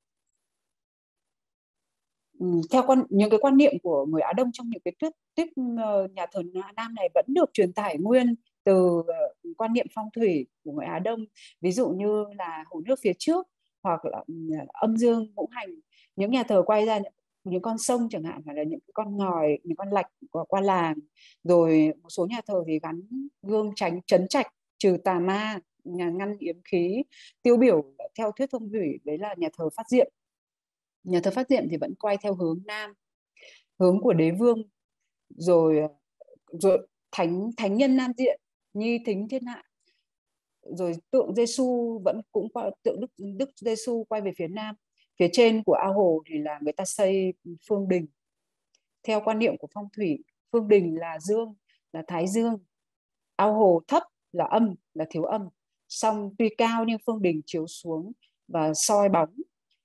Theo những cái quan niệm của người Á Đông trong những cái tuyết nhà thờ Nam này vẫn được truyền tải nguyên từ quan niệm phong thủy của người Á Đông, ví dụ như là hồ nước phía trước, hoặc là âm dương ngũ hành. Những nhà thờ quay ra những con sông chẳng hạn, hoặc là những con ngòi, những con lạch qua làng. Rồi một số nhà thờ thì gắn gương trấn trạch, trừ tà ma, ngăn yếm khí. Tiêu biểu theo thuyết phong thủy đấy là nhà thờ Phát Diệm. Nhà thờ Phát Diệm thì vẫn quay theo hướng Nam, hướng của đế vương. Rồi thánh nhân Nam Diện, nhi thính thiên hạ. Rồi tượng Giêsu vẫn cũng tượng Đức Giêsu quay về phía Nam. Phía trên của ao hồ thì là người ta xây phương đình. Theo quan niệm của phong thủy, phương đình là dương, là thái dương. Ao hồ thấp là âm, là thiếu âm. Song tuy cao nhưng phương đình chiếu xuống và soi bóng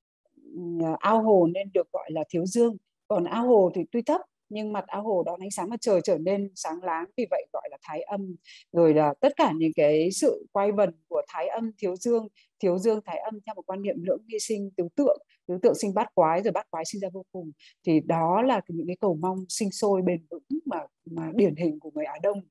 ao hồ nên được gọi là thiếu dương. Còn ao hồ thì tuy thấp nhưng mặt ao hồ đón ánh sáng mặt trời trở nên sáng láng, vì vậy gọi là thái âm. Rồi là tất cả những cái sự quay vần của thái âm, thiếu dương thái âm theo một quan niệm lưỡng nghi sinh tứ tượng sinh bát quái, rồi bát quái sinh ra vô cùng, thì đó là những cái cầu mong sinh sôi bền vững mà điển hình của người Á Đông.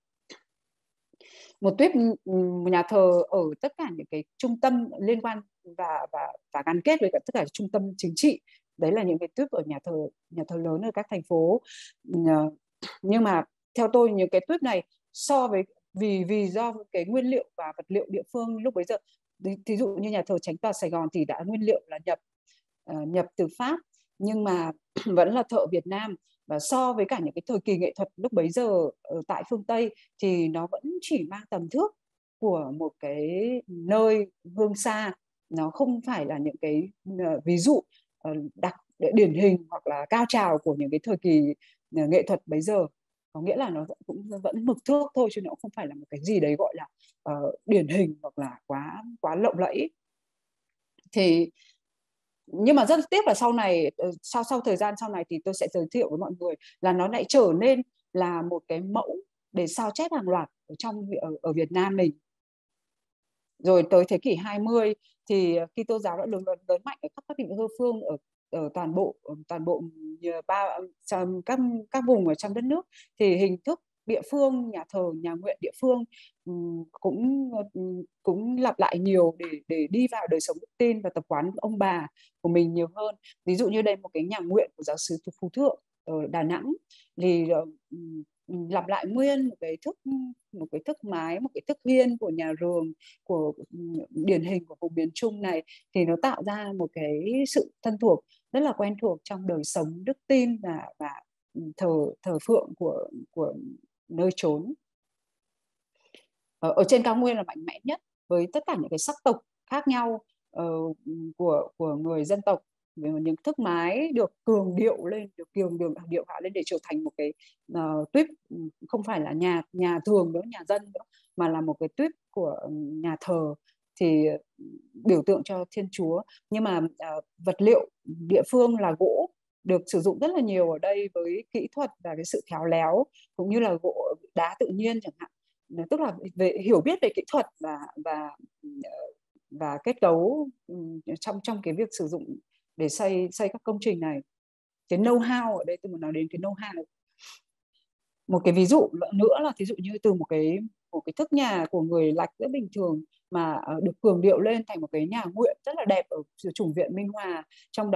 Một nhà thờ ở tất cả những cái trung tâm liên quan và gắn kết với tất cả trung tâm chính trị, đấy là những cái tuyếp ở nhà thờ lớn ở các thành phố. Nhưng mà theo tôi những cái tuyếp này so với vì do cái nguyên liệu và vật liệu địa phương lúc bấy giờ, thí dụ như nhà thờ Chánh tòa Sài Gòn thì đã nguyên liệu là nhập từ Pháp, nhưng mà vẫn là thợ Việt Nam. Và so với cả những cái thời kỳ nghệ thuật lúc bấy giờ ở tại phương Tây thì nó vẫn chỉ mang tầm thước của một cái nơi hương xa, nó không phải là những cái ví dụ điển hình hoặc là cao trào của những cái thời kỳ nghệ thuật bấy giờ. Có nghĩa là nó cũng vẫn mực thước thôi, chứ nó không phải là một cái gì đấy gọi là điển hình hoặc là quá lộng lẫy. Thì nhưng mà rất tiếc là sau này, sau thời gian sau này thì tôi sẽ giới thiệu với mọi người là nó lại trở nên là một cái mẫu để sao chép hàng loạt ở Việt Nam mình. Rồi tới thế kỷ 20 thì Kitô giáo đã lớn mạnh ở khắp các địa phương ở toàn bộ các vùng ở trong đất nước, thì hình thức địa phương, nhà thờ, nhà nguyện địa phương cũng lặp lại nhiều để đi vào đời sống đức tin và tập quán ông bà của mình nhiều hơn. Ví dụ như đây một cái nhà nguyện của giáo xứ Phú Thượng ở Đà Nẵng thì lặp lại nguyên một cái thức mái, một cái thức hiên của nhà rường của điển hình của vùng miền Trung này, thì nó tạo ra một cái sự thân thuộc rất là quen thuộc trong đời sống đức tin và thờ phượng của nơi chốn. Ở trên cao nguyên là mạnh mẽ nhất với tất cả những cái sắc tộc khác nhau của người dân tộc. Những thức mái được cường điệu lên, được điệu hạ lên để trở thành một cái tuyếp không phải là nhà thường nữa, nhà dân nữa, mà là một cái tuyếp của nhà thờ, thì biểu tượng cho Thiên Chúa. Nhưng mà vật liệu địa phương là gỗ được sử dụng rất là nhiều ở đây với kỹ thuật và cái sự khéo léo, cũng như là gỗ đá tự nhiên chẳng hạn. Tức là về hiểu biết về kỹ thuật và kết cấu trong cái việc sử dụng để xây các công trình này. Cái know-how ở đây tôi muốn nói đến cái know-how. Một cái ví dụ nữa là ví dụ như từ một cái thức nhà của người Lạch rất bình thường mà được cường điệu lên thành một cái nhà nguyện rất là đẹp ở chủng viện Minh Hòa. Trong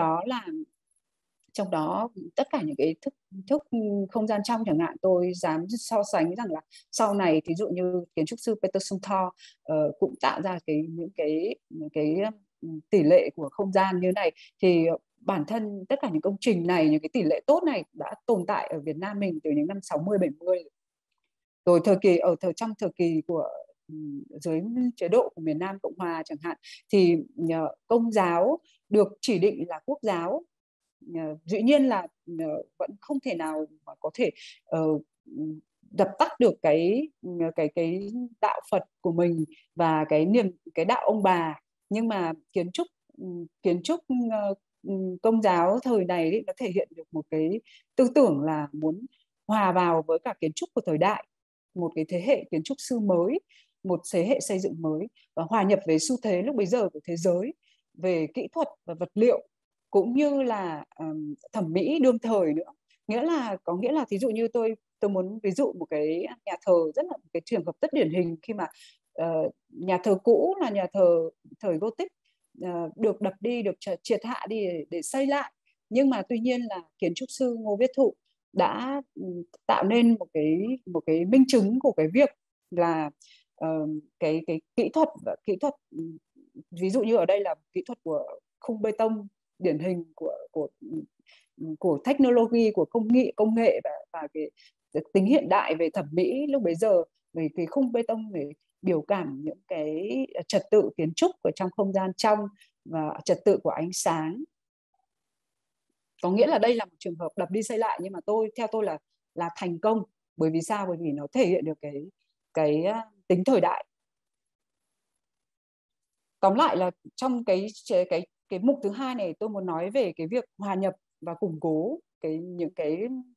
đó tất cả những cái thức không gian trong chẳng hạn, tôi dám so sánh rằng là sau này thí dụ như kiến trúc sư Peter Zumthor cũng tạo ra những cái tỷ lệ của không gian như này, thì bản thân tất cả những công trình này, những cái tỷ lệ tốt này đã tồn tại ở Việt Nam mình từ những năm 60 70 rồi. Trong thời kỳ của dưới chế độ của miền Nam Cộng Hòa chẳng hạn, thì Công giáo được chỉ định là quốc giáo. Dĩ nhiên là vẫn không thể nào mà có thể dập tắt được cái đạo Phật của mình và cái đạo ông bà, nhưng mà kiến trúc Công giáo thời này ấy, nó thể hiện được một cái tư tưởng là muốn hòa vào với cả kiến trúc của thời đại, một cái thế hệ kiến trúc sư mới, một thế hệ xây dựng mới, và hòa nhập với xu thế lúc bấy giờ của thế giới về kỹ thuật và vật liệu, cũng như là thẩm mỹ đương thời nữa. Có nghĩa là thí dụ như tôi muốn ví dụ một cái nhà thờ, rất là một cái trường hợp rất điển hình khi mà nhà thờ cũ là nhà thờ thời Gothic được đập đi, được triệt hạ đi để xây lại, nhưng mà tuy nhiên là kiến trúc sư Ngô Viết Thụ đã tạo nên một cái minh chứng của cái việc là cái kỹ thuật ví dụ như ở đây là kỹ thuật của khung bê tông điển hình của technology, của công nghệ và cái tính hiện đại về thẩm mỹ lúc bấy giờ, về cái khung bê tông để biểu cảm những cái trật tự kiến trúc ở trong không gian trong và trật tự của ánh sáng. Có nghĩa là đây là một trường hợp đập đi xây lại, nhưng mà theo tôi là thành công. Bởi vì sao? Bởi vì nó thể hiện được cái tính thời đại. Tóm lại là trong cái mục thứ hai này, tôi muốn nói về cái việc hòa nhập và củng cố những cái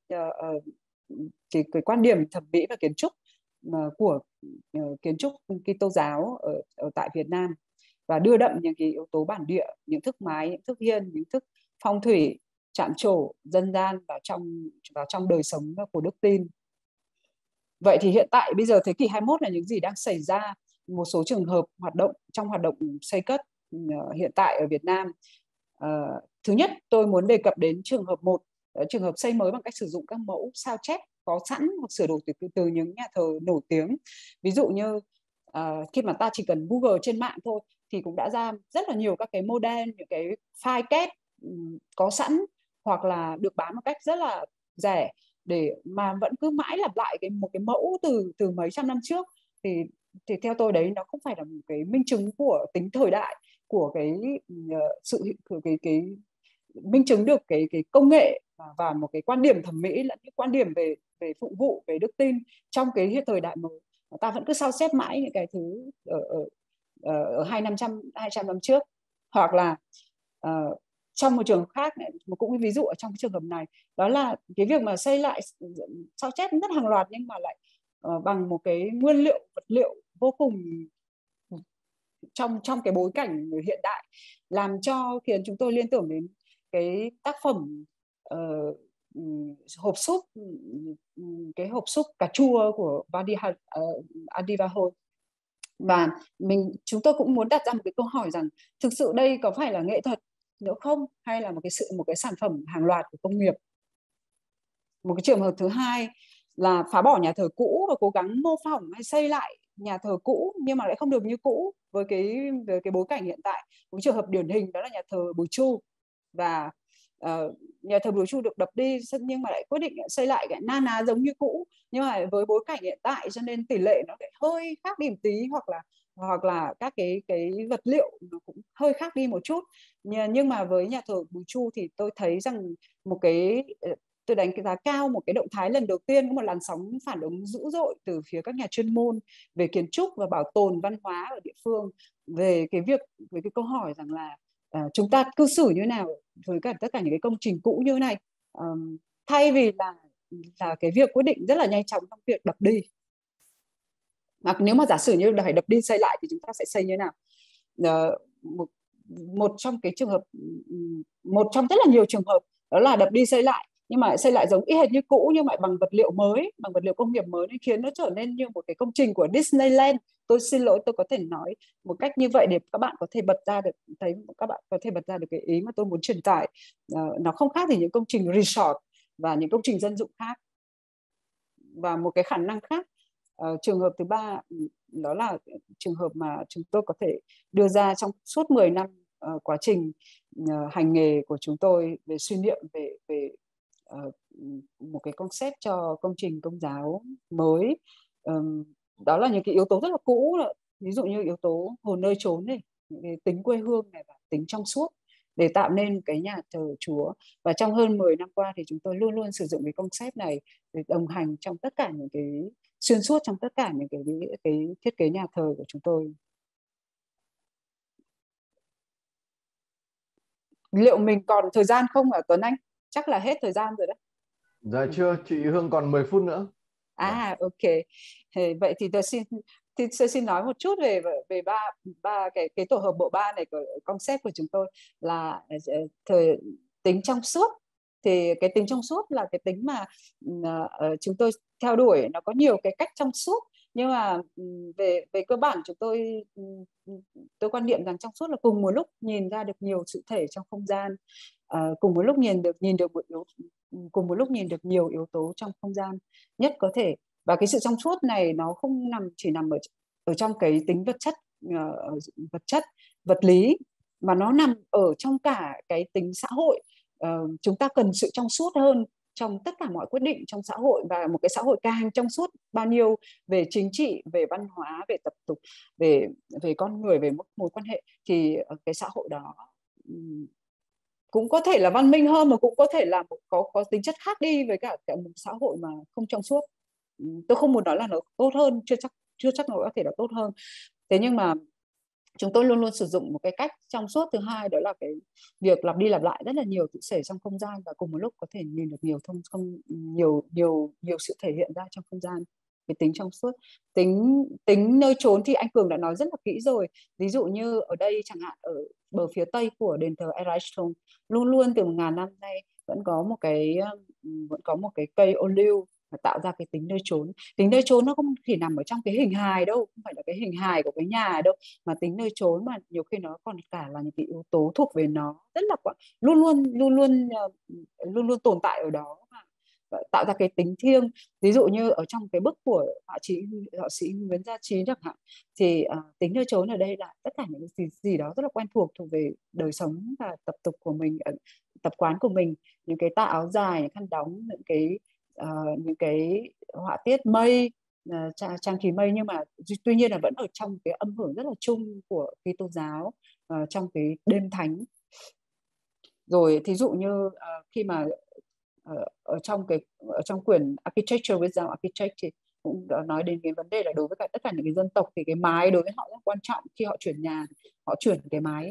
quan điểm thẩm mỹ và kiến trúc của kiến trúc Kitô giáo ở tại Việt Nam, và đưa đậm những cái yếu tố bản địa, những thức mái, những thức hiên, những thức phong thủy, chạm trổ, dân gian vào trong đời sống của đức tin. Vậy thì hiện tại bây giờ thế kỷ 21 là những gì đang xảy ra một số trường hợp trong hoạt động xây cất hiện tại ở Việt Nam. Thứ nhất, tôi muốn đề cập đến trường hợp trường hợp xây mới bằng cách sử dụng các mẫu sao chép có sẵn hoặc sửa đổi từ những nhà thờ nổi tiếng. Ví dụ như khi mà ta chỉ cần Google trên mạng thôi thì cũng đã ra rất là nhiều các cái model, những cái file kết có sẵn hoặc là được bán một cách rất là rẻ, để mà vẫn cứ mãi lặp lại một cái mẫu từ mấy trăm năm trước, thì theo tôi đấy nó không phải là một cái minh chứng của tính thời đại, của cái minh chứng được cái công nghệ và một cái quan điểm thẩm mỹ lẫn cái quan điểm về phụng vụ, về đức tin trong cái thời đại mới. Ta vẫn cứ sao xếp mãi những cái thứ ở 200 năm trước. Hoặc là trong một trường khác, cũng ví dụ ở trong cái trường hợp này, đó là cái việc mà xây lại sao chép rất hàng loạt, nhưng mà lại bằng một cái nguyên liệu, vật liệu vô cùng trong cái bối cảnh hiện đại, làm cho khiến chúng tôi liên tưởng đến cái tác phẩm hộp súp, cái hộp súp cà chua của Andy Warhol. Và chúng tôi cũng muốn đặt ra một cái câu hỏi rằng thực sự đây có phải là nghệ thuật nữa không, hay là một cái sản phẩm hàng loạt của công nghiệp. Một cái trường hợp thứ hai là phá bỏ nhà thờ cũ và cố gắng mô phỏng hay xây lại nhà thờ cũ nhưng mà lại không được như cũ với cái bối cảnh hiện tại. Một trường hợp điển hình đó là nhà thờ Bùi Chu, và nhà thờ Bùi Chu được đập đi nhưng mà lại quyết định xây lại cái na ná giống như cũ, nhưng mà với bối cảnh hiện tại cho nên tỷ lệ nó lại hơi khác đi một tí, hoặc là các cái vật liệu nó cũng hơi khác đi một chút. Nhưng mà với nhà thờ Bùi Chu thì tôi thấy rằng tôi đánh giá cao một cái động thái lần đầu tiên có một làn sóng phản ứng dữ dội từ phía các nhà chuyên môn về kiến trúc và bảo tồn văn hóa ở địa phương về cái câu hỏi rằng là chúng ta cư xử như nào với cả tất cả những cái công trình cũ như thế này, thay vì là cái việc quyết định rất là nhanh chóng trong việc đập đi. Mà nếu mà giả sử như phải đập đi xây lại thì chúng ta sẽ xây như thế nào? Một trong cái trường hợp, một trong rất là nhiều trường hợp đó là đập đi xây lại, nhưng mà xây lại giống y hệt như cũ nhưng mà bằng vật liệu mới, bằng vật liệu công nghiệp mới, nên khiến nó trở nên như một cái công trình của Disneyland. Tôi xin lỗi, tôi có thể nói một cách như vậy để các bạn có thể bật ra được, thấy các bạn có thể bật ra được cái ý mà tôi muốn truyền tải. Nó không khác gì những công trình resort và những công trình dân dụng khác. Và một cái khả năng khác, trường hợp thứ ba, đó là trường hợp mà chúng tôi có thể đưa ra trong suốt 10 năm quá trình hành nghề của chúng tôi về suy niệm về một cái concept cho công trình công giáo mới. Đó là những cái yếu tố rất là cũ, ví dụ như yếu tố hồn nơi chốn này, tính quê hương này và tính trong suốt để tạo nên cái nhà thờ Chúa. Và trong hơn 10 năm qua thì chúng tôi luôn luôn sử dụng cái concept này để đồng hành trong tất cả những cái xuyên suốt trong tất cả những cái thiết kế nhà thờ của chúng tôi. Liệu mình còn thời gian không hả Tuấn Anh? Chắc là hết thời gian rồi đấy. Dạ chưa, chị Hương còn 10 phút nữa. Ok. Vậy thì tôi xin nói một chút về ba cái tổ hợp bộ ba này của concept của chúng tôi là tính trong suốt. Thì cái tính trong suốt là cái tính mà chúng tôi theo đuổi, nó có nhiều cái cách trong suốt, nhưng mà về cơ bản tôi quan niệm rằng trong suốt là cùng một lúc nhìn ra được nhiều sự thể trong không gian, cùng một lúc cùng một lúc nhìn được nhiều yếu tố trong không gian nhất có thể. Và cái sự trong suốt này nó không chỉ nằm ở trong cái tính vật chất vật lý, mà nó nằm ở trong cả cái tính xã hội. Chúng ta cần sự trong suốt hơn trong tất cả mọi quyết định trong xã hội, và một cái xã hội càng trong suốt bao nhiêu về chính trị, về văn hóa, về tập tục, về con người, về mối quan hệ, thì cái xã hội đó cũng có thể là văn minh hơn, mà cũng có thể là có tính chất khác đi với cả một xã hội mà không trong suốt. Tôi không muốn nói là nó tốt hơn, chưa chắc nó có thể là tốt hơn. Thế nhưng mà chúng tôi luôn luôn sử dụng một cái cách trong suốt thứ hai, đó là cái việc lặp đi lặp lại rất là nhiều tự thể trong không gian, và cùng một lúc có thể nhìn được nhiều sự thể hiện ra trong không gian. Cái tính trong suốt, tính nơi trốn thì anh Cường đã nói rất là kỹ rồi. Ví dụ như ở đây chẳng hạn, ở bờ phía tây của đền thờ Erechthon, luôn luôn từ 1000 năm nay vẫn có một cái cây ô liu tạo ra cái tính nơi trốn. Tính nơi trốn nó không chỉ nằm ở trong cái hình hài đâu, không phải là cái hình hài của cái nhà đâu, mà tính nơi trốn mà nhiều khi nó còn cả là những cái yếu tố thuộc về nó, rất là luôn luôn tồn tại ở đó và tạo ra cái tính thiêng. Ví dụ như ở trong cái bức của họa sĩ Nguyễn Gia Trí chẳng hạn, thì tính nơi trốn ở đây là tất cả những cái gì đó rất là quen thuộc về đời sống và tập tục của mình, tập quán của mình, những cái tà áo dài, những khăn đóng, những cái họa tiết mây, trang trí mây, nhưng mà tuy nhiên là vẫn ở trong cái âm hưởng rất là chung của Kitô giáo, trong cái đêm thánh. Rồi thí dụ như khi mà ở trong quyển Architecture Without Architect thì cũng nói đến cái vấn đề là đối với tất cả những cái dân tộc thì cái mái đối với họ rất quan trọng. Khi họ chuyển nhà, họ chuyển cái mái.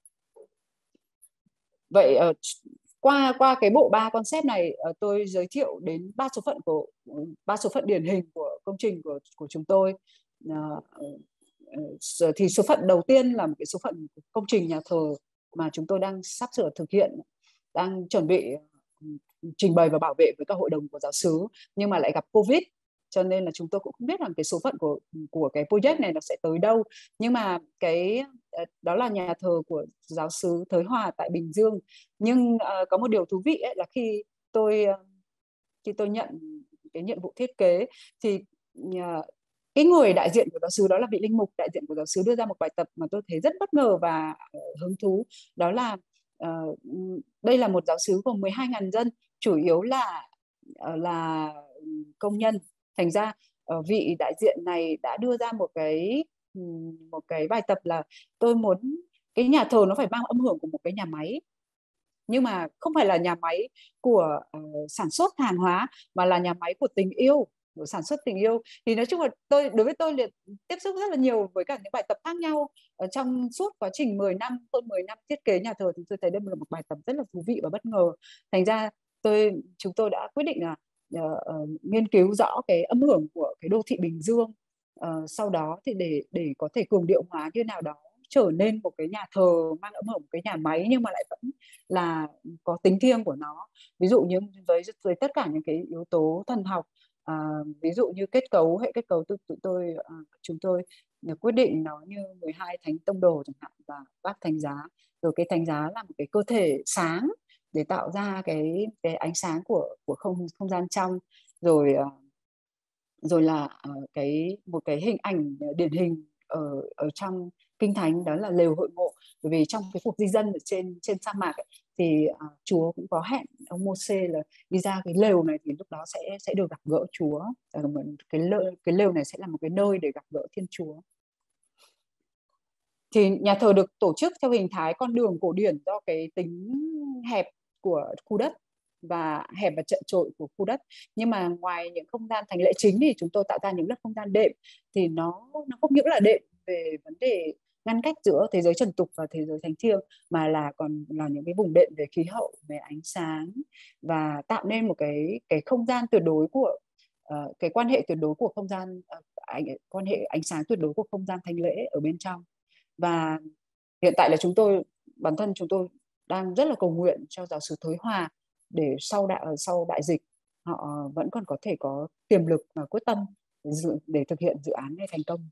Vậy qua cái bộ 3 concept này, tôi giới thiệu đến 3 số phận điển hình của công trình của chúng tôi. Thì số phận đầu tiên là một cái số phận công trình nhà thờ mà chúng tôi đang sắp sửa thực hiện, đang chuẩn bị trình bày và bảo vệ với các hội đồng của giáo xứ, nhưng mà lại gặp Covid, cho nên là chúng tôi cũng không biết rằng cái số phận của cái project này nó sẽ tới đâu. Nhưng mà đó là nhà thờ của giáo xứ Thới Hòa tại Bình Dương. Nhưng có một điều thú vị ấy, là khi tôi nhận cái nhiệm vụ thiết kế thì cái người đại diện của giáo xứ, đó là vị linh mục đại diện của giáo xứ, đưa ra một bài tập mà tôi thấy rất bất ngờ và hứng thú. Đó là đây là một giáo xứ gồm 12.000 dân, chủ yếu là công nhân. Thành ra vị đại diện này đã đưa ra một cái bài tập là tôi muốn cái nhà thờ nó phải mang âm hưởng của một cái nhà máy, nhưng mà không phải là nhà máy của sản xuất hàng hóa, mà là nhà máy của tình yêu, sản xuất tình yêu. Thì nói chung là đối với tôi tiếp xúc rất là nhiều với cả những bài tập khác nhau ở trong suốt quá trình 10 năm, hơn 10 năm thiết kế nhà thờ, thì tôi thấy đây là một bài tập rất là thú vị và bất ngờ. Thành ra chúng tôi đã quyết định là nghiên cứu rõ cái âm hưởng của cái đô thị Bình Dương, sau đó thì để có thể cường điệu hóa như nào đó, trở nên một cái nhà thờ mang âm hưởng một cái nhà máy nhưng mà lại vẫn là có tính thiêng của nó. Ví dụ như với tất cả những cái yếu tố thần học, ví dụ như hệ kết cấu chúng tôi quyết định nó như 12 thánh tông đồ chẳng hạn, và bát thánh giá. Rồi cái thánh giá là một cái cơ thể sáng để tạo ra cái ánh sáng của không gian trong. Rồi là một cái hình ảnh điển hình ở trong kinh thánh, đó là lều hội ngộ. Bởi vì trong cái cuộc di dân ở trên sa mạc ấy, thì Chúa cũng có hẹn ông Mô-sê là đi ra cái lều này thì lúc đó sẽ được gặp gỡ Chúa. Cái lều này sẽ là một cái nơi để gặp gỡ Thiên Chúa. Thì nhà thờ được tổ chức theo hình thái con đường cổ điển do cái tính hẹp của khu đất và hẹp và chật chội của khu đất. Nhưng mà ngoài những không gian thánh lễ chính thì chúng tôi tạo ra những lớp không gian đệm. Thì nó không những là đệm về vấn đề ngăn cách giữa thế giới trần tục và thế giới thánh thiêng, mà còn là những cái vùng đệm về khí hậu, về ánh sáng, và tạo nên một cái không gian tuyệt đối của cái quan hệ tuyệt đối của không gian, quan hệ ánh sáng tuyệt đối của không gian thánh lễ ở bên trong. Và hiện tại là bản thân chúng tôi đang rất là cầu nguyện cho giáo xứ Thới Hòa để sau đại dịch họ vẫn còn có thể có tiềm lực và quyết tâm để thực hiện dự án này thành công.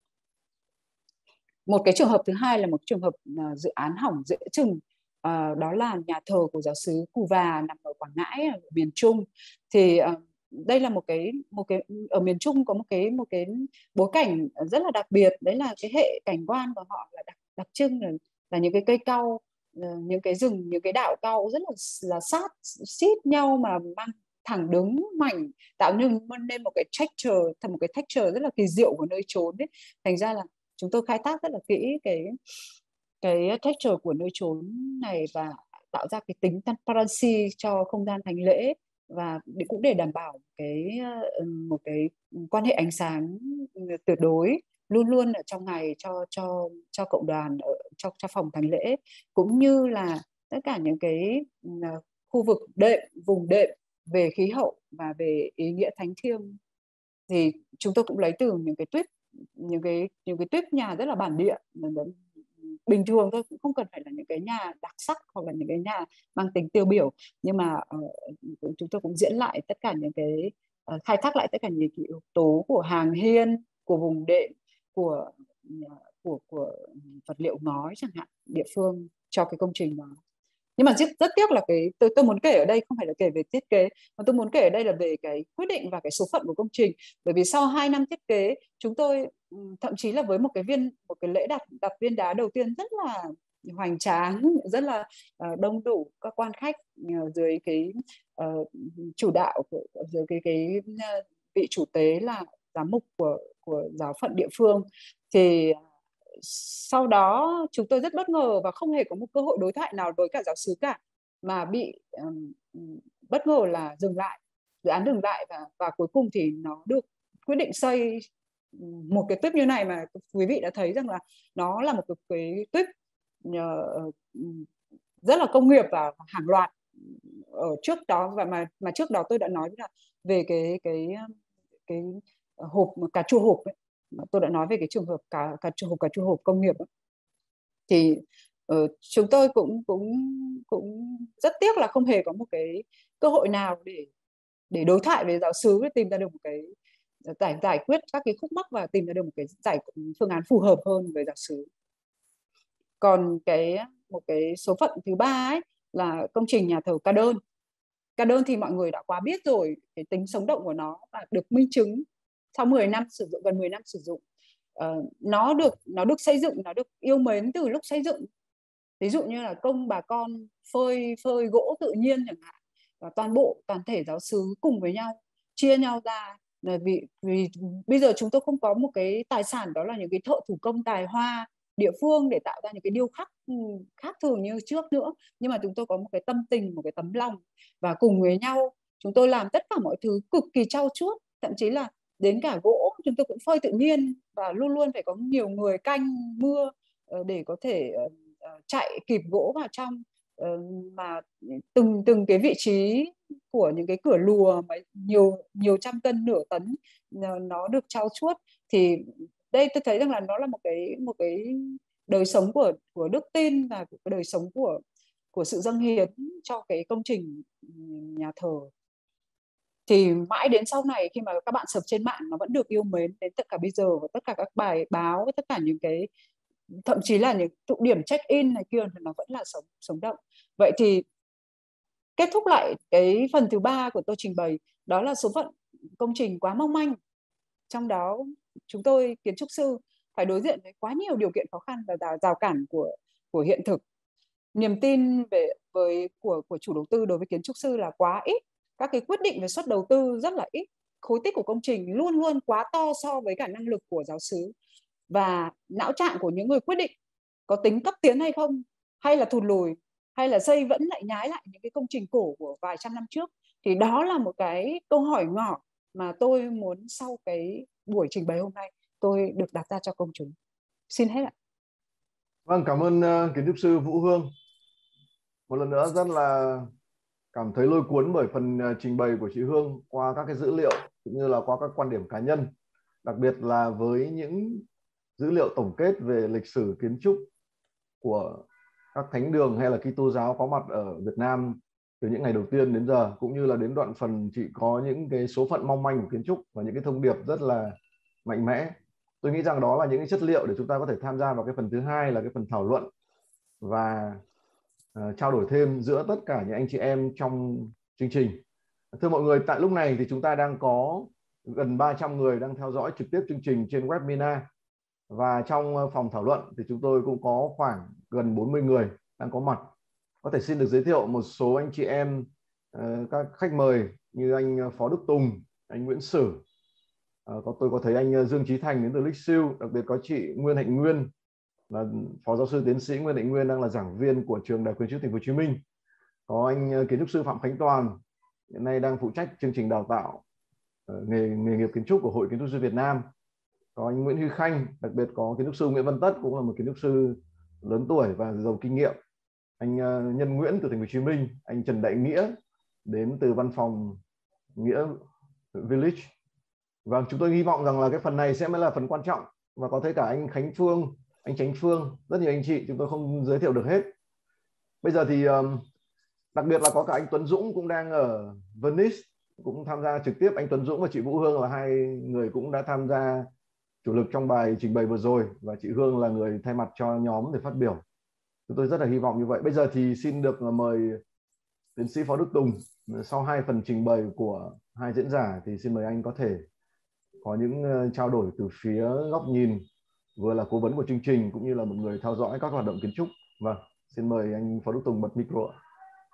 Một cái trường hợp thứ hai là một trường hợp dự án hỏng dễ chừng, đó là nhà thờ của giáo xứ Cù Và nằm ở Quảng Ngãi, ở miền Trung. Thì đây là một cái ở miền Trung có một cái bối cảnh rất là đặc biệt, đấy là cái hệ cảnh quan của họ là đặc trưng là những cái cây cau, những cái rừng, những cái đảo cau rất là sát xít nhau mà mang thẳng đứng mảnh, tạo nên một cái texture rất là kỳ diệu của nơi chốn ấy. Thành ra là chúng tôi khai thác rất là kỹ cái texture của nơi chốn này và tạo ra cái tính transparency cho không gian thánh lễ, và cũng để đảm bảo một cái quan hệ ánh sáng tuyệt đối luôn luôn ở trong ngày cho cộng đoàn, cho phòng thánh lễ, cũng như là tất cả những cái khu vực đệm, vùng đệm về khí hậu và về ý nghĩa thánh thiêng. Thì chúng tôi cũng lấy từ những cái tuyếp nhà rất là bản địa, bình thường thôi, cũng không cần phải là những cái nhà đặc sắc hoặc là những cái nhà mang tính tiêu biểu, nhưng mà chúng tôi cũng diễn lại tất cả những cái khai thác lại tất cả những cái yếu tố của hàng hiên, của vùng đệm, của vật liệu ngói chẳng hạn địa phương cho cái công trình đó. Nhưng mà rất tiếc là tôi muốn kể ở đây không phải là kể về thiết kế, mà tôi muốn kể ở đây là về cái quyết định và cái số phận của công trình. Bởi vì sau 2 năm thiết kế, chúng tôi thậm chí là với một cái lễ đặt viên đá đầu tiên rất là hoành tráng, rất là đông đủ các quan khách dưới cái chủ đạo dưới cái vị chủ tế là giám mục của giáo phận địa phương. Thì sau đó chúng tôi rất bất ngờ và không hề có một cơ hội đối thoại nào với cả giáo xứ cả, mà bị bất ngờ là dự án dừng lại, và cuối cùng thì nó được quyết định xây một cái tuyếp như này mà quý vị đã thấy rằng là nó là một cái tuyếp rất là công nghiệp và hàng loạt ở trước đó, và mà trước đó tôi đã nói là về cái hộp cà chua hộp ấy. Tôi đã nói về cái trường hợp cà chua hộp công nghiệp ấy. Thì chúng tôi cũng rất tiếc là không hề có một cái cơ hội nào để đối thoại với giáo xứ, để tìm ra được một cái giải quyết các cái khúc mắc và tìm ra được một cái phương án phù hợp hơn với giáo xứ. Còn một cái số phận thứ ba ấy là công trình nhà thờ Ca Đơn. Ca Đơn thì mọi người đã quá biết rồi, cái tính sống động của nó và được minh chứng sau 10 năm sử dụng, gần 10 năm sử dụng. Nó được xây dựng, nó được yêu mến từ lúc xây dựng. Ví dụ như là bà con phơi gỗ tự nhiên chẳng hạn, và toàn thể giáo xứ cùng với nhau chia nhau ra, vì bây giờ chúng tôi không có một cái tài sản đó là những cái thợ thủ công tài hoa địa phương để tạo ra những cái điêu khắc khác thường như trước nữa, nhưng mà chúng tôi có một cái tâm tình, một cái tấm lòng, và cùng với nhau chúng tôi làm tất cả mọi thứ cực kỳ trau chuốt thậm chí là đến cả gỗ chúng tôi cũng phơi tự nhiên, và luôn luôn phải có nhiều người canh mưa để có thể chạy kịp gỗ vào trong, mà từng cái vị trí của những cái cửa lùa mà nhiều trăm cân, nửa tấn nó được trau chuốt. Thì đây tôi thấy rằng là nó là một cái đời sống của đức tin và cái đời sống của sự dâng hiến cho cái công trình nhà thờ. Thì mãi đến sau này khi mà các bạn search trên mạng nó vẫn được yêu mến đến tất cả bây giờ, và tất cả các bài báo, tất cả những cái, thậm chí là những tụ điểm check-in này kia thì nó vẫn là sống động. Vậy thì kết thúc lại cái phần thứ 3 của tôi trình bày, đó là số phận công trình quá mong manh. Trong đó chúng tôi kiến trúc sư phải đối diện với quá nhiều điều kiện khó khăn và rào cản của hiện thực. Niềm tin của chủ đầu tư đối với kiến trúc sư là quá ít. Các cái quyết định về suất đầu tư rất là ít. Khối tích của công trình luôn luôn quá to so với cả năng lực của giáo xứ. Và não trạng của những người quyết định có tính cấp tiến hay không, hay là thụt lùi, hay là xây vẫn lại nhái lại những cái công trình cổ của vài trăm năm trước. Thì đó là một cái câu hỏi ngỏ mà tôi muốn sau cái buổi trình bày hôm nay tôi được đặt ra cho công chúng. Xin hết ạ. Vâng, cảm ơn kiến trúc sư Vũ Hương. Một lần nữa rất là cảm thấy lôi cuốn bởi phần trình bày của chị Hương qua các cái dữ liệu cũng như là qua các quan điểm cá nhân, đặc biệt là với những dữ liệu tổng kết về lịch sử kiến trúc của các thánh đường hay là Kitô giáo có mặt ở Việt Nam từ những ngày đầu tiên đến giờ, cũng như là đến đoạn phần chị có những cái số phận mong manh của kiến trúc và những cái thông điệp rất là mạnh mẽ. Tôi nghĩ rằng đó là những cái chất liệu để chúng ta có thể tham gia vào cái phần thứ hai, là cái phần thảo luận và trao đổi thêm giữa tất cả những anh chị em trong chương trình. Thưa mọi người, tại lúc này thì chúng ta đang có gần 300 người đang theo dõi trực tiếp chương trình trên web Mina, và trong phòng thảo luận thì chúng tôi cũng có khoảng gần 40 người đang có mặt. Có thể xin được giới thiệu một số anh chị em, các khách mời như anh Phó Đức Tùng, anh Nguyễn Sử, tôi có thấy anh Dương Chí Thành đến từ Lích Siêu, đặc biệt có chị Nguyên Hạnh Nguyên là Phó Giáo sư Tiến sĩ Nguyên Hạnh Nguyên đang là giảng viên của trường Đại học Kiến trúc Thành phố Hồ Chí Minh. Có anh kiến trúc sư Phạm Khánh Toàn hiện nay đang phụ trách chương trình đào tạo nghề nghiệp kiến trúc của Hội Kiến trúc sư Việt Nam. Có anh Nguyễn Huy Khanh, đặc biệt có kiến trúc sư Nguyễn Văn Tất, cũng là một kiến trúc sư lớn tuổi và giàu kinh nghiệm. Anh Nhân Nguyễn từ Thành phố Hồ Chí Minh, anh Trần Đại Nghĩa đến từ văn phòng Nghĩa Village. Và chúng tôi hy vọng rằng là cái phần này sẽ mới là phần quan trọng, và có thể cả anh Khánh Phương, anh Chánh Phương, rất nhiều anh chị chúng tôi không giới thiệu được hết. Bây giờ thì đặc biệt là có cả anh Tuấn Dũng cũng đang ở Venice, cũng tham gia trực tiếp. Anh Tuấn Dũng và chị Vũ Hương là hai người cũng đã tham gia chủ lực trong bài trình bày vừa rồi, và chị Hương là người thay mặt cho nhóm để phát biểu. Chúng tôi rất là hy vọng như vậy. Bây giờ thì xin được mời tiến sĩ Phó Đức Tùng. Sau hai phần trình bày của hai diễn giả thì xin mời anh có thể có những trao đổi từ phía góc nhìn vừa là cố vấn của chương trình cũng như là một người theo dõi các hoạt động kiến trúc. Vâng, xin mời anh Phó Đức Tùng bật micro ạ.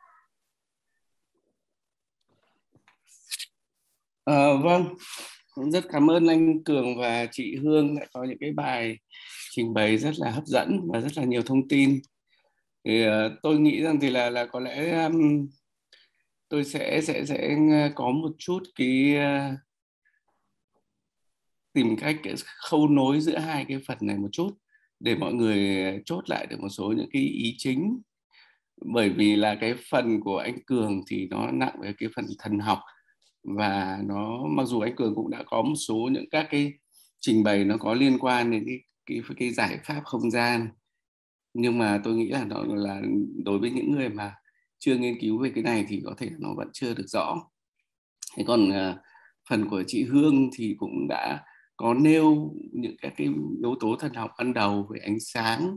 Vâng, rất cảm ơn anh Cường và chị Hương đã có những cái bài trình bày rất là hấp dẫn và rất là nhiều thông tin. Thì tôi nghĩ rằng thì là có lẽ tôi sẽ có một chút cái tìm cách khâu nối giữa hai cái phần này một chút để mọi người chốt lại được một số những cái ý chính. Bởi vì là cái phần của anh Cường thì nó nặng về cái phần thần học, và nó mặc dù anh Cường cũng đã có một số những các cái trình bày nó có liên quan đến cái giải pháp không gian, nhưng mà tôi nghĩ là nó là đối với những người mà chưa nghiên cứu về cái này thì có thể nó vẫn chưa được rõ. Thế còn phần của chị Hương thì cũng đã có nêu những các cái yếu tố thần học ban đầu về ánh sáng,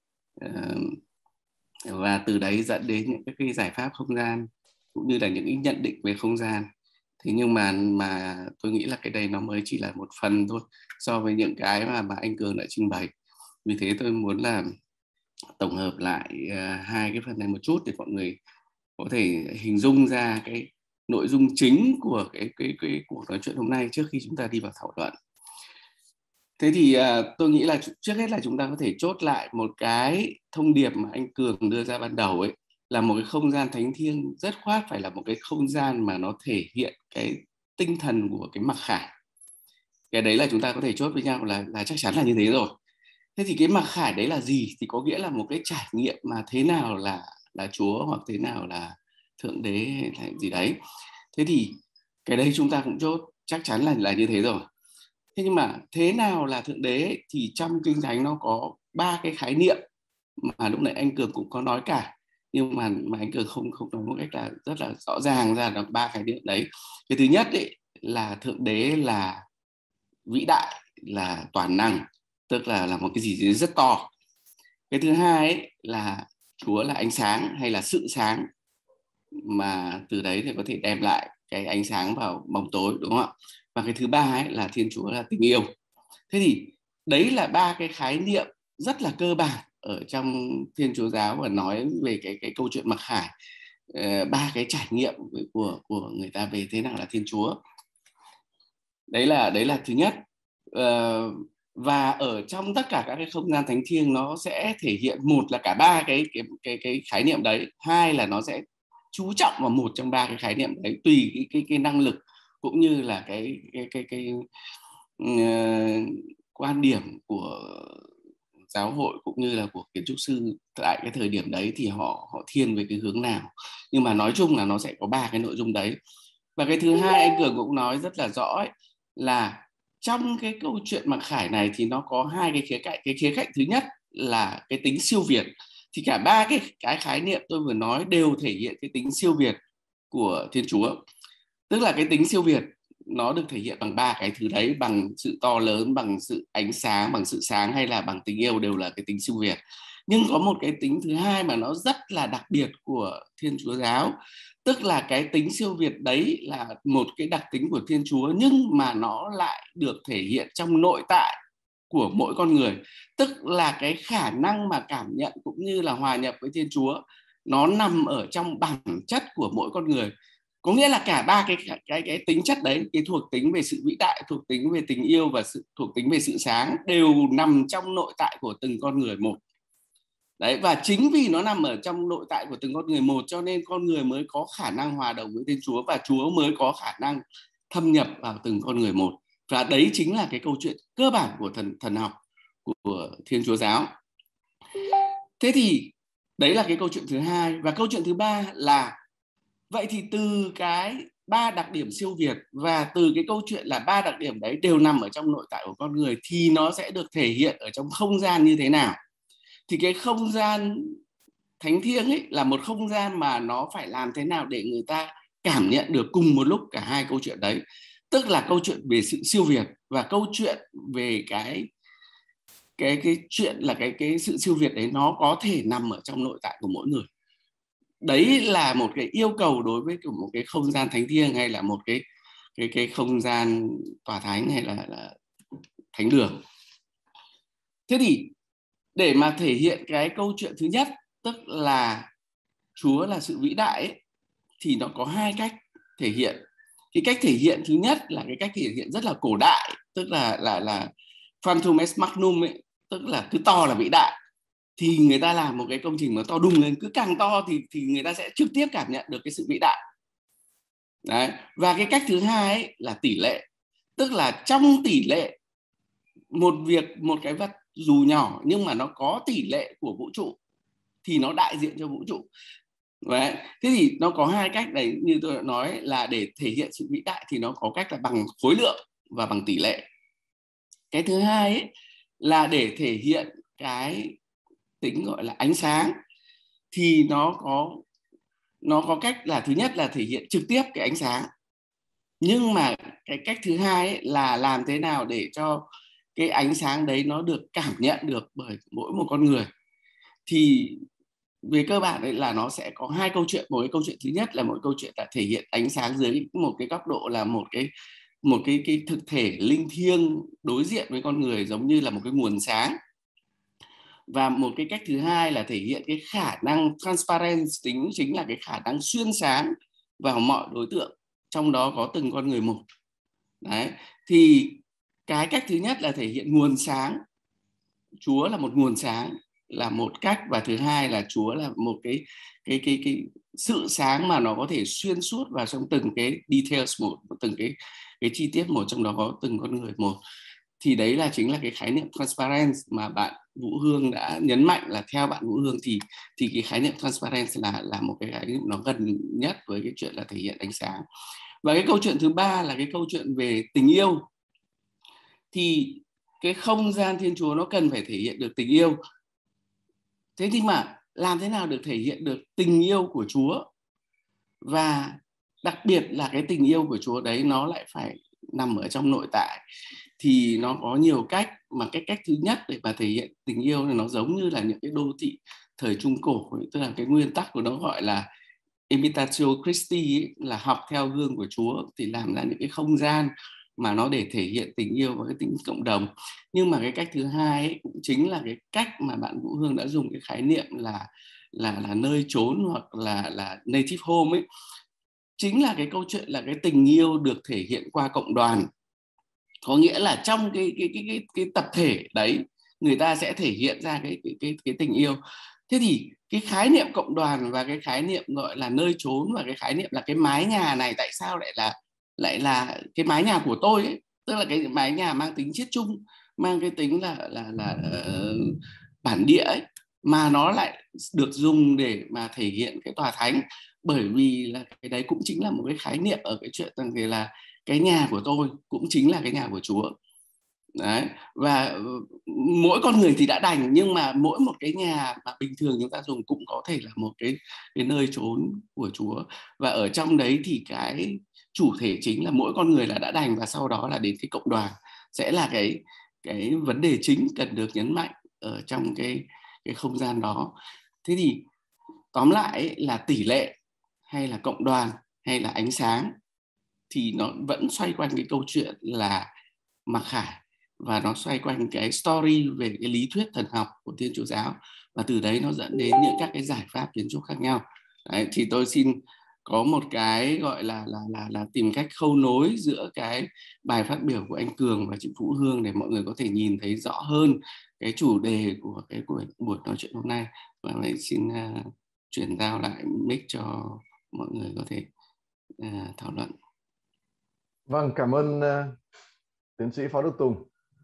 và từ đấy dẫn đến những cái giải pháp không gian cũng như là những cái nhận định về không gian. Thế nhưng mà tôi nghĩ là cái đây nó mới chỉ là một phần thôi so với những cái mà anh Cường đã trình bày. Vì thế tôi muốn là tổng hợp lại hai cái phần này một chút để mọi người có thể hình dung ra cái nội dung chính của cái cuộc nói chuyện hôm nay trước khi chúng ta đi vào thảo luận. Thế thì tôi nghĩ là trước hết là chúng ta có thể chốt lại một cái thông điệp mà anh Cường đưa ra ban đầu ấy, là một cái không gian thánh thiêng rất khoát phải là một cái không gian mà nó thể hiện cái tinh thần của cái mặc khải. Cái đấy là chúng ta có thể chốt với nhau là chắc chắn là như thế rồi. Thế thì cái mặc khải đấy là gì? Thì có nghĩa là một cái trải nghiệm mà thế nào là Chúa hoặc thế nào là Thượng Đế hay gì đấy. Thế thì cái đấy chúng ta cũng chốt chắc chắn là như thế rồi. Thế nhưng mà thế nào là Thượng Đế thì trong Kinh Thánh nó có 3 cái khái niệm mà lúc nãy anh Cường cũng có nói cả, nhưng mà anh Cường không nói một cách là rất là rõ ràng ra là 3 khái niệm đấy. Cái thứ nhất ấy, là Thượng Đế là vĩ đại, là toàn năng, tức là một cái gì rất to. Cái thứ hai ấy, là Chúa là ánh sáng hay là sự sáng, mà từ đấy thì có thể đem lại cái ánh sáng vào bóng tối, đúng không ạ? Và cái thứ ba ấy là Thiên Chúa là tình yêu. Thế thì đấy là 3 cái khái niệm rất là cơ bản ở trong Thiên Chúa giáo và nói về cái câu chuyện mặc khải, 3 cái trải nghiệm của người ta về thế nào là Thiên Chúa. Đấy là thứ nhất. Và ở trong tất cả các cái không gian thánh thiêng nó sẽ thể hiện một là cả 3 cái khái niệm đấy, hai là nó sẽ chú trọng vào một trong 3 cái khái niệm đấy tùy cái năng lực cũng như là cái quan điểm của giáo hội cũng như là của kiến trúc sư tại cái thời điểm đấy thì họ thiên về cái hướng nào. Nhưng mà nói chung là nó sẽ có 3 cái nội dung đấy. Và cái thứ hai anh Cường cũng nói rất là rõ ấy, là trong cái câu chuyện mặc khải này thì nó có 2 cái khía cạnh. Cái khía cạnh thứ nhất là cái tính siêu việt. Thì cả 3 cái khái niệm tôi vừa nói đều thể hiện cái tính siêu việt của Thiên Chúa. Tức là cái tính siêu việt nó được thể hiện bằng 3 cái thứ đấy, bằng sự to lớn, bằng sự ánh sáng, bằng sự sáng hay là bằng tình yêu, đều là cái tính siêu việt. Nhưng có một cái tính thứ hai mà nó rất là đặc biệt của Thiên Chúa giáo, tức là cái tính siêu việt đấy là một cái đặc tính của Thiên Chúa nhưng mà nó lại được thể hiện trong nội tại của mỗi con người. Tức là cái khả năng mà cảm nhận cũng như là hòa nhập với Thiên Chúa nó nằm ở trong bản chất của mỗi con người. Có nghĩa là cả 3 cái tính chất đấy, cái thuộc tính về sự vĩ đại, thuộc tính về tình yêu và thuộc tính về sự sáng đều nằm trong nội tại của từng con người một. Đấy, và chính vì nó nằm ở trong nội tại của từng con người một cho nên con người mới có khả năng hòa đồng với Thiên Chúa và Chúa mới có khả năng thâm nhập vào từng con người một. Và đấy chính là cái câu chuyện cơ bản của thần học của Thiên Chúa giáo. Thế thì đấy là cái câu chuyện thứ hai. Và câu chuyện thứ ba là vậy thì từ cái 3 đặc điểm siêu việt và từ cái câu chuyện là 3 đặc điểm đấy đều nằm ở trong nội tại của con người thì nó sẽ được thể hiện ở trong không gian như thế nào? Thì cái không gian thánh thiêng ấy là một không gian mà nó phải làm thế nào để người ta cảm nhận được cùng một lúc cả 2 câu chuyện đấy. Tức là câu chuyện về sự siêu việt và câu chuyện về cái chuyện là cái sự siêu việt đấy nó có thể nằm ở trong nội tại của mỗi người. Đấy là một cái yêu cầu đối với một cái không gian thánh thiêng hay là một cái không gian tòa thánh hay là thánh đường. Thế thì để mà thể hiện cái câu chuyện thứ nhất, tức là Chúa là sự vĩ đại ấy, thì nó có 2 cách thể hiện. Cái cách thể hiện thứ nhất là cái cách thể hiện rất là cổ đại, tức là Quantum est magnum ấy, tức là cứ to là vĩ đại. Thì người ta làm một cái công trình mà to đùng lên, cứ càng to thì người ta sẽ trực tiếp cảm nhận được cái sự vĩ đại. Đấy. Và cái cách thứ hai ấy là tỷ lệ, tức là trong tỷ lệ một cái vật dù nhỏ nhưng mà nó có tỷ lệ của vũ trụ thì nó đại diện cho vũ trụ. Đấy. Thế thì nó có 2 cách đấy, như tôi đã nói là để thể hiện sự vĩ đại thì nó có cách là bằng khối lượng và bằng tỷ lệ. Cái thứ hai ấy là để thể hiện cái tính gọi là ánh sáng thì nó có cách là thứ nhất là thể hiện trực tiếp cái ánh sáng, nhưng mà cái cách thứ hai ấy là làm thế nào để cho cái ánh sáng đấy nó được cảm nhận được bởi mỗi một con người. Thì về cơ bản đấy là nó sẽ có 2 câu chuyện. Một cái câu chuyện thứ nhất là một câu chuyện là thể hiện ánh sáng dưới một cái góc độ là một cái thực thể linh thiêng đối diện với con người giống như là một cái nguồn sáng. Và một cái cách thứ hai là thể hiện cái khả năng transparent, chính là cái khả năng xuyên sáng vào mọi đối tượng, trong đó có từng con người một. Đấy. Thì cái cách thứ nhất là thể hiện nguồn sáng. Chúa là một nguồn sáng, là một cách, và thứ hai là Chúa là một cái sự sáng mà nó có thể xuyên suốt vào trong từng cái details một, từng cái chi tiết một, trong đó có từng con người một. Thì đấy là chính là cái khái niệm transparence mà bạn Vũ Hương đã nhấn mạnh, là theo bạn Vũ Hương thì cái khái niệm transparence là một cái khái niệm nó gần nhất với cái chuyện là thể hiện ánh sáng. Và cái câu chuyện thứ ba là cái câu chuyện về tình yêu. Thì cái không gian Thiên Chúa nó cần phải thể hiện được tình yêu. Thế thì mà làm thế nào được thể hiện được tình yêu của Chúa? Và đặc biệt là cái tình yêu của Chúa đấy nó lại phải nằm ở trong nội tại. Thì nó có nhiều cách, mà cái cách thứ nhất để mà thể hiện tình yêu thì nó giống như là những cái đô thị thời Trung Cổ, tức là cái nguyên tắc của nó gọi là imitatio Christi ấy, là học theo gương của Chúa, thì làm ra những cái không gian mà nó để thể hiện tình yêu và cái tính cộng đồng. Nhưng mà cái cách thứ hai ấy, cũng chính là cái cách mà bạn Vũ Hương đã dùng cái khái niệm là nơi trốn hoặc là native home ấy, chính là cái câu chuyện là cái tình yêu được thể hiện qua cộng đoàn. Có nghĩa là trong cái tập thể đấy người ta sẽ thể hiện ra cái tình yêu. Thế thì cái khái niệm cộng đoàn và cái khái niệm gọi là nơi trốn và cái khái niệm là cái mái nhà này tại sao lại là cái mái nhà của tôi ấy, tức là cái mái nhà mang tính chiết chung, mang cái tính là bản địa ấy, mà nó lại được dùng để mà thể hiện cái tòa thánh, bởi vì là cái đấy cũng chính là một cái khái niệm ở cái chuyện rằng là cái nhà của tôi cũng chính là cái nhà của Chúa. Đấy. Và mỗi con người thì đã đành, nhưng mà mỗi một cái nhà mà bình thường chúng ta dùng cũng có thể là một cái nơi trốn của Chúa. Và ở trong đấy thì cái chủ thể chính là mỗi con người là đã đành, và sau đó là đến cái cộng đoàn sẽ là cái vấn đề chính cần được nhấn mạnh ở trong cái không gian đó. Thế thì tóm lại là tỷ lệ hay là cộng đoàn hay là ánh sáng thì nó vẫn xoay quanh cái câu chuyện là mặc khải, và nó xoay quanh cái story về cái lý thuyết thần học của Thiên Chúa giáo, và từ đấy nó dẫn đến những các cái giải pháp kiến trúc khác nhau. Đấy, thì tôi xin có một cái gọi là tìm cách khâu nối giữa cái bài phát biểu của anh Cường và chị Vũ Hương để mọi người có thể nhìn thấy rõ hơn cái chủ đề của cái buổi nói chuyện hôm nay. Và vậy xin chuyển giao lại mic cho mọi người có thể thảo luận. Vâng, cảm ơn tiến sĩ Phó Đức Tùng.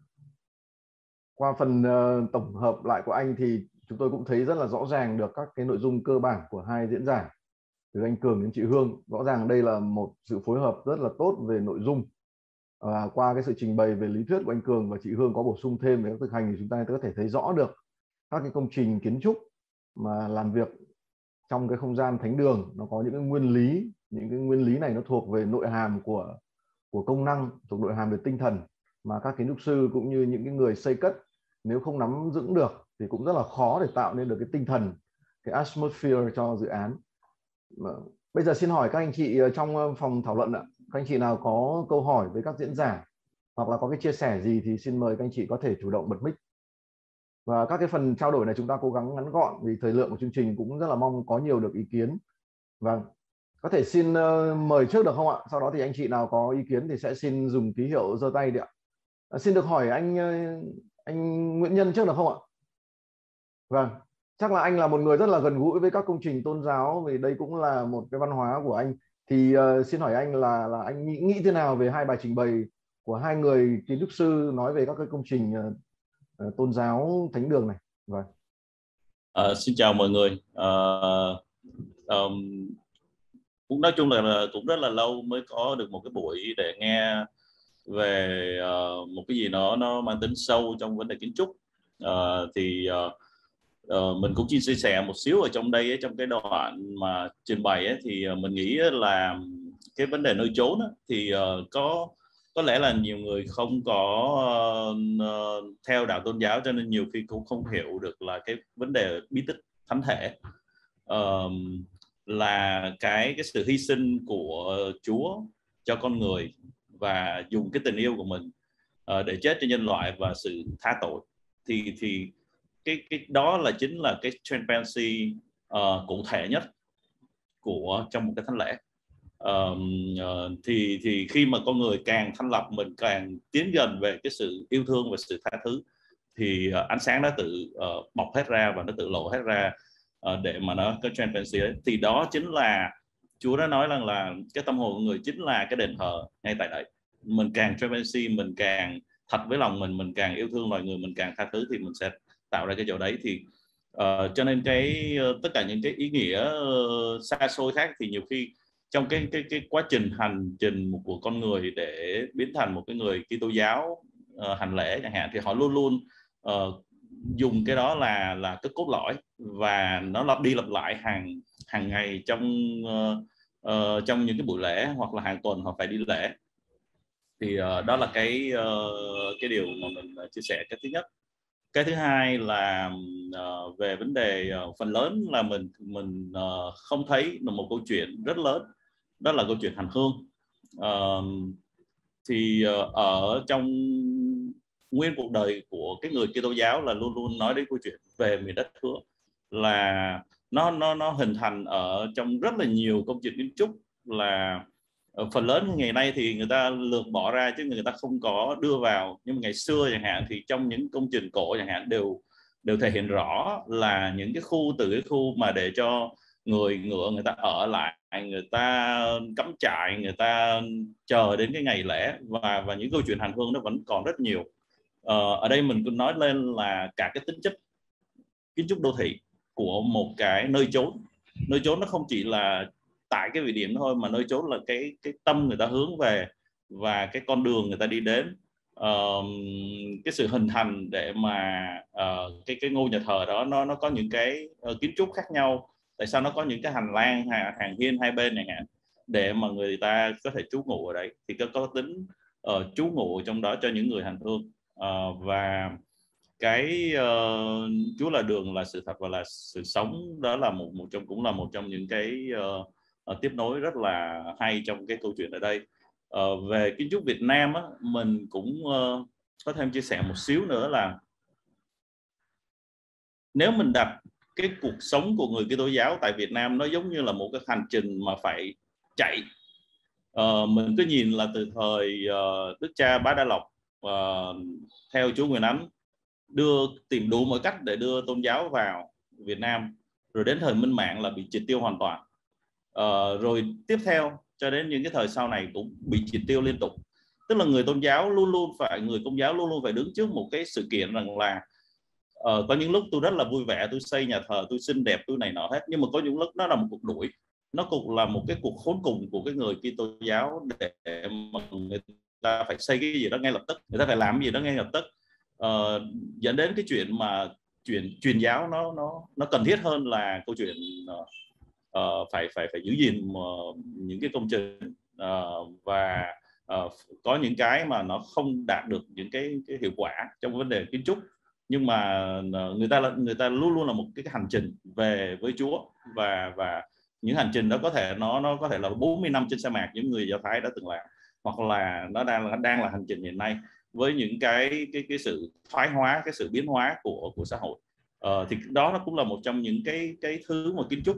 Qua phần tổng hợp lại của anh thì chúng tôi cũng thấy rất là rõ ràng được các cái nội dung cơ bản của hai diễn giả, từ anh Cường đến chị Hương. Rõ ràng đây là một sự phối hợp rất là tốt về nội dung. Qua cái sự trình bày về lý thuyết của anh Cường và chị Hương có bổ sung thêm về các thực hành thì chúng ta có thể thấy rõ được các cái công trình kiến trúc mà làm việc trong cái không gian thánh đường nó có những cái nguyên lý. Những cái nguyên lý này nó thuộc về nội hàm của công năng, thuộc nội hàm về tinh thần, mà các kiến trúc sư cũng như những cái người xây cất nếu không nắm vững được thì cũng rất là khó để tạo nên được cái tinh thần, cái atmosphere cho dự án. Bây giờ xin hỏi các anh chị trong phòng thảo luận ạ, các anh chị nào có câu hỏi với các diễn giả hoặc là có cái chia sẻ gì thì xin mời các anh chị có thể chủ động bật mic. Và các cái phần trao đổi này chúng ta cố gắng ngắn gọn vì thời lượng của chương trình, cũng rất là mong có nhiều được ý kiến. Vâng, có thể xin mời trước được không ạ? Sau đó thì anh chị nào có ý kiến thì sẽ xin dùng ký hiệu giơ tay đi ạ. Xin được hỏi anh Nguyễn Nhân trước được không ạ? Vâng, chắc là anh là một người rất là gần gũi với các công trình tôn giáo, vì đây cũng là một cái văn hóa của anh. Thì xin hỏi anh là anh nghĩ thế nào về hai bài trình bày của hai người kiến trúc sư nói về các cái công trình tôn giáo thánh đường này? Vâng. Xin chào mọi người. Cũng nói chung là cũng rất là lâu mới có được một cái buổi để nghe về một cái gì nó mang tính sâu trong vấn đề kiến trúc. Mình cũng chia sẻ một xíu ở trong đây ấy, trong cái đoạn mà trình bày ấy, thì mình nghĩ là cái vấn đề nơi chốn ấy, thì có lẽ là nhiều người không có theo đạo tôn giáo, cho nên nhiều khi cũng không hiểu được là cái vấn đề bí tích thánh thể là cái sự hy sinh của Chúa cho con người và dùng cái tình yêu của mình để chết cho nhân loại và sự tha tội. Thì cái đó là chính là cái transparency cụ thể nhất trong một cái thánh lễ. Thì khi mà con người càng thanh lập mình, càng tiến gần về cái sự yêu thương và sự tha thứ, thì ánh sáng nó tự bọc hết ra và nó tự lộ hết ra để mà nó có transparency ấy. Thì đó chính là Chúa đã nói rằng là cái tâm hồn của người chính là cái đền thờ ngay tại đấy. Mình càng transparency, mình càng thật với lòng mình càng yêu thương loài người, mình càng tha thứ thì mình sẽ tạo ra cái chỗ đấy. Thì cho nên tất cả những cái ý nghĩa xa xôi khác thì nhiều khi trong cái quá trình hành trình của con người để biến thành một cái người Kitô giáo hành lễ chẳng hạn, thì họ luôn luôn dùng cái đó là cái cốt lõi, và nó lặp đi lặp lại hàng ngày trong những cái buổi lễ, hoặc là hàng tuần họ phải đi lễ. Thì đó là cái điều mà mình chia sẻ, cái thứ nhất. Cái thứ hai là về vấn đề phần lớn là mình không thấy là một câu chuyện rất lớn, đó là câu chuyện hành hương. Thì ở trong nguyên cuộc đời của cái người Kitô giáo là luôn luôn nói đến câu chuyện về miền đất hứa, là nó hình thành ở trong rất là nhiều công trình kiến trúc, là phần lớn ngày nay thì người ta lược bỏ ra chứ người ta không có đưa vào. Nhưng mà ngày xưa chẳng hạn thì trong những công trình cổ chẳng hạn đều thể hiện rõ là những cái khu, từ cái khu mà để cho người ngựa người ta ở lại, người ta cắm trại, người ta chờ đến cái ngày lễ, và những câu chuyện hành hương nó vẫn còn rất nhiều. Ở đây mình cũng nói lên là cả cái tính chất kiến trúc đô thị của một cái nơi chốn. Nơi chốn nó không chỉ là tại cái địa điểm thôi, mà nơi chốn là cái tâm người ta hướng về và cái con đường người ta đi đến. Cái sự hình thành để mà cái ngôi nhà thờ đó nó có những cái kiến trúc khác nhau. Tại sao nó có những cái hành lang, hàng hiên hai bên chẳng hạn, để mà người ta có thể trú ngụ ở đấy, thì có tính trú ngụ trong đó cho những người hành hương. Và cái Chúa là đường, là sự thật và là sự sống, đó là cũng là một trong những cái tiếp nối rất là hay trong cái câu chuyện ở đây. Về kiến trúc Việt Nam á, mình cũng có thêm chia sẻ một xíu nữa là nếu mình đặt cái cuộc sống của người Kitô giáo tại Việt Nam nó giống như là một cái hành trình mà phải chạy. Mình cứ nhìn là từ thời Đức cha Bá Đa Lộc theo Chúa Nguyễn Ánh tìm đủ mọi cách để đưa tôn giáo vào Việt Nam, rồi đến thời Minh Mạng là bị triệt tiêu hoàn toàn, rồi tiếp theo cho đến những cái thời sau này cũng bị triệt tiêu liên tục. Tức là người Công giáo luôn luôn phải đứng trước một cái sự kiện rằng là có những lúc tôi rất là vui vẻ, tôi xây nhà thờ, tôi xinh đẹp, tôi này nọ hết, nhưng mà có những lúc nó là một cuộc đuổi, nó cũng là một cái cuộc khốn cùng của cái người Kitô giáo, để mà người ta phải xây cái gì đó ngay lập tức, người ta phải làm cái gì đó ngay lập tức, dẫn đến cái chuyện mà truyền giáo nó cần thiết hơn là câu chuyện phải giữ gìn những cái công trình, và có những cái mà nó không đạt được những cái hiệu quả trong vấn đề kiến trúc. Nhưng mà người ta luôn luôn là một cái hành trình về với Chúa, và những hành trình đó có thể nó có thể là 40 năm trên sa mạc những người Do Thái đã từng làm, hoặc là nó đang là hành trình hiện nay với những cái sự thoái hóa, cái sự biến hóa của xã hội. Thì đó nó cũng là một trong những cái thứ mà kiến trúc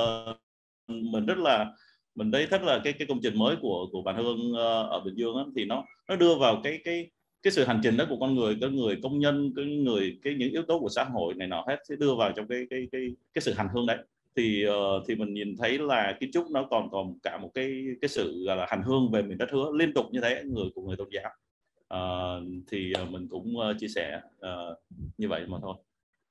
mình thấy rất là cái công trình mới của Bạn Hương ở Bình Dương đó, thì nó đưa vào cái sự hành trình đó của con người, cái người công nhân, những yếu tố của xã hội này nọ hết sẽ đưa vào trong cái sự hành hương đấy. Thì mình nhìn thấy là kiến trúc nó còn cả một cái sự gọi là hành hương về miền đất hứa liên tục như thế của người Tôn giáo. Thì mình cũng chia sẻ như vậy mà thôi.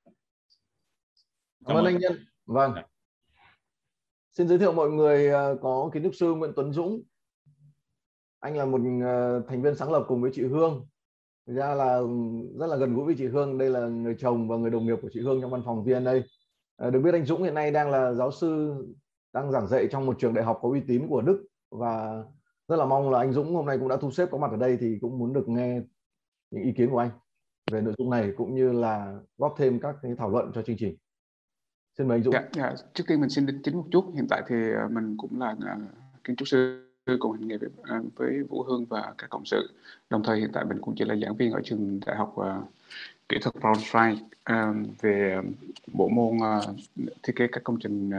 Cảm ơn anh Nhân. Vâng. Xin giới thiệu mọi người có kiến trúc sư Nguyễn Tuấn Dũng. Anh là một thành viên sáng lập cùng với chị Hương. Thực ra là rất là gần gũi với chị Hương. Đây là người chồng và người đồng nghiệp của chị Hương trong văn phòng VNA. Được biết anh Dũng hiện nay đang là giáo sư, đang giảng dạy trong một trường đại học có uy tín của Đức. Và rất là mong là anh Dũng hôm nay cũng đã thu xếp có mặt ở đây, thì cũng muốn được nghe những ý kiến của anh về nội dung này, cũng như là góp thêm các cái thảo luận cho chương trình. Xin mời anh Dũng. Trước tiên mình xin đính chính một chút. Hiện tại thì mình cũng là kiến trúc sư cùng hành nghề với Vũ Hương và các cộng sự. Đồng thời hiện tại mình cũng chỉ là giảng viên ở trường đại học kỹ thuật Braunschweig về bộ môn thiết kế các công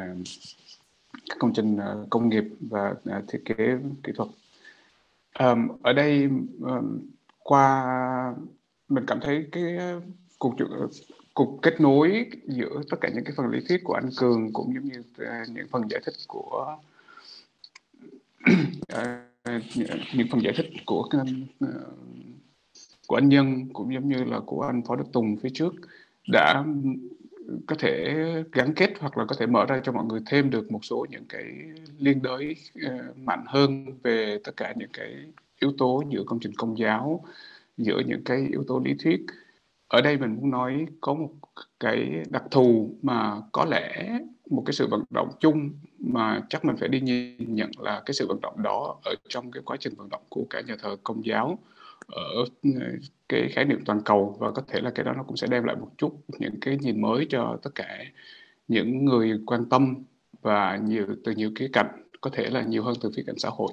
trình công nghiệp và thiết kế kỹ thuật. Ở đây qua mình cảm thấy cái cuộc kết nối giữa tất cả những cái phần lý thuyết của anh Cường cũng giống như những phần giải thích của những phần giải thích của anh Nhân, cũng giống như là của anh Phó Đức Tùng phía trước, đã có thể gắn kết hoặc là có thể mở ra cho mọi người thêm được một số những cái liên đới mạnh hơn về tất cả những cái yếu tố giữa công trình công giáo, giữa những cái yếu tố lý thuyết. Ở đây mình muốn nói có một cái đặc thù mà có lẽ một cái sự vận động chung mà chắc mình phải đi nhìn nhận là cái sự vận động đó ở trong cái quá trình vận động của cả nhà thờ công giáo ở cái khái niệm toàn cầu, và có thể là cái đó nó cũng sẽ đem lại một chút những cái nhìn mới cho tất cả những người quan tâm và từ nhiều khía cạnh, có thể là nhiều hơn từ khía cạnh xã hội.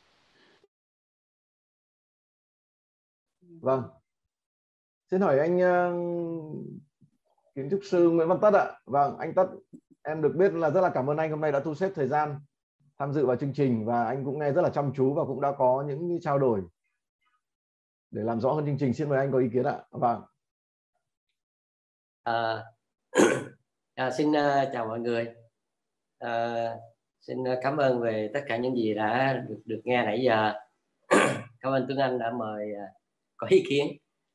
Vâng, xin hỏi anh kiến trúc sư Nguyễn Văn Tất ạ. Vâng, anh Tất, em được biết là rất là cảm ơn anh hôm nay đã thu xếp thời gian tham dự vào chương trình, và anh cũng nghe rất là chăm chú và cũng đã có những trao đổi để làm rõ hơn chương trình. Xin mời anh có ý kiến ạ. Vâng. Xin chào mọi người. Xin cảm ơn về tất cả những gì đã được nghe nãy giờ. Cảm ơn Tuấn Anh đã mời có ý kiến.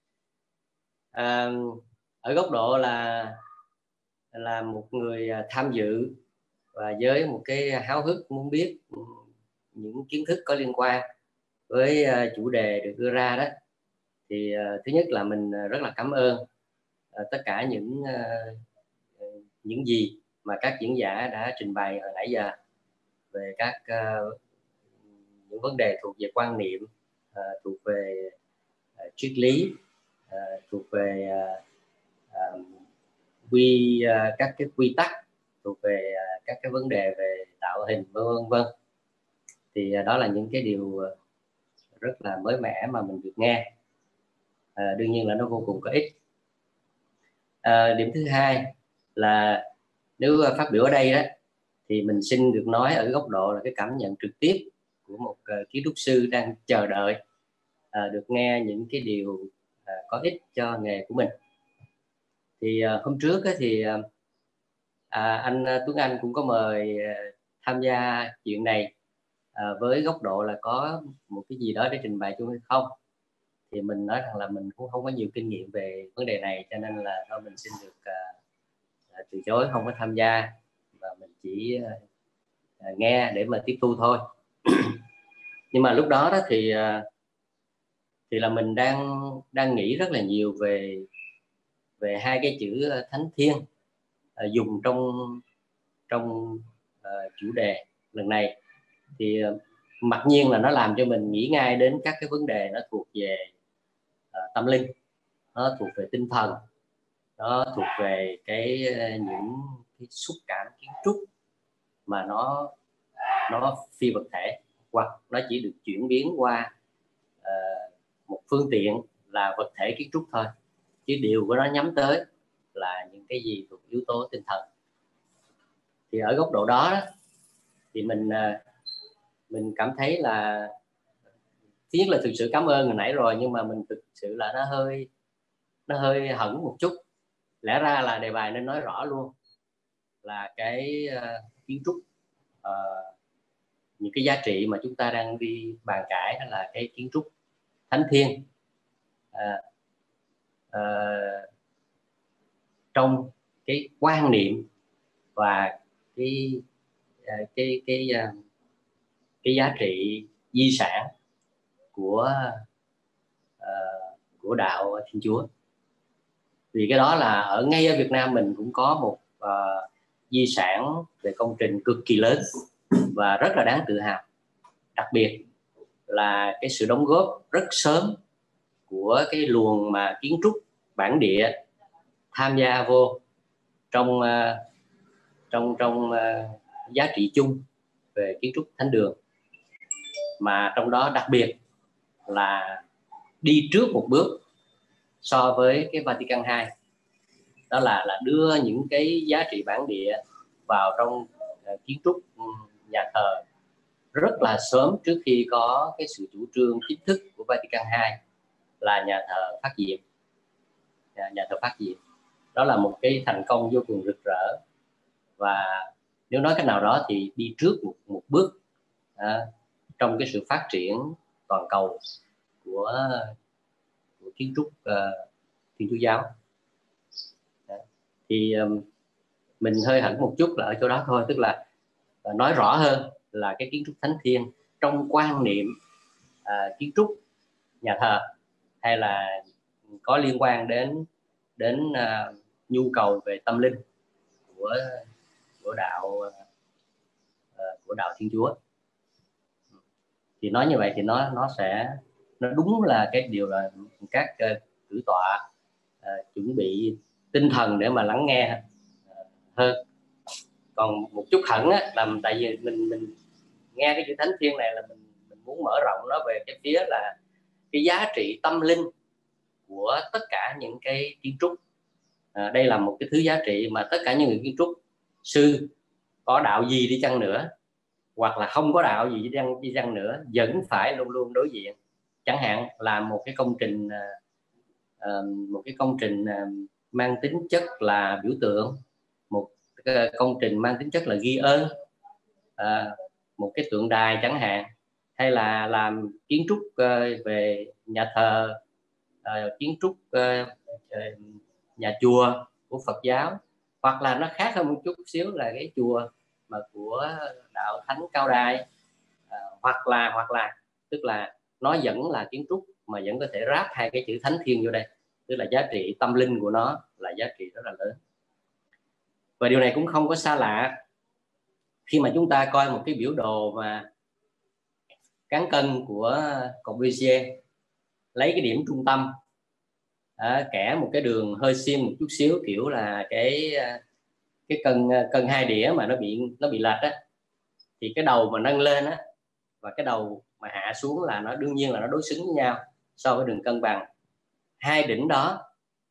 Ở góc độ là một người tham dự và với một cái háo hức muốn biết những kiến thức có liên quan với chủ đề được đưa ra đó, thì thứ nhất là mình rất là cảm ơn tất cả những gì mà các diễn giả đã trình bày hồi nãy giờ về các những vấn đề thuộc về quan niệm, thuộc về triết lý, thuộc về các cái quy tắc, thuộc về các cái vấn đề về tạo hình, vân vân. Thì đó là những cái điều rất là mới mẻ mà mình được nghe. Đương nhiên là nó vô cùng có ích. Điểm thứ hai là nếu phát biểu ở đây đó, thì mình xin được nói ở góc độ là cái cảm nhận trực tiếp của một kiến trúc sư đang chờ đợi được nghe những cái điều có ích cho nghề của mình. Thì hôm trước thì anh Tuấn Anh cũng có mời tham gia chuyện này với góc độ là có một cái gì đó để trình bày chung hay không. Thì mình nói rằng là mình cũng không có nhiều kinh nghiệm về vấn đề này, cho nên là thôi mình xin được từ chối không có tham gia, và mình chỉ nghe để mà tiếp thu thôi. Nhưng mà lúc đó thì là mình đang nghĩ rất là nhiều về hai cái chữ thánh thiêng dùng trong chủ đề lần này. Thì mặc nhiên là nó làm cho mình nghĩ ngay đến các cái vấn đề nó thuộc về tâm linh, nó thuộc về tinh thần, nó thuộc về những cái xúc cảm kiến trúc mà nó phi vật thể, hoặc nó chỉ được chuyển biến qua một phương tiện là vật thể kiến trúc thôi, chứ điều của nó nhắm tới là những cái gì thuộc yếu tố tinh thần. Thì ở góc độ đó thì mình cảm thấy là thứ nhất là thực sự cảm ơn hồi nãy rồi, nhưng mà mình thực sự là nó hơi hững một chút. Lẽ ra là đề bài nên nói rõ luôn là cái kiến trúc, những cái giá trị mà chúng ta đang đi bàn cãi đó là cái kiến trúc thánh thiêng trong cái quan niệm và cái giá trị di sản của đạo Thiên Chúa. Vì cái đó là ngay ở Việt Nam mình cũng có một di sản về công trình cực kỳ lớn và rất là đáng tự hào. Đặc biệt là cái sự đóng góp rất sớm của cái luồng mà kiến trúc bản địa tham gia vô trong giá trị chung về kiến trúc thánh đường, mà trong đó đặc biệt là đi trước một bước so với cái Vatican II, đó là đưa những cái giá trị bản địa vào trong kiến trúc nhà thờ rất là sớm, trước khi có cái sự chủ trương chính thức của Vatican II là nhà thờ phát diệm. nhà thờ Phát Diệm. Đó là một cái thành công vô cùng rực rỡ, và nếu nói cách nào đó thì đi trước một bước trong cái sự phát triển toàn cầu của kiến trúc Thiên Chúa giáo. Thì mình hơi hẳn một chút là ở chỗ đó thôi, tức là nói rõ hơn là cái kiến trúc thánh thiêng trong quan niệm kiến trúc nhà thờ, hay là có liên quan đến nhu cầu về tâm linh của đạo Thiên Chúa. Thì nói như vậy thì nó đúng là cái điều là các cử tọa chuẩn bị tinh thần để mà lắng nghe hơn. Còn một chút hẳn á, là tại vì mình nghe cái chữ thánh thiêng này là mình muốn mở rộng nó về cái phía là cái giá trị tâm linh của tất cả những cái kiến trúc. Đây là một cái thứ giá trị mà tất cả những người kiến trúc sư có đạo gì đi chăng nữa, hoặc là không có đạo gì đi chăng nữa, vẫn phải luôn luôn đối diện. Chẳng hạn là một cái công trình mang tính chất là biểu tượng, một công trình mang tính chất là ghi ơn, một cái tượng đài chẳng hạn, hay là làm kiến trúc về nhà thờ, kiến trúc nhà chùa của Phật giáo, hoặc là nó khác hơn một chút xíu là cái chùa mà của đạo Thánh Cao Đài, hoặc là tức là nó vẫn là kiến trúc mà vẫn có thể ráp hai cái chữ thánh thiêng vô đây, tức là giá trị tâm linh của nó là giá trị rất là lớn. Và điều này cũng không có xa lạ khi mà chúng ta coi một cái biểu đồ mà cán cân của Corbusier, lấy cái điểm trung tâm, kẻ một cái đường hơi xiên một chút xíu, kiểu là cái cân hai đĩa mà nó bị lệch á, thì cái đầu mà nâng lên á và cái đầu mà hạ xuống là nó đương nhiên là nó đối xứng với nhau so với đường cân bằng. Hai đỉnh đó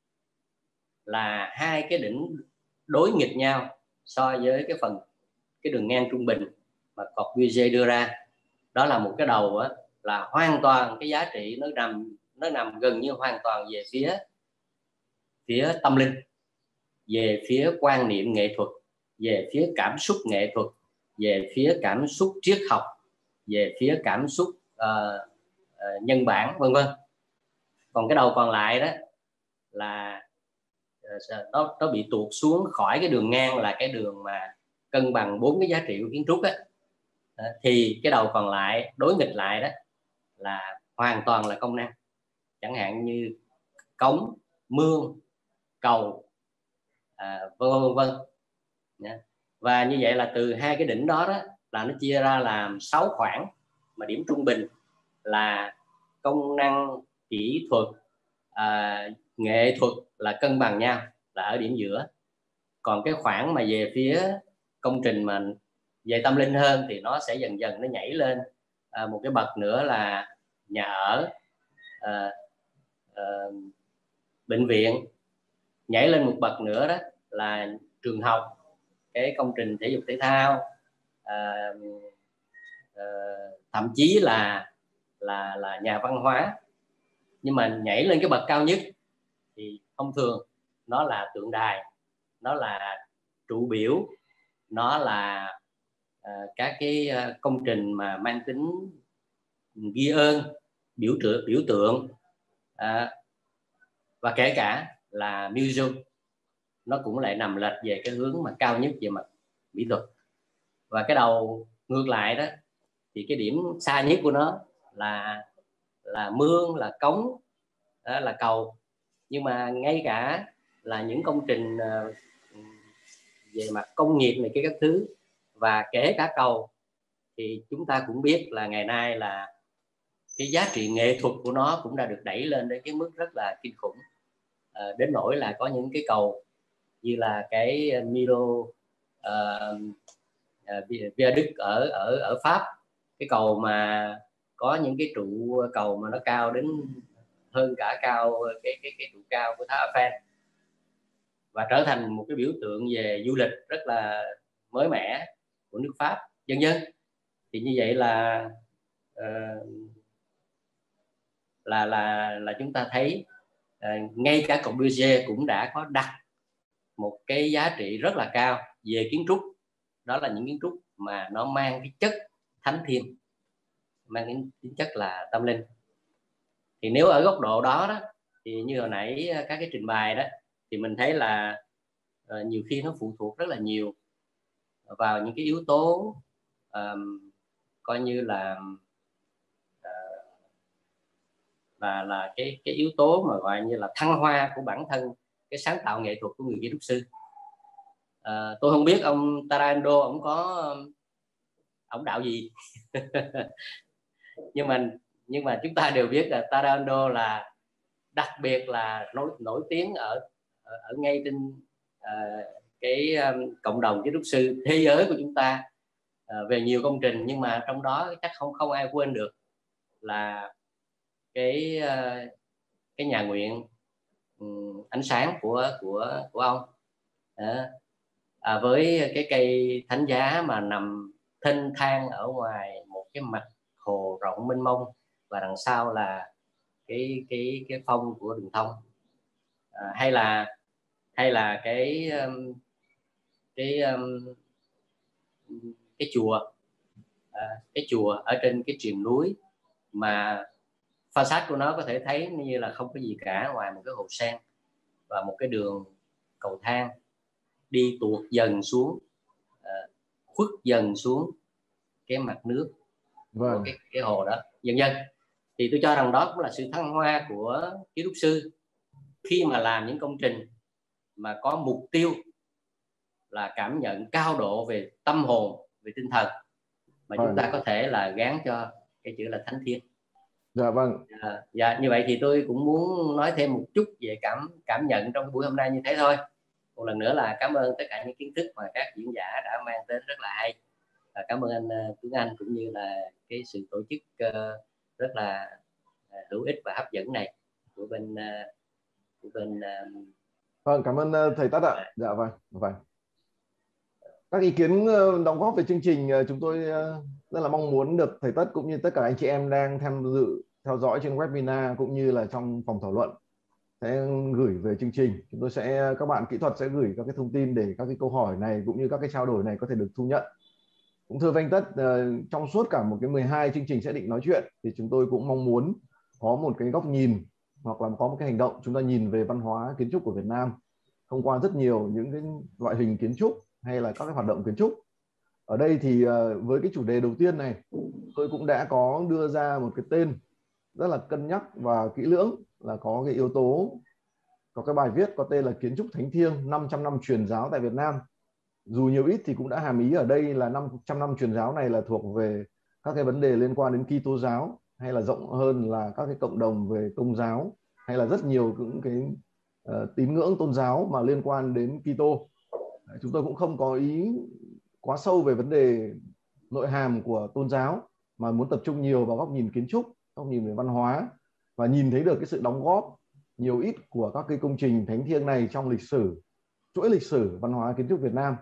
là hai cái đỉnh đối nghịch nhau so với cái đường ngang trung bình mà Corbusier đưa ra. Đó là một cái đầu á, là hoàn toàn cái giá trị nó nằm gần như hoàn toàn về phía tâm linh, về phía quan niệm nghệ thuật, về phía cảm xúc nghệ thuật, về phía cảm xúc triết học, về phía cảm xúc nhân bản, vân vân. Còn cái đầu còn lại đó là nó bị tuột xuống khỏi cái đường ngang, là cái đường mà cân bằng bốn cái giá trị của kiến trúc á. Thì cái đầu còn lại đối nghịch lại đó là hoàn toàn là công năng, chẳng hạn như cống, mương, cầu, vân vân. Và như vậy là từ hai cái đỉnh đó là nó chia ra làm 6 khoảng, mà điểm trung bình là công năng, kỹ thuật, nghệ thuật là cân bằng nhau, là ở điểm giữa. Còn cái khoảng mà về phía công trình mà về tâm linh hơn thì nó sẽ dần dần nó nhảy lên một cái bậc nữa là nhà ở, bệnh viện, nhảy lên một bậc nữa đó là trường học, cái công trình thể dục thể thao, thậm chí là nhà văn hóa. Nhưng mà nhảy lên cái bậc cao nhất thì thông thường nó là tượng đài, nó là trụ biểu, nó là các cái công trình mà mang tính ghi ơn, biểu tượng, và kể cả là museum, nó cũng lại nằm lệch về cái hướng mà cao nhất về mặt mỹ thuật. Và cái đầu ngược lại đó thì cái điểm xa nhất của nó là mương, là cống, là cầu. Nhưng mà ngay cả là những công trình về mặt công nghiệp này các thứ, và kể cả cầu, thì chúng ta cũng biết là ngày nay là cái giá trị nghệ thuật của nó cũng đã được đẩy lên đến cái mức rất là kinh khủng, đến nỗi là có những cái cầu như là cái Milo Viaduct ở Pháp, cái cầu mà có những cái trụ cầu mà nó cao đến hơn cả cao cái trụ cao của Tháp Eiffel, và trở thành một cái biểu tượng về du lịch rất là mới mẻ của nước Pháp, vân vân. Thì như vậy là chúng ta thấy ngay cả Corbusier cũng đã có đặt một cái giá trị rất là cao về kiến trúc, đó là những kiến trúc mà nó mang cái chất thánh thiêng, mang cái tính chất là tâm linh. Thì nếu ở góc độ đó thì như hồi nãy các cái trình bày đó, thì mình thấy là nhiều khi nó phụ thuộc rất là nhiều vào những cái yếu tố coi như là cái yếu tố mà gọi như là thăng hoa của bản thân cái sáng tạo nghệ thuật của người kiến trúc sư. Tôi không biết ông Tarando ông đạo gì nhưng mà chúng ta đều biết là Tarando là đặc biệt là nổi tiếng ở ngay trên cái cộng đồng kiến trúc sư thế giới của chúng ta về nhiều công trình, nhưng mà trong đó chắc không ai quên được là cái nhà nguyện ánh sáng của ông với cái cây thánh giá mà nằm thênh thang ở ngoài một cái mặt hồ rộng mênh mông, và đằng sau là cái phong của đường thông, hay là cái chùa ở trên cái triền núi mà facade của nó có thể thấy như là không có gì cả ngoài một cái hồ sen và một cái đường cầu thang đi tuột dần xuống, khuất dần xuống cái mặt nước của cái hồ đó dần dần. Thì tôi cho rằng đó cũng là sự thăng hoa của kiến trúc sư khi mà làm những công trình mà có mục tiêu là cảm nhận cao độ về tâm hồn, về tinh thần, mà chúng ta có thể là gán cho cái chữ là thánh thiêng. Dạ vâng. Dạ, như vậy thì tôi cũng muốn nói thêm một chút về cảm nhận trong buổi hôm nay như thế thôi. Một lần nữa là cảm ơn tất cả những kiến thức mà các diễn giả đã mang đến rất là hay. Cảm ơn anh Tuấn Anh cũng như là cái sự tổ chức rất là hữu ích và hấp dẫn này của bên Vâng, cảm ơn thầy Tất ạ. Dạ vâng. Các ý kiến đóng góp về chương trình chúng tôi rất là mong muốn được thầy Tất cũng như tất cả anh chị em đang tham dự theo dõi trên webinar cũng như là trong phòng thảo luận sẽ gửi về chương trình. Chúng tôi các bạn kỹ thuật sẽ gửi các cái thông tin để các cái câu hỏi này cũng như các cái trao đổi này có thể được thu nhận. Cũng thưa với anh Tất, trong suốt cả một cái 12 chương trình sẽ định nói chuyện thì chúng tôi cũng mong muốn có một cái góc nhìn hoặc là có một cái hành động chúng ta nhìn về văn hóa kiến trúc của Việt Nam thông qua rất nhiều những cái loại hình kiến trúc hay là các cái hoạt động kiến trúc. Ở đây thì với cái chủ đề đầu tiên này tôi cũng đã có đưa ra một cái tên rất là cân nhắc và kỹ lưỡng, là có cái yếu tố, có cái bài viết có tên là Kiến trúc Thánh Thiêng 500 năm truyền giáo tại Việt Nam. Dù nhiều ít thì cũng đã hàm ý ở đây là 500 năm truyền giáo này là thuộc về các cái vấn đề liên quan đến Kitô giáo, hay là rộng hơn là các cái cộng đồng về Công giáo, hay là rất nhiều những cái tín ngưỡng tôn giáo mà liên quan đến Kitô. Chúng tôi cũng không có ý quá sâu về vấn đề nội hàm của tôn giáo, mà muốn tập trung nhiều vào góc nhìn kiến trúc, góc nhìn về văn hóa, và nhìn thấy được cái sự đóng góp nhiều ít của các cái công trình thánh thiêng này trong lịch sử, chuỗi lịch sử văn hóa kiến trúc Việt Nam.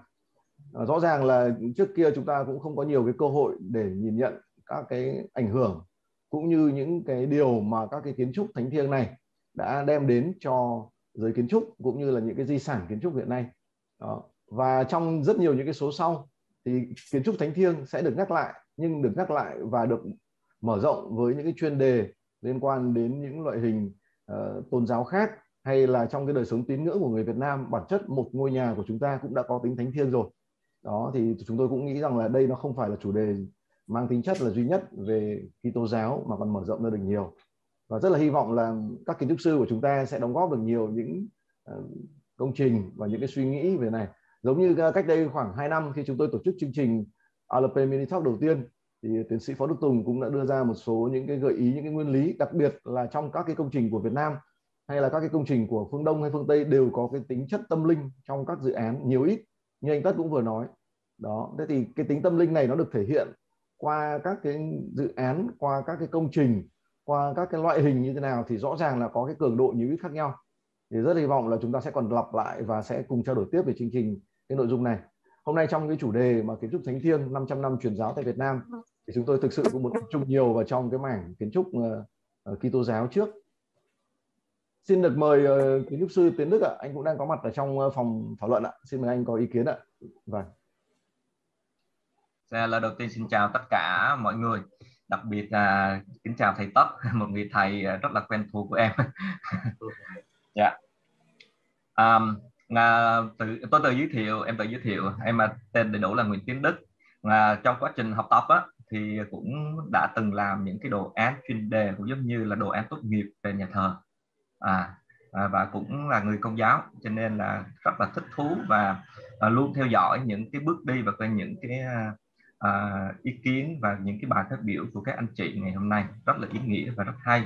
Rõ ràng là trước kia chúng ta cũng không có nhiều cái cơ hội để nhìn nhận các cái ảnh hưởng cũng như những cái điều mà các cái kiến trúc thánh thiêng này đã đem đến cho giới kiến trúc cũng như là những cái di sản kiến trúc hiện nay. Đó. Và trong rất nhiều những cái số sau thì kiến trúc thánh thiêng sẽ được nhắc lại, nhưng được nhắc lại và được mở rộng với những cái chuyên đề liên quan đến những loại hình tôn giáo khác, hay là trong cái đời sống tín ngưỡng của người Việt Nam, bản chất một ngôi nhà của chúng ta cũng đã có tính thánh thiêng rồi. Đó, thì chúng tôi cũng nghĩ rằng là đây nó không phải là chủ đề mang tính chất là duy nhất về Kitô giáo mà còn mở rộng ra được nhiều. Và rất là hy vọng là các kiến trúc sư của chúng ta sẽ đóng góp được nhiều những công trình và những cái suy nghĩ về này. Giống như cách đây khoảng 2 năm khi chúng tôi tổ chức chương trình ALP Mini Talk đầu tiên, thì tiến sĩ Phó Đức Tùng cũng đã đưa ra một số những cái gợi ý, những cái nguyên lý, đặc biệt là trong các cái công trình của Việt Nam hay là các cái công trình của phương Đông hay phương Tây đều có cái tính chất tâm linh trong các dự án nhiều ít, như anh Tất cũng vừa nói. Đó, thế thì cái tính tâm linh này nó được thể hiện qua các cái dự án, qua các cái công trình, qua các cái loại hình như thế nào thì rõ ràng là có cái cường độ nhiều ít khác nhau. Thì rất hy vọng là chúng ta sẽ còn lặp lại và sẽ cùng trao đổi tiếp về chương trình cái nội dung này. Hôm nay trong cái chủ đề mà kiến trúc thánh thiêng 500 năm truyền giáo tại Việt Nam thì chúng tôi thực sự cũng muốn tập trung nhiều vào trong cái mảng kiến trúc Kitô giáo trước. Xin được mời kiến trúc sư Tiến Đức ạ, anh cũng đang có mặt ở trong phòng thảo luận ạ. Xin mời anh có ý kiến ạ. Vâng. Lời đầu tiên xin chào tất cả mọi người, đặc biệt là kính chào thầy Tất, một người thầy rất là quen thuộc của em. Dạ. Tôi tự giới thiệu, em tên đầy đủ là Nguyễn Tiến Đức. Trong quá trình học tập á, thì cũng đã từng làm những cái đồ án chuyên đề, cũng giống như là đồ án tốt nghiệp về nhà thờ, và cũng là người Công giáo, cho nên là rất là thích thú và luôn theo dõi những cái bước đi và những cái ý kiến và những cái bài phát biểu của các anh chị ngày hôm nay, rất là ý nghĩa và rất hay.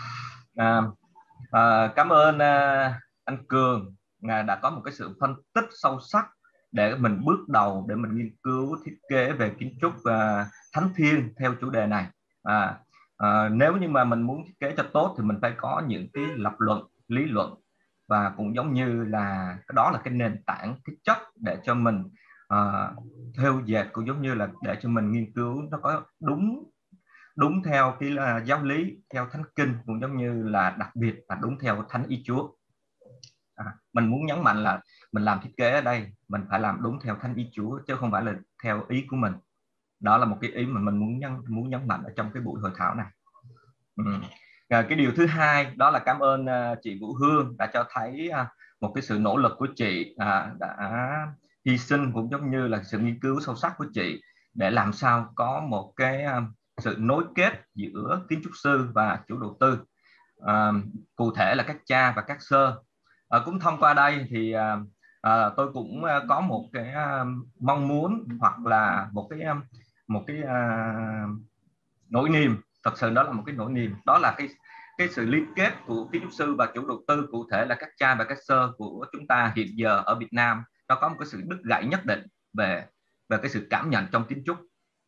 Cảm ơn anh Cường đã có một cái sự phân tích sâu sắc để mình bước đầu để mình nghiên cứu thiết kế về kiến trúc thánh thiêng theo chủ đề này. Nếu như mà mình muốn thiết kế cho tốt thì mình phải có những cái lập luận, lý luận, và cũng giống như là đó là cái nền tảng, cái chất để cho mình theo dệt, cũng giống như là để cho mình nghiên cứu nó có đúng theo cái giáo lý, theo thánh kinh, cũng giống như là đặc biệt là đúng theo thánh ý Chúa. Mình muốn nhấn mạnh là mình làm thiết kế ở đây mình phải làm đúng theo thánh ý Chúa chứ không phải là theo ý của mình. Đó là một cái ý mà mình muốn nhấn mạnh ở trong cái buổi hội thảo này. Cái điều thứ hai đó là cảm ơn chị Vũ Hương đã cho thấy một cái sự nỗ lực của chị, đã hy sinh cũng giống như là sự nghiên cứu sâu sắc của chị để làm sao có một cái sự nối kết giữa kiến trúc sư và chủ đầu tư, cụ thể là các cha và các sơ. Cũng thông qua đây thì tôi cũng có một cái mong muốn hoặc là một cái nỗi niềm, thật sự đó là một cái nỗi niềm, đó là cái sự liên kết của kiến trúc sư và chủ đầu tư, cụ thể là các cha và các sơ của chúng ta hiện giờ ở Việt Nam, nó có một cái sự đứt gãy nhất định về cái sự cảm nhận trong kiến trúc.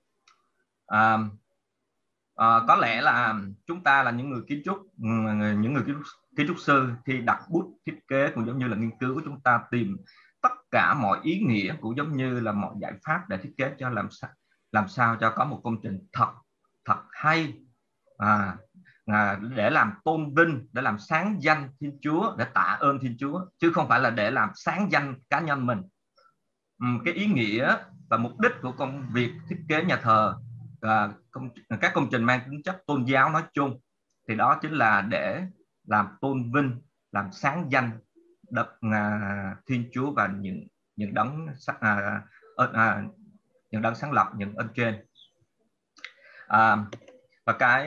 Có lẽ là chúng ta là những người kiến trúc, kiến trúc sư khi đặt bút thiết kế cũng giống như là nghiên cứu của chúng ta tìm tất cả mọi ý nghĩa, cũng giống như là mọi giải pháp để thiết kế cho làm sao cho có một công trình thật hay, để làm tôn vinh, để làm sáng danh Thiên Chúa, để tạ ơn Thiên Chúa, chứ không phải là để làm sáng danh cá nhân mình. Cái ý nghĩa và mục đích của công việc thiết kế nhà thờ, các công trình mang tính chất tôn giáo nói chung, thì đó chính là để làm tôn vinh, làm sáng danh Thiên Chúa và những đấng sáng lập, những ơn trên. Và cái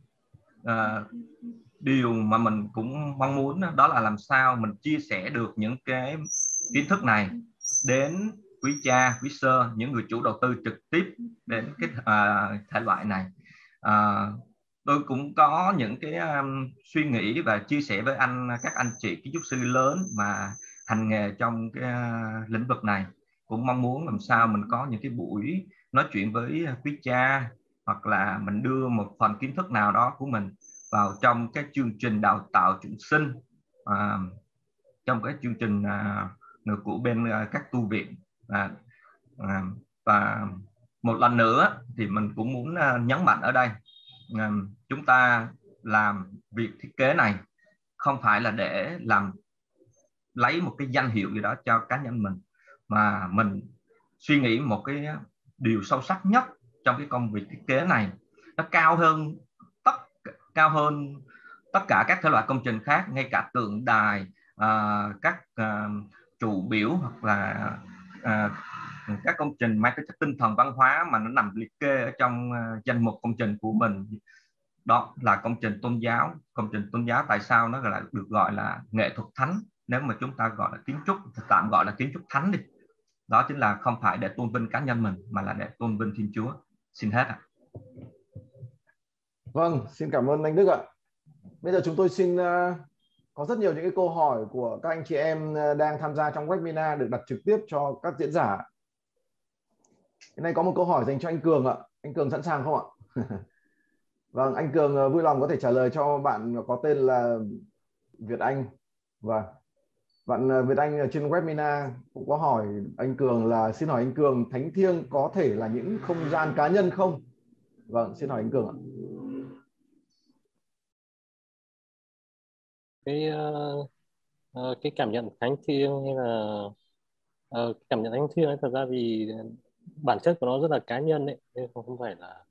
điều mà mình cũng mong muốn đó là làm sao mình chia sẻ được những cái kiến thức này đến quý cha, quý sơ, những người chủ đầu tư trực tiếp đến cái thể loại này. Tôi cũng có những cái suy nghĩ và chia sẻ với các anh chị kiến trúc sư lớn mà hành nghề trong cái lĩnh vực này. Cũng mong muốn làm sao mình có những cái buổi nói chuyện với quý cha, hoặc là mình đưa một phần kiến thức nào đó của mình vào trong cái chương trình đào tạo chúng sinh, trong cái chương trình của bên các tu viện. Và một lần nữa thì mình cũng muốn nhấn mạnh ở đây, chúng ta làm việc thiết kế này không phải là để lấy một cái danh hiệu gì đó cho cá nhân mình, mà mình suy nghĩ một cái điều sâu sắc nhất trong cái công việc thiết kế này, nó cao hơn tất cả các thể loại công trình khác, ngay cả tượng đài, các trụ biểu, hoặc là các công trình mang cái chất tinh thần văn hóa mà nó nằm liệt kê ở trong danh mục công trình của mình. Đó là công trình tôn giáo. Công trình tôn giáo tại sao nó được gọi là nghệ thuật thánh? Nếu mà chúng ta gọi là kiến trúc thì tạm gọi là kiến trúc thánh đi. Đó chính là không phải để tôn vinh cá nhân mình, mà là để tôn vinh Thiên Chúa. Xin hết ạ. Vâng, xin cảm ơn anh Đức ạ. Bây giờ chúng tôi xin có rất nhiều những cái câu hỏi của các anh chị em đang tham gia trong webinar được đặt trực tiếp cho các diễn giả. Hiện nay có một câu hỏi dành cho anh Cường ạ. Anh Cường sẵn sàng không ạ? Vâng, anh Cường vui lòng có thể trả lời cho bạn có tên là Việt Anh. Vâng. Bạn Việt Anh trên webinar cũng có hỏi anh Cường là, xin hỏi anh Cường, thánh thiêng có thể là những không gian cá nhân không? Vâng, xin hỏi anh Cường ạ. cái cảm nhận thánh thiêng hay là cảm nhận thánh thiêng ấy, thật ra vì bản chất của nó rất là cá nhân đấy, nên không phải là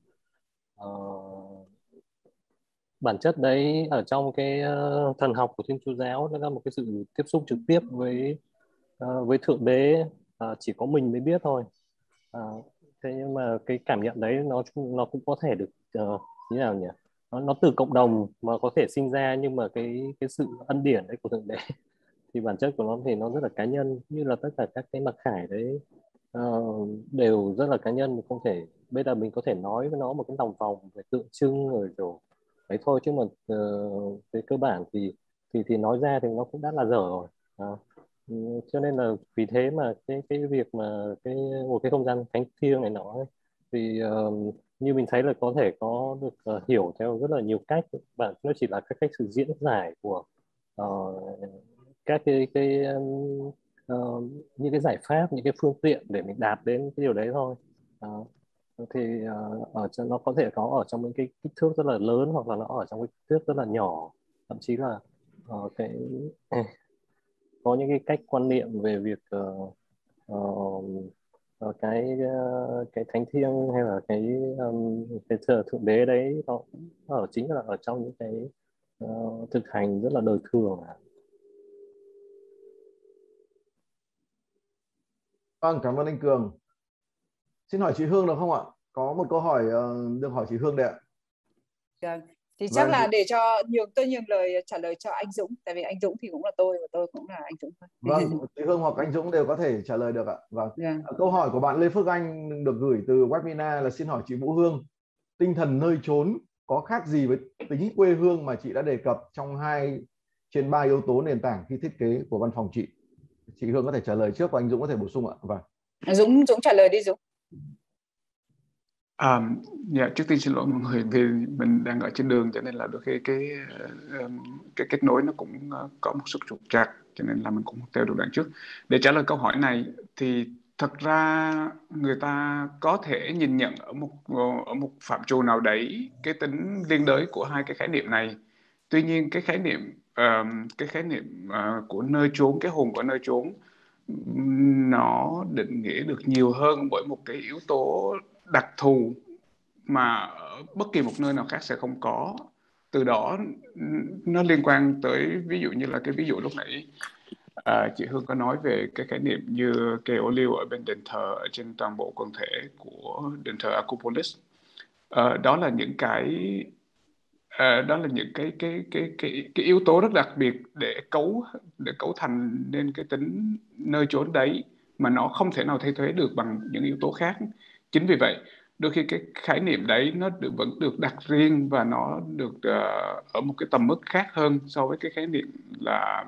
bản chất đấy ở trong cái thần học của Thiên Chúa giáo. Nó là một cái sự tiếp xúc trực tiếp với Thượng Đế, chỉ có mình mới biết thôi. Thế nhưng mà cái cảm nhận đấy nó cũng có thể được như nào nhỉ, nó từ cộng đồng mà có thể sinh ra, nhưng mà cái sự ân điển đấy của Thượng Đế thì bản chất của nó thì nó rất là cá nhân, như là tất cả các cái mặc khải đấy đều rất là cá nhân. Không thể bây giờ mình có thể nói với nó một cái lòng vòng về tượng trưng rồi đấy thôi, chứ mà về cơ bản thì nói ra thì nó cũng đã là dở rồi. Cho nên là vì thế mà cái việc mà một cái không gian thánh thiêng này nọ ấy, thì như mình thấy là có thể có được hiểu theo rất là nhiều cách, và nó chỉ là các cách sự diễn giải của các những cái giải pháp, những cái phương tiện để mình đạt đến cái điều đấy thôi. Thì nó có thể có ở trong những cái kích thước rất là lớn, hoặc là nó ở trong cái kích thước rất là nhỏ, thậm chí là có những cái cách quan niệm về việc cái thánh thiêng hay là cái thượng đế đấy, nó chính là ở trong những cái thực hành rất là đời thường. Vâng, cảm ơn anh Cường. Xin hỏi chị Hương được không ạ? Có một câu hỏi được hỏi chị Hương đây ạ. Thì chắc là để cho tôi nhường lời trả lời cho anh Dũng, tại vì anh Dũng thì cũng là tôi và tôi cũng là anh Dũng. Vâng, chị Hương hoặc anh Dũng đều có thể trả lời được ạ. Vâng. Câu hỏi của bạn Lê Phước Anh được gửi từ webinar là: xin hỏi chị Vũ Hương, tinh thần nơi chốn có khác gì với tính quê hương mà chị đã đề cập trong 2 trên 3 yếu tố nền tảng khi thiết kế của văn phòng chị? Chị Hương có thể trả lời trước và anh Dũng có thể bổ sung ạ. Vâng. Dũng trả lời đi Dũng. Trước tiên xin lỗi mọi người vì mình đang ở trên đường, cho nên là đôi khi cái kết nối nó cũng có một chút trục trặc, cho nên là mình cũng theo được đoạn trước. Để trả lời câu hỏi này thì thật ra người ta có thể nhìn nhận ở một phạm trù nào đấy cái tính liên đới của hai cái khái niệm này. Tuy nhiên cái khái niệm của nơi chốn, cái hồn của nơi chốn, nó định nghĩa được nhiều hơn bởi một cái yếu tố đặc thù mà ở bất kỳ một nơi nào khác sẽ không có. Từ đó nó liên quan tới, ví dụ như là cái ví dụ lúc nãy chị Hương có nói về cái khái niệm như cây ô liu ở bên đền thờ, ở trên toàn bộ quần thể của đền thờ Acropolis. Đó là những cái yếu tố rất đặc biệt để cấu thành nên cái tính nơi chốn đấy, mà nó không thể nào thay thế được bằng những yếu tố khác. Chính vì vậy đôi khi cái khái niệm đấy nó vẫn được đặt riêng, và nó được ở một cái tầm mức khác hơn so với cái khái niệm là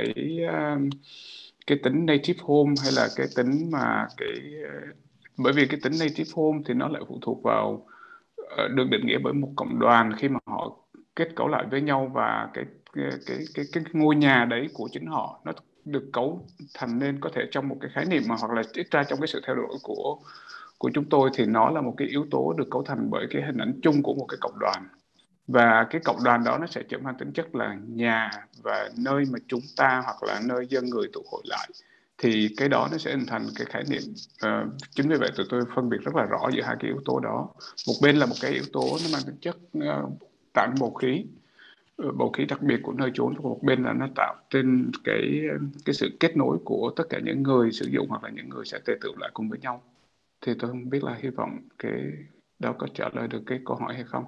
cái tính native home, hay là cái tính mà bởi vì cái tính native home thì nó lại phụ thuộc vào được định nghĩa bởi một cộng đoàn khi mà họ kết cấu lại với nhau, và cái ngôi nhà đấy của chính họ nó được cấu thành nên có thể trong một cái khái niệm, mà hoặc là ít ra trong cái sự theo đuổi của chúng tôi thì nó là một cái yếu tố được cấu thành bởi cái hình ảnh chung của một cái cộng đoàn, và cái cộng đoàn đó nó sẽ trở mang tính chất là nhà và nơi mà chúng ta hoặc là nơi dân người tụ hội lại, thì cái đó nó sẽ hình thành cái khái niệm. Chính vì vậy tụi tôi phân biệt rất là rõ giữa hai cái yếu tố đó. Một bên là một cái yếu tố nó mang tính chất tạo bầu khí đặc biệt của nơi chốn, và một bên là nó tạo trên cái sự kết nối của tất cả những người sử dụng hoặc là những người sẽ tề tựu lại cùng với nhau. Thì tôi không biết là hy vọng cái đó có trả lời được cái câu hỏi hay không.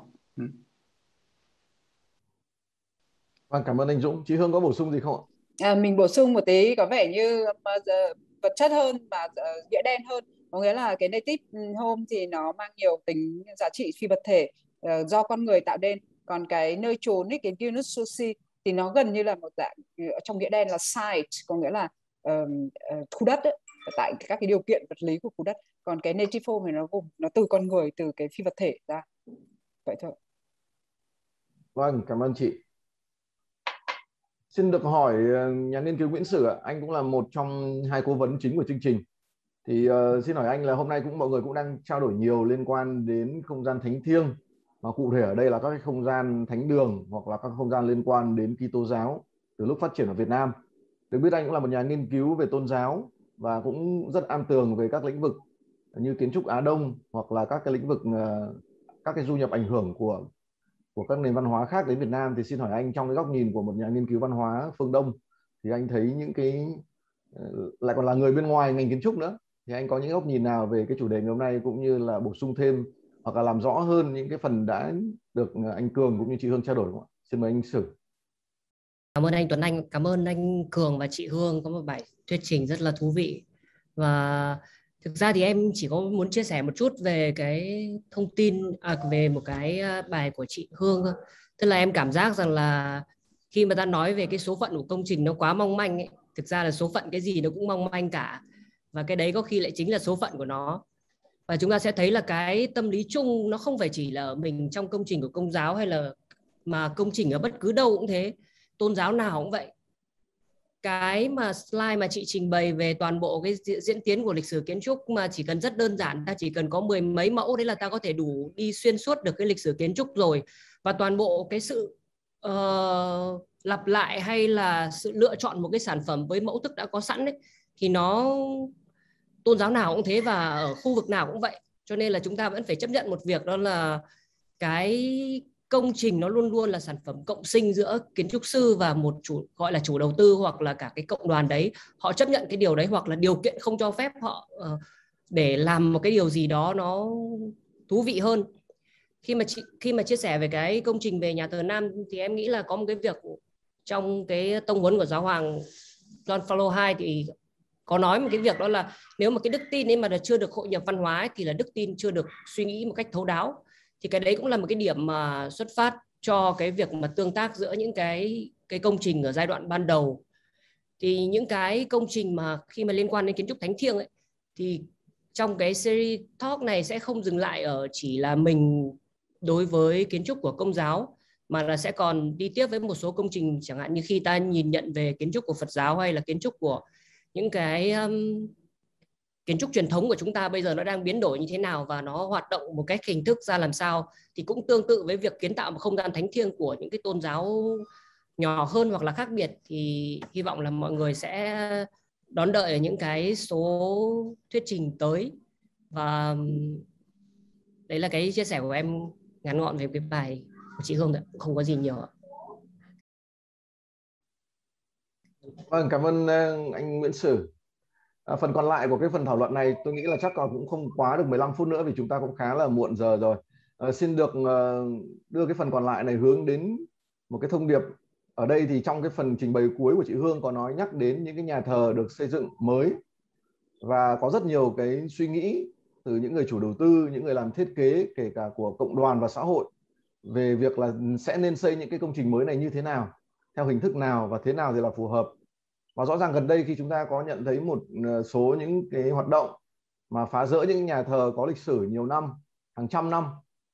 Vâng, cảm ơn anh Dũng. Chị Hương có bổ sung gì không ạ? Mình bổ sung một tí, có vẻ như vật chất hơn mà nghĩa đen hơn. Có nghĩa là cái native home thì nó mang nhiều tính giá trị phi vật thể do con người tạo nên. Còn cái nơi chốn ấy, cái unit soci thì nó gần như là một dạng trong nghĩa đen là site, có nghĩa là khu đất ấy, tại các cái điều kiện vật lý của khu đất. Còn cái native home thì nó từ con người, từ cái phi vật thể ra. Vậy thôi. Vâng, cảm ơn chị. Xin được hỏi nhà nghiên cứu Nguyễn Sử ạ, anh cũng là một trong 2 cố vấn chính của chương trình. Thì xin hỏi anh là hôm nay mọi người cũng đang trao đổi nhiều liên quan đến không gian thánh thiêng, mà cụ thể ở đây là các cái không gian thánh đường hoặc là các không gian liên quan đến Kitô giáo. từ lúc phát triển ở Việt Nam. Được biết anh cũng là một nhà nghiên cứu về tôn giáo và cũng rất am tường về các lĩnh vực như kiến trúc Á Đông hoặc là các cái lĩnh vực, các cái du nhập ảnh hưởng của các nền văn hóa khác đến Việt Nam. Thì xin hỏi anh, trong cái góc nhìn của một nhà nghiên cứu văn hóa phương Đông, thì anh thấy những cái, lại còn là người bên ngoài ngành kiến trúc nữa, thì anh có những góc nhìn nào về cái chủ đề ngày hôm nay, cũng như là bổ sung thêm hoặc là làm rõ hơn những cái phần đã được anh Cường cũng như chị Hương trao đổi không ạ? Xin mời anh Sử. Cảm ơn anh Tuấn Anh, cảm ơn anh Cường và chị Hương có một bài thuyết trình rất là thú vị. Và thực ra thì em chỉ có muốn chia sẻ một chút về cái thông tin, về một cái bài của chị Hương thôi. Tức là em cảm giác rằng là khi mà ta nói về cái số phận của công trình nó quá mong manh ấy, thực ra là số phận cái gì nó cũng mong manh cả. Và cái đấy có khi lại chính là số phận của nó. Và chúng ta sẽ thấy là cái tâm lý chung nó không phải chỉ là ở mình trong công trình của Công giáo, hay là mà công trình ở bất cứ đâu cũng thế, tôn giáo nào cũng vậy. Cái mà slide mà chị trình bày về toàn bộ cái diễn tiến của lịch sử kiến trúc mà chỉ cần rất đơn giản, ta chỉ cần có 10 mấy mẫu đấy là ta có thể đủ đi xuyên suốt được cái lịch sử kiến trúc rồi. Và toàn bộ cái sự lặp lại hay là sự lựa chọn một cái sản phẩm với mẫu thức đã có sẵn đấy, thì nó tôn giáo nào cũng thế và ở khu vực nào cũng vậy. Cho nên là chúng ta vẫn phải chấp nhận một việc, đó là cái công trình nó luôn luôn là sản phẩm cộng sinh giữa kiến trúc sư và một chủ, gọi là chủ đầu tư hoặc là cả cái cộng đoàn đấy. Họ chấp nhận cái điều đấy, hoặc là điều kiện không cho phép họ để làm một cái điều gì đó nó thú vị hơn. Khi mà chia sẻ về cái công trình về nhà thờ Nam thì em nghĩ là có một cái việc trong cái tông huấn của giáo hoàng John Paul II thì có nói một cái việc, đó là nếu mà cái đức tin ấy mà chưa được hội nhập văn hóa ấy, thì là đức tin chưa được suy nghĩ một cách thấu đáo. Thì cái đấy cũng là một cái điểm mà xuất phát cho cái việc mà tương tác giữa những cái công trình ở giai đoạn ban đầu. Thì những cái công trình mà khi mà liên quan đến kiến trúc thánh thiêng ấy, thì trong cái series talk này sẽ không dừng lại ở chỉ là mình đối với kiến trúc của Công giáo, mà là sẽ còn đi tiếp với một số công trình, chẳng hạn như khi ta nhìn nhận về kiến trúc của Phật giáo hay là kiến trúc của những cái kiến trúc truyền thống của chúng ta bây giờ nó đang biến đổi như thế nào và nó hoạt động một cách hình thức ra làm sao, thì cũng tương tự với việc kiến tạo một không gian thánh thiêng của những cái tôn giáo nhỏ hơn hoặc là khác biệt. Thì hy vọng là mọi người sẽ đón đợi ở những cái số thuyết trình tới. Và đấy là cái chia sẻ của em ngắn gọn về cái bài của chị Hương, không có gì nhiều ạ. Vâng, cảm ơn anh Nguyễn Sử. Phần còn lại của cái phần thảo luận này tôi nghĩ là chắc là cũng không quá được 15 phút nữa vì chúng ta cũng khá là muộn giờ rồi. Xin được đưa cái phần còn lại này hướng đến một cái thông điệp. Ở đây thì trong cái phần trình bày cuối của chị Hương có nói nhắc đến những cái nhà thờ được xây dựng mới và có rất nhiều cái suy nghĩ từ những người chủ đầu tư, những người làm thiết kế, kể cả của cộng đoàn và xã hội về việc là sẽ nên xây những cái công trình mới này như thế nào, theo hình thức nào và thế nào thì là phù hợp. Và rõ ràng gần đây khi chúng ta có nhận thấy một số những cái hoạt động mà phá rỡ những nhà thờ có lịch sử nhiều năm, hàng trăm năm,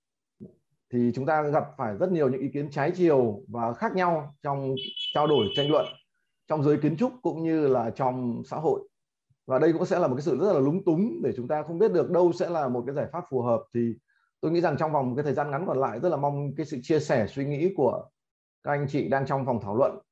thì chúng ta gặp phải rất nhiều những ý kiến trái chiều và khác nhau trong trao đổi tranh luận trong giới kiến trúc cũng như là trong xã hội. Và đây cũng sẽ là một cái sự rất là lúng túng để chúng ta không biết được đâu sẽ là một cái giải pháp phù hợp. Thì tôi nghĩ rằng trong vòng một cái thời gian ngắn còn lại rất là mong cái sự chia sẻ suy nghĩ của các anh chị đang trong phòng thảo luận.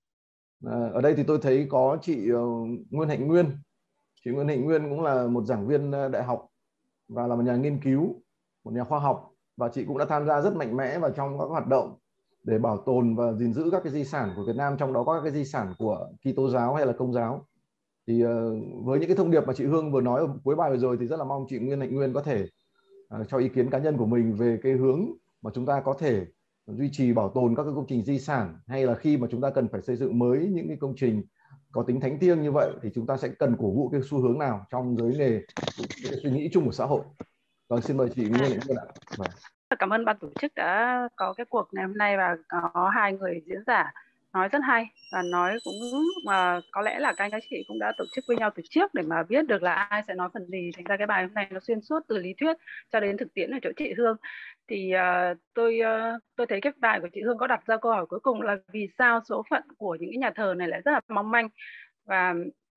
Ở đây thì tôi thấy có chị Nguyễn Hạnh Nguyên. Chị Nguyễn Hạnh Nguyên cũng là một giảng viên đại học và là một nhà nghiên cứu, một nhà khoa học, và chị cũng đã tham gia rất mạnh mẽ vào trong các hoạt động để bảo tồn và gìn giữ các cái di sản của Việt Nam, trong đó có các cái di sản của Kitô giáo hay là Công giáo. Thì với những cái thông điệp mà chị Hương vừa nói ở cuối bài vừa rồi thì rất là mong chị Nguyễn Hạnh Nguyên có thể cho ý kiến cá nhân của mình về cái hướng mà chúng ta có thể duy trì bảo tồn các cái công trình di sản, hay là khi mà chúng ta cần phải xây dựng mới những cái công trình có tính thánh thiêng như vậy thì chúng ta sẽ cần cổ vũ cái xu hướng nào trong giới nghề, cái suy nghĩ chung của xã hội. Vâng, xin mời chị Nguyên Hạnh Nguyên ạ. Vâng. Cảm ơn ban tổ chức đã có cái cuộc ngày hôm nay và có hai người diễn giả nói rất hay và nói cũng mà có lẽ là các anh chị cũng đã tổ chức với nhau từ trước để mà biết được là ai sẽ nói phần gì. Thành ra cái bài hôm nay nó xuyên suốt từ lý thuyết cho đến thực tiễn ở chỗ chị Hương. Thì tôi thấy cái bài của chị Hương có đặt ra câu hỏi cuối cùng là vì sao số phận của những cái nhà thờ này lại rất là mong manh. Và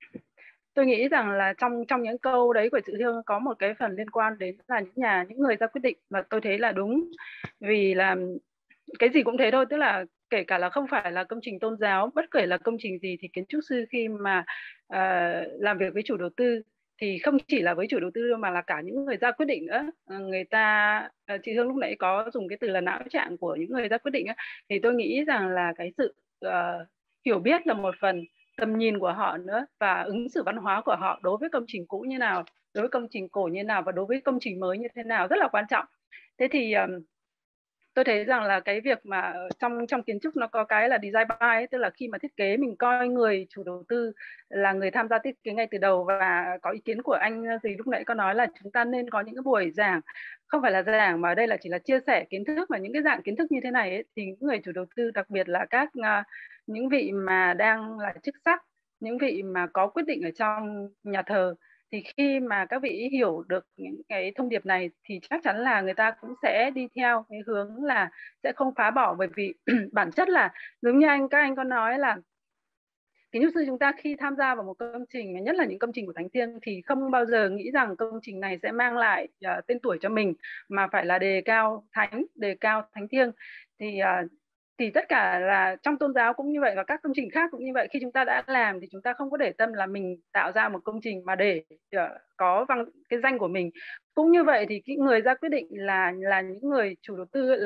tôi nghĩ rằng là trong những câu đấy của chị Hương có một cái phần liên quan đến là những người ra quyết định, và tôi thấy là đúng, vì là cái gì cũng thế thôi, tức là kể cả là không phải là công trình tôn giáo, bất kể là công trình gì thì kiến trúc sư khi mà làm việc với chủ đầu tư thì không chỉ là với chủ đầu tư đâu mà là cả những người ra quyết định nữa. Người ta, chị Hương lúc nãy có dùng cái từ là não trạng của những người ra quyết định ấy, thì tôi nghĩ rằng là cái sự hiểu biết là một phần, tầm nhìn của họ nữa và ứng xử văn hóa của họ đối với công trình cũ như nào, đối với công trình cổ như nào và đối với công trình mới như thế nào rất là quan trọng. Thế thì tôi thấy rằng là cái việc mà trong kiến trúc nó có cái là design bias, tức là khi mà thiết kế mình coi người chủ đầu tư là người tham gia thiết kế ngay từ đầu. Và có ý kiến của anh gì lúc nãy có nói là chúng ta nên có những cái buổi giảng, không phải là giảng mà ở đây là chỉ là chia sẻ kiến thức, và những cái dạng kiến thức như thế này ấy, thì những người chủ đầu tư, đặc biệt là những vị mà đang là chức sắc, những vị mà có quyết định ở trong nhà thờ, thì khi mà các vị hiểu được những cái thông điệp này thì chắc chắn là người ta cũng sẽ đi theo cái hướng là sẽ không phá bỏ, bởi vì bản chất là giống như các anh có nói là kiến trúc sư chúng ta khi tham gia vào một công trình, nhất là những công trình của thánh thiêng, thì không bao giờ nghĩ rằng công trình này sẽ mang lại tên tuổi cho mình, mà phải là đề cao thánh thiêng. Thì tất cả là trong tôn giáo cũng như vậy và các công trình khác cũng như vậy. Khi chúng ta đã làm thì chúng ta không có để tâm là mình tạo ra một công trình mà để có cái danh của mình. Cũng như vậy thì cái người ra quyết định là những người chủ đầu tư,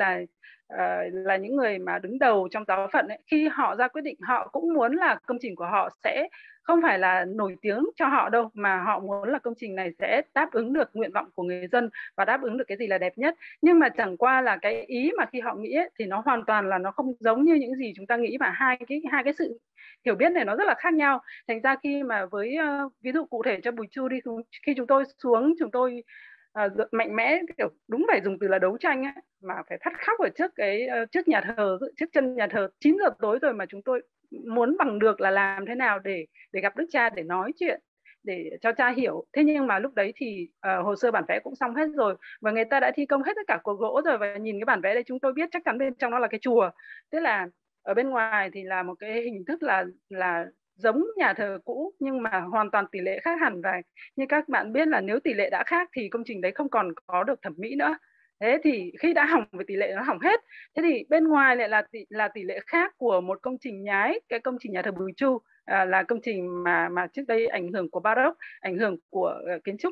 là những người mà đứng đầu trong giáo phận ấy. Khi họ ra quyết định, họ cũng muốn là công trình của họ sẽ không phải là nổi tiếng cho họ đâu, mà họ muốn là công trình này sẽ đáp ứng được nguyện vọng của người dân và đáp ứng được cái gì là đẹp nhất. Nhưng mà chẳng qua là cái ý mà khi họ nghĩ ấy, thì nó hoàn toàn là nó không giống như những gì chúng ta nghĩ, và hai cái sự hiểu biết này nó rất là khác nhau. Thành ra khi mà với ví dụ cụ thể cho Bùi Chu đi, khi chúng tôi xuống, chúng tôi mạnh mẽ, kiểu đúng phải dùng từ là đấu tranh ấy, mà phải phát khóc ở trước nhà thờ, trước chân nhà thờ 9 giờ tối rồi, mà chúng tôi muốn bằng được là làm thế nào để gặp Đức Cha, để nói chuyện, để cho Cha hiểu. Thế nhưng mà lúc đấy thì hồ sơ bản vẽ cũng xong hết rồi và người ta đã thi công hết tất cả cột gỗ rồi, và nhìn cái bản vẽ đây chúng tôi biết chắc chắn bên trong nó là cái chùa. Tức là ở bên ngoài thì là một cái hình thức là giống nhà thờ cũ nhưng mà hoàn toàn tỷ lệ khác hẳn. Và như các bạn biết là nếu tỷ lệ đã khác thì công trình đấy không còn có được thẩm mỹ nữa. Thế thì khi đã hỏng về tỷ lệ nó hỏng hết. Thế thì bên ngoài lại là tỷ lệ khác của một công trình nhái, cái công trình nhà thờ Bùi Chu, là công trình mà trước đây ảnh hưởng của Baroque, ảnh hưởng của kiến trúc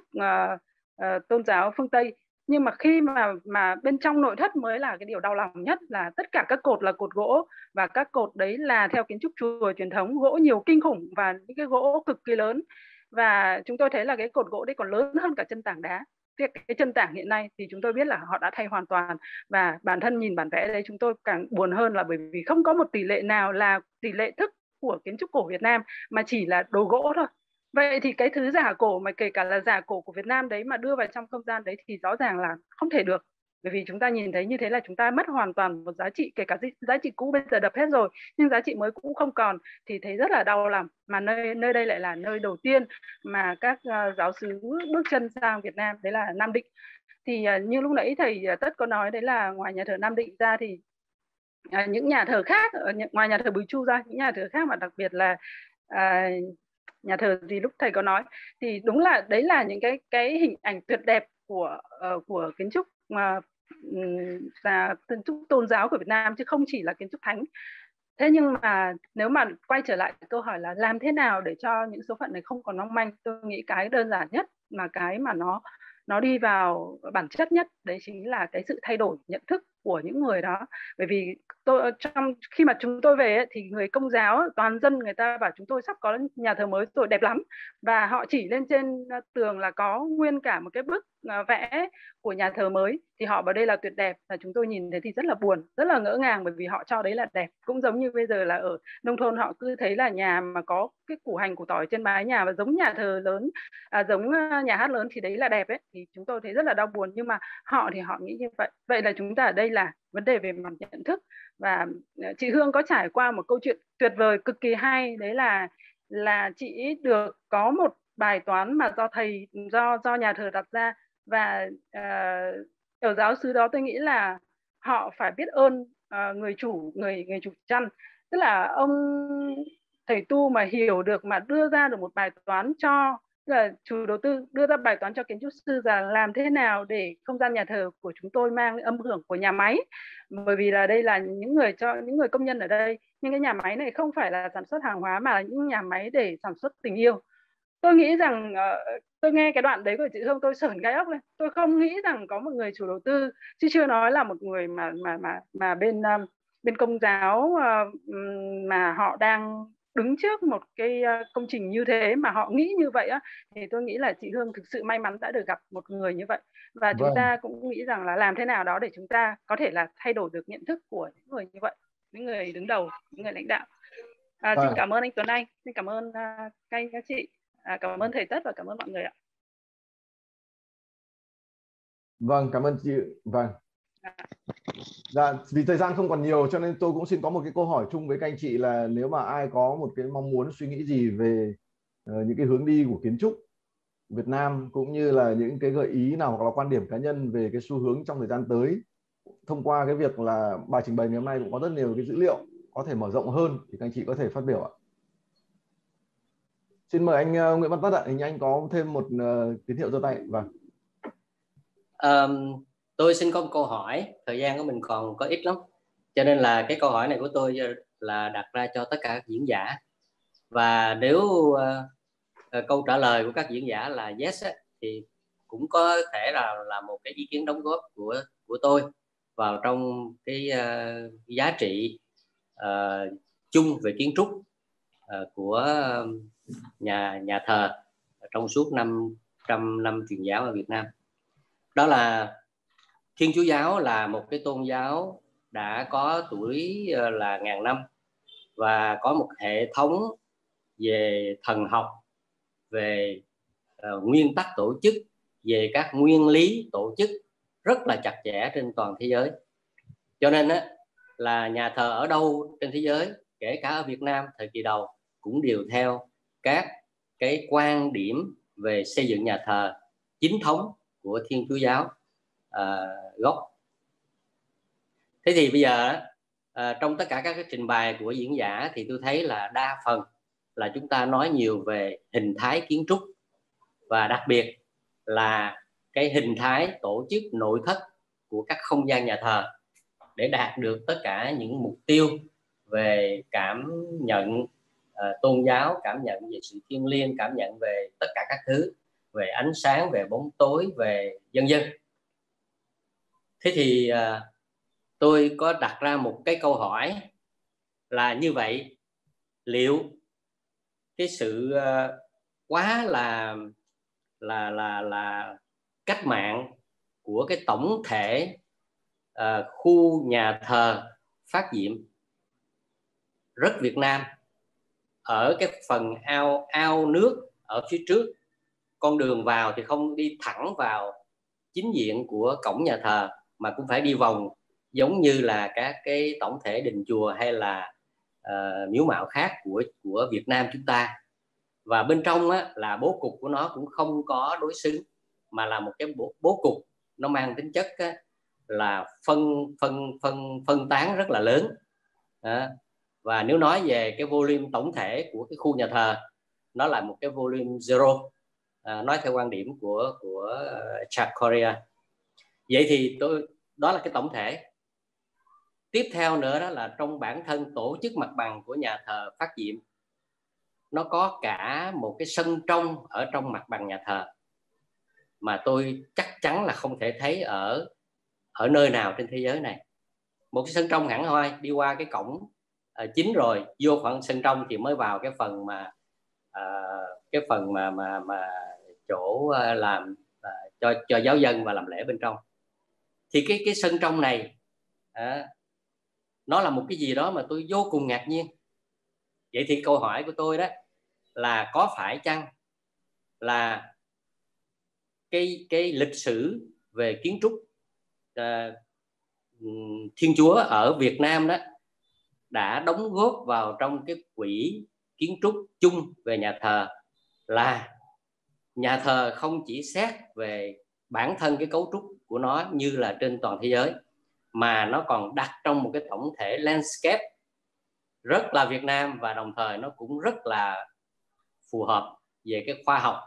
tôn giáo phương Tây. Nhưng mà khi mà bên trong nội thất mới là cái điều đau lòng nhất, là tất cả các cột là cột gỗ, và các cột đấy là theo kiến trúc chùa truyền thống, gỗ nhiều kinh khủng và những cái gỗ cực kỳ lớn. Và chúng tôi thấy là cái cột gỗ đấy còn lớn hơn cả chân tảng đá. Cái chân tảng hiện nay thì chúng tôi biết là họ đã thay hoàn toàn. Và bản thân nhìn bản vẽ đấy chúng tôi càng buồn hơn, là bởi vì không có một tỷ lệ nào là tỷ lệ thức của kiến trúc cổ Việt Nam, mà chỉ là đồ gỗ thôi. Vậy thì cái thứ giả cổ, mà kể cả là giả cổ của Việt Nam đấy mà đưa vào trong không gian đấy thì rõ ràng là không thể được. Bởi vì chúng ta nhìn thấy như thế là chúng ta mất hoàn toàn một giá trị, kể cả giá trị cũ bây giờ đập hết rồi nhưng giá trị mới cũng không còn, thì thấy rất là đau lòng. Mà nơi đây lại là nơi đầu tiên mà các giáo xứ bước chân sang Việt Nam, đấy là Nam Định. Thì như lúc nãy thầy Tất có nói, đấy là ngoài nhà thờ Nam Định ra thì những nhà thờ khác, ngoài nhà thờ Bùi Chu ra, những nhà thờ khác mà đặc biệt là nhà thờ gì lúc thầy có nói, thì đúng là đấy là những cái hình ảnh tuyệt đẹp của kiến trúc kiến trúc tôn giáo của Việt Nam, chứ không chỉ là kiến trúc thánh. Thế nhưng mà nếu mà quay trở lại câu hỏi là làm thế nào để cho những số phận này không còn mong manh, tôi nghĩ cái đơn giản nhất mà cái mà nó đi vào bản chất nhất đấy chính là cái sự thay đổi nhận thức của những người đó. Bởi vì khi mà chúng tôi về ấy, thì người Công giáo toàn dân người ta bảo chúng tôi sắp có nhà thờ mới rồi, đẹp lắm, và họ chỉ lên trên tường là có nguyên cả một cái bức vẽ của nhà thờ mới, thì họ bảo đây là tuyệt đẹp. Và chúng tôi nhìn thấy thì rất là buồn, rất là ngỡ ngàng, bởi vì họ cho đấy là đẹp. Cũng giống như bây giờ là ở nông thôn họ cứ thấy là nhà mà có cái củ hành củ tỏi trên mái nhà và giống nhà thờ lớn, giống nhà hát lớn thì đấy là đẹp ấy, thì chúng tôi thấy rất là đau buồn. Nhưng mà họ thì họ nghĩ như vậy. Vậy là chúng ta ở đây là vấn đề về mặt nhận thức. Và chị Hương có trải qua một câu chuyện tuyệt vời cực kỳ hay, đấy là chị được có một bài toán mà do nhà thờ đặt ra. Và ở giáo xứ đó tôi nghĩ là họ phải biết ơn người chủ chăn. Tức là ông thầy tu mà hiểu được, mà đưa ra được một bài toán cho là chủ đầu tư đưa ra bài toán cho kiến trúc sư rằng làm thế nào để không gian nhà thờ của chúng tôi mang âm hưởng của nhà máy, bởi vì là đây là những người công nhân ở đây, nhưng cái nhà máy này không phải là sản xuất hàng hóa mà là những nhà máy để sản xuất tình yêu. Tôi nghĩ rằng tôi nghe cái đoạn đấy của chị Hương tôi sởn gai ốc lên. Tôi không nghĩ rằng có một người chủ đầu tư, chứ chưa nói là một người mà bên công giáo mà họ đang đứng trước một cái công trình như thế mà họ nghĩ như vậy á, thì tôi nghĩ là chị Hương thực sự may mắn đã được gặp một người như vậy. Và chúng ta cũng nghĩ rằng là làm thế nào đó để chúng ta có thể là thay đổi được nhận thức của những người như vậy, những người đứng đầu, những người lãnh đạo. Xin cảm ơn anh Tuấn Anh, xin cảm ơn các chị, cảm ơn thầy Tất và cảm ơn mọi người ạ. Vâng, cảm ơn chị. Vâng. Dạ, vì thời gian không còn nhiều cho nên tôi cũng xin có một cái câu hỏi chung với các anh chị là nếu mà ai có một cái mong muốn suy nghĩ gì về những cái hướng đi của kiến trúc Việt Nam cũng như là những cái gợi ý nào hoặc là quan điểm cá nhân về cái xu hướng trong thời gian tới, thông qua cái việc là bài trình bày ngày hôm nay cũng có rất nhiều cái dữ liệu có thể mở rộng hơn thì các anh chị có thể phát biểu ạ. Xin mời anh Nguyễn Văn Tất ạ, hình như anh có thêm một tín hiệu giơ tay. Vâng. Tôi xin có một câu hỏi, thời gian của mình còn có ít lắm, cho nên là cái câu hỏi này của tôi là đặt ra cho tất cả các diễn giả. Và nếu câu trả lời của các diễn giả là yes thì cũng có thể là một cái ý kiến đóng góp của tôi vào trong cái giá trị chung về kiến trúc của nhà thờ trong suốt 500 năm truyền giáo ở Việt Nam. Đó là Thiên Chúa giáo là một cái tôn giáo đã có tuổi là ngàn năm và có một hệ thống về thần học, về nguyên tắc tổ chức, về các nguyên lý tổ chức rất là chặt chẽ trên toàn thế giới. Cho nên là nhà thờ ở đâu trên thế giới, kể cả ở Việt Nam thời kỳ đầu, cũng đều theo các cái quan điểm về xây dựng nhà thờ chính thống của Thiên Chúa giáo gốc. Thế thì bây giờ trong tất cả các cái trình bày của diễn giả thì tôi thấy là đa phần là chúng ta nói nhiều về hình thái kiến trúc và đặc biệt là cái hình thái tổ chức nội thất của các không gian nhà thờ để đạt được tất cả những mục tiêu về cảm nhận tôn giáo, cảm nhận về sự thiêng liêng, cảm nhận về tất cả các thứ, về ánh sáng, về bóng tối, về vân vân. Thế thì tôi có đặt ra một cái câu hỏi là như vậy, liệu cái sự quá là cách mạng của cái tổng thể khu nhà thờ Phát Diệm rất Việt Nam ở cái phần ao nước ở phía trước, con đường vào thì không đi thẳng vào chính diện của cổng nhà thờ mà cũng phải đi vòng giống như là các cái tổng thể đình chùa hay là miếu mạo khác của Việt Nam chúng ta. Và bên trong là bố cục của nó cũng không có đối xứng mà là một cái bố cục nó mang tính chất là phân tán rất là lớn. Và nếu nói về cái volume tổng thể của cái khu nhà thờ, nó là một cái volume zero, nói theo quan điểm của Chuck Correa. Vậy thì đó là cái tổng thể. Tiếp theo nữa đó là trong bản thân tổ chức mặt bằng của nhà thờ Phát Diệm, nó có cả một cái sân trong ở trong mặt bằng nhà thờ mà tôi chắc chắn là không thể thấy ở nơi nào trên thế giới này. Một cái sân trong hẳn hoi, đi qua cái cổng chính rồi vô khoảng sân trong thì mới vào cái phần mà chỗ làm cho giáo dân và làm lễ bên trong. Thì cái sân trong này nó là một cái gì đó mà tôi vô cùng ngạc nhiên. Vậy thì câu hỏi của tôi đó là có phải chăng là cái lịch sử về kiến trúc Thiên Chúa ở Việt Nam đó đã đóng góp vào trong cái quỹ kiến trúc chung về nhà thờ, là nhà thờ không chỉ xét về bản thân cái cấu trúc của nó như là trên toàn thế giới, mà nó còn đặt trong một cái tổng thể landscape rất là Việt Nam, và đồng thời nó cũng rất là phù hợp về cái khoa học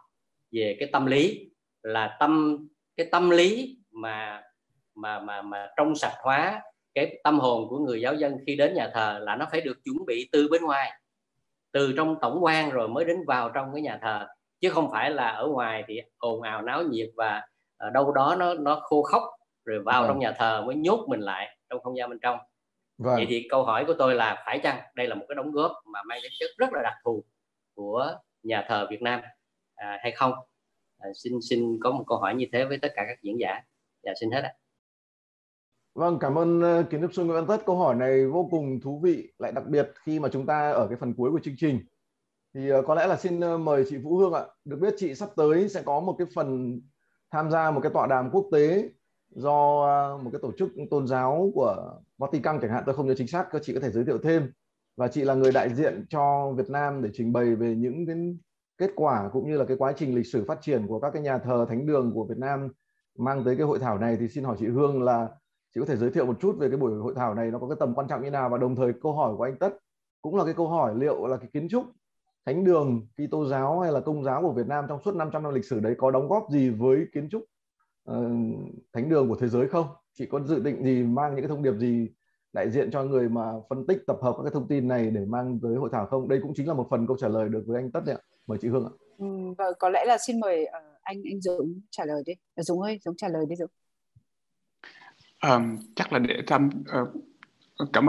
về cái tâm lý, là cái tâm lý mà trong sạch hóa cái tâm hồn của người giáo dân khi đến nhà thờ, là nó phải được chuẩn bị từ bên ngoài, từ trong tổng quan rồi mới đến vào trong cái nhà thờ, chứ không phải là ở ngoài thì ồn ào náo nhiệt và đâu đó nó khô khốc rồi vào trong nhà thờ mới nhốt mình lại trong không gian bên trong. Vậy thì câu hỏi của tôi là phải chăng đây là một cái đóng góp mà mang tính chất rất là đặc thù của nhà thờ Việt Nam hay không? Xin có một câu hỏi như thế với tất cả các diễn giả. Dạ, xin hết ạ. Vâng, cảm ơn kiến trúc sư Nguyễn Văn Tất. Câu hỏi này vô cùng thú vị, lại đặc biệt khi mà chúng ta ở cái phần cuối của chương trình. Thì có lẽ là xin mời chị Vũ Hương ạ. Được biết chị sắp tới sẽ có một cái phần tham gia một cái tọa đàm quốc tế do một cái tổ chức tôn giáo của Vatican chẳng hạn, tôi không nhớ chính xác, các chị có thể giới thiệu thêm. Và chị là người đại diện cho Việt Nam để trình bày về những cái kết quả cũng như là cái quá trình lịch sử phát triển của các cái nhà thờ thánh đường của Việt Nam mang tới cái hội thảo này. Thì xin hỏi chị Hương là chị có thể giới thiệu một chút về cái buổi hội thảo này nó có cái tầm quan trọng như nào, và đồng thời câu hỏi của anh Tất cũng là cái câu hỏi liệu là cái kiến trúc thánh đường Kitô giáo hay là Công giáo của Việt Nam trong suốt 500 năm lịch sử đấy có đóng góp gì với kiến trúc thánh đường của thế giới không? Chị có dự định gì, mang những cái thông điệp gì đại diện cho người mà phân tích tập hợp các cái thông tin này để mang tới hội thảo không? Đây cũng chính là một phần câu trả lời được với anh Tất đấy ạ. Mời chị Hương ạ. Vâng, có lẽ là xin mời anh Dũng trả lời đi. Dũng ơi, Dũng trả lời đi Dũng. Chắc là để cảm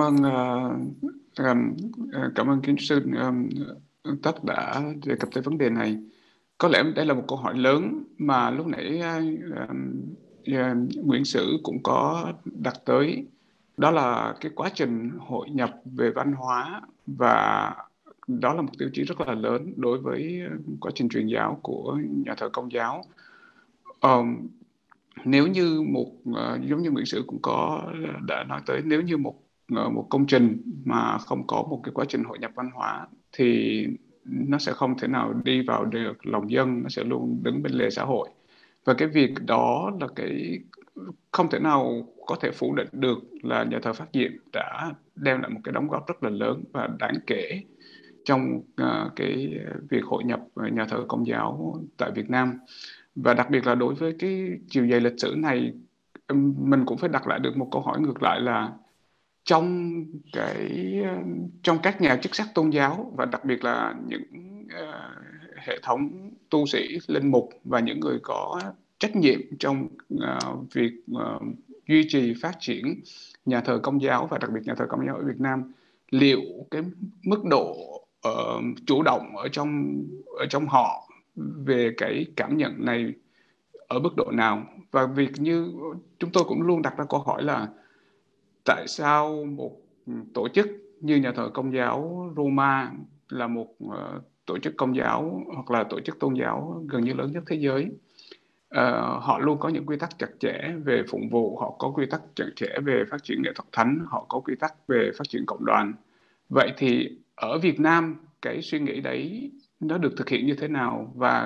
ơn kiến trúc sư Tất đã đề cập tới vấn đề này. Có lẽ đây là một câu hỏi lớn mà lúc nãy Nguyễn Sử cũng có đặt tới, đó là cái quá trình hội nhập về văn hóa, và đó là một tiêu chí rất là lớn đối với quá trình truyền giáo của nhà thờ Công giáo. Nếu như giống như Nguyễn Sử cũng đã nói tới, nếu như một công trình mà không có một cái quá trình hội nhập văn hóa thì nó sẽ không thể nào đi vào được lòng dân, nó sẽ luôn đứng bên lề xã hội. Và cái việc đó là cái không thể nào có thể phủ định được là nhà thờ Phát Diệm đã đem lại một cái đóng góp rất là lớn và đáng kể trong cái việc hội nhập nhà thờ Công giáo tại Việt Nam. Và đặc biệt là đối với cái chiều dài lịch sử này, mình cũng phải đặt lại được một câu hỏi ngược lại là trong các nhà chức sắc tôn giáo, và đặc biệt là những hệ thống tu sĩ, linh mục và những người có trách nhiệm trong việc duy trì phát triển nhà thờ Công giáo và đặc biệt nhà thờ Công giáo ở Việt Nam, liệu cái mức độ chủ động ở trong họ về cái cảm nhận này ở mức độ nào? Và việc như chúng tôi cũng luôn đặt ra câu hỏi là tại sao một tổ chức như nhà thờ Công giáo Roma là một tổ chức công giáo hoặc là tổ chức tôn giáo gần như lớn nhất thế giới, họ luôn có những quy tắc chặt chẽ về phụng vụ, họ có quy tắc chặt chẽ về phát triển nghệ thuật thánh, họ có quy tắc về phát triển cộng đoàn. Vậy thì ở Việt Nam cái suy nghĩ đấy nó được thực hiện như thế nào, và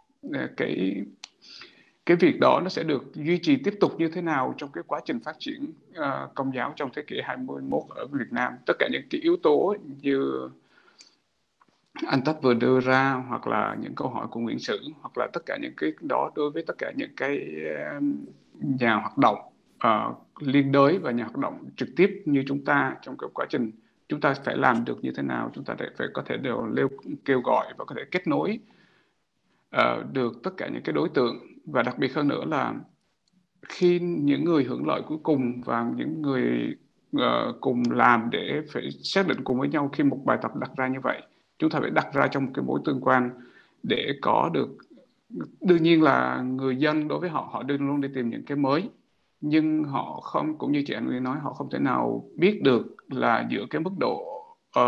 cái việc đó nó sẽ được duy trì tiếp tục như thế nào trong cái quá trình phát triển công giáo trong thế kỷ 21 ở Việt Nam? Tất cả những cái yếu tố như anh Tất vừa đưa ra, hoặc là những câu hỏi của Nguyễn Sử, hoặc là tất cả những cái đó đối với tất cả những cái nhà hoạt động liên đới và nhà hoạt động trực tiếp như chúng ta, trong cái quá trình chúng ta phải làm được như thế nào, chúng ta phải có thể đều kêu gọi và có thể kết nối được tất cả những cái đối tượng. Và đặc biệt hơn nữa là khi những người hưởng lợi cuối cùng và những người cùng làm để phải xác định cùng với nhau, khi một bài tập đặt ra như vậy, chúng ta phải đặt ra trong một cái mối tương quan để có được. Đương nhiên là người dân đối với họ đương luôn đi tìm những cái mới, nhưng họ không, cũng như chị Anh Nguyên nói, họ không thể nào biết được là giữa cái mức độ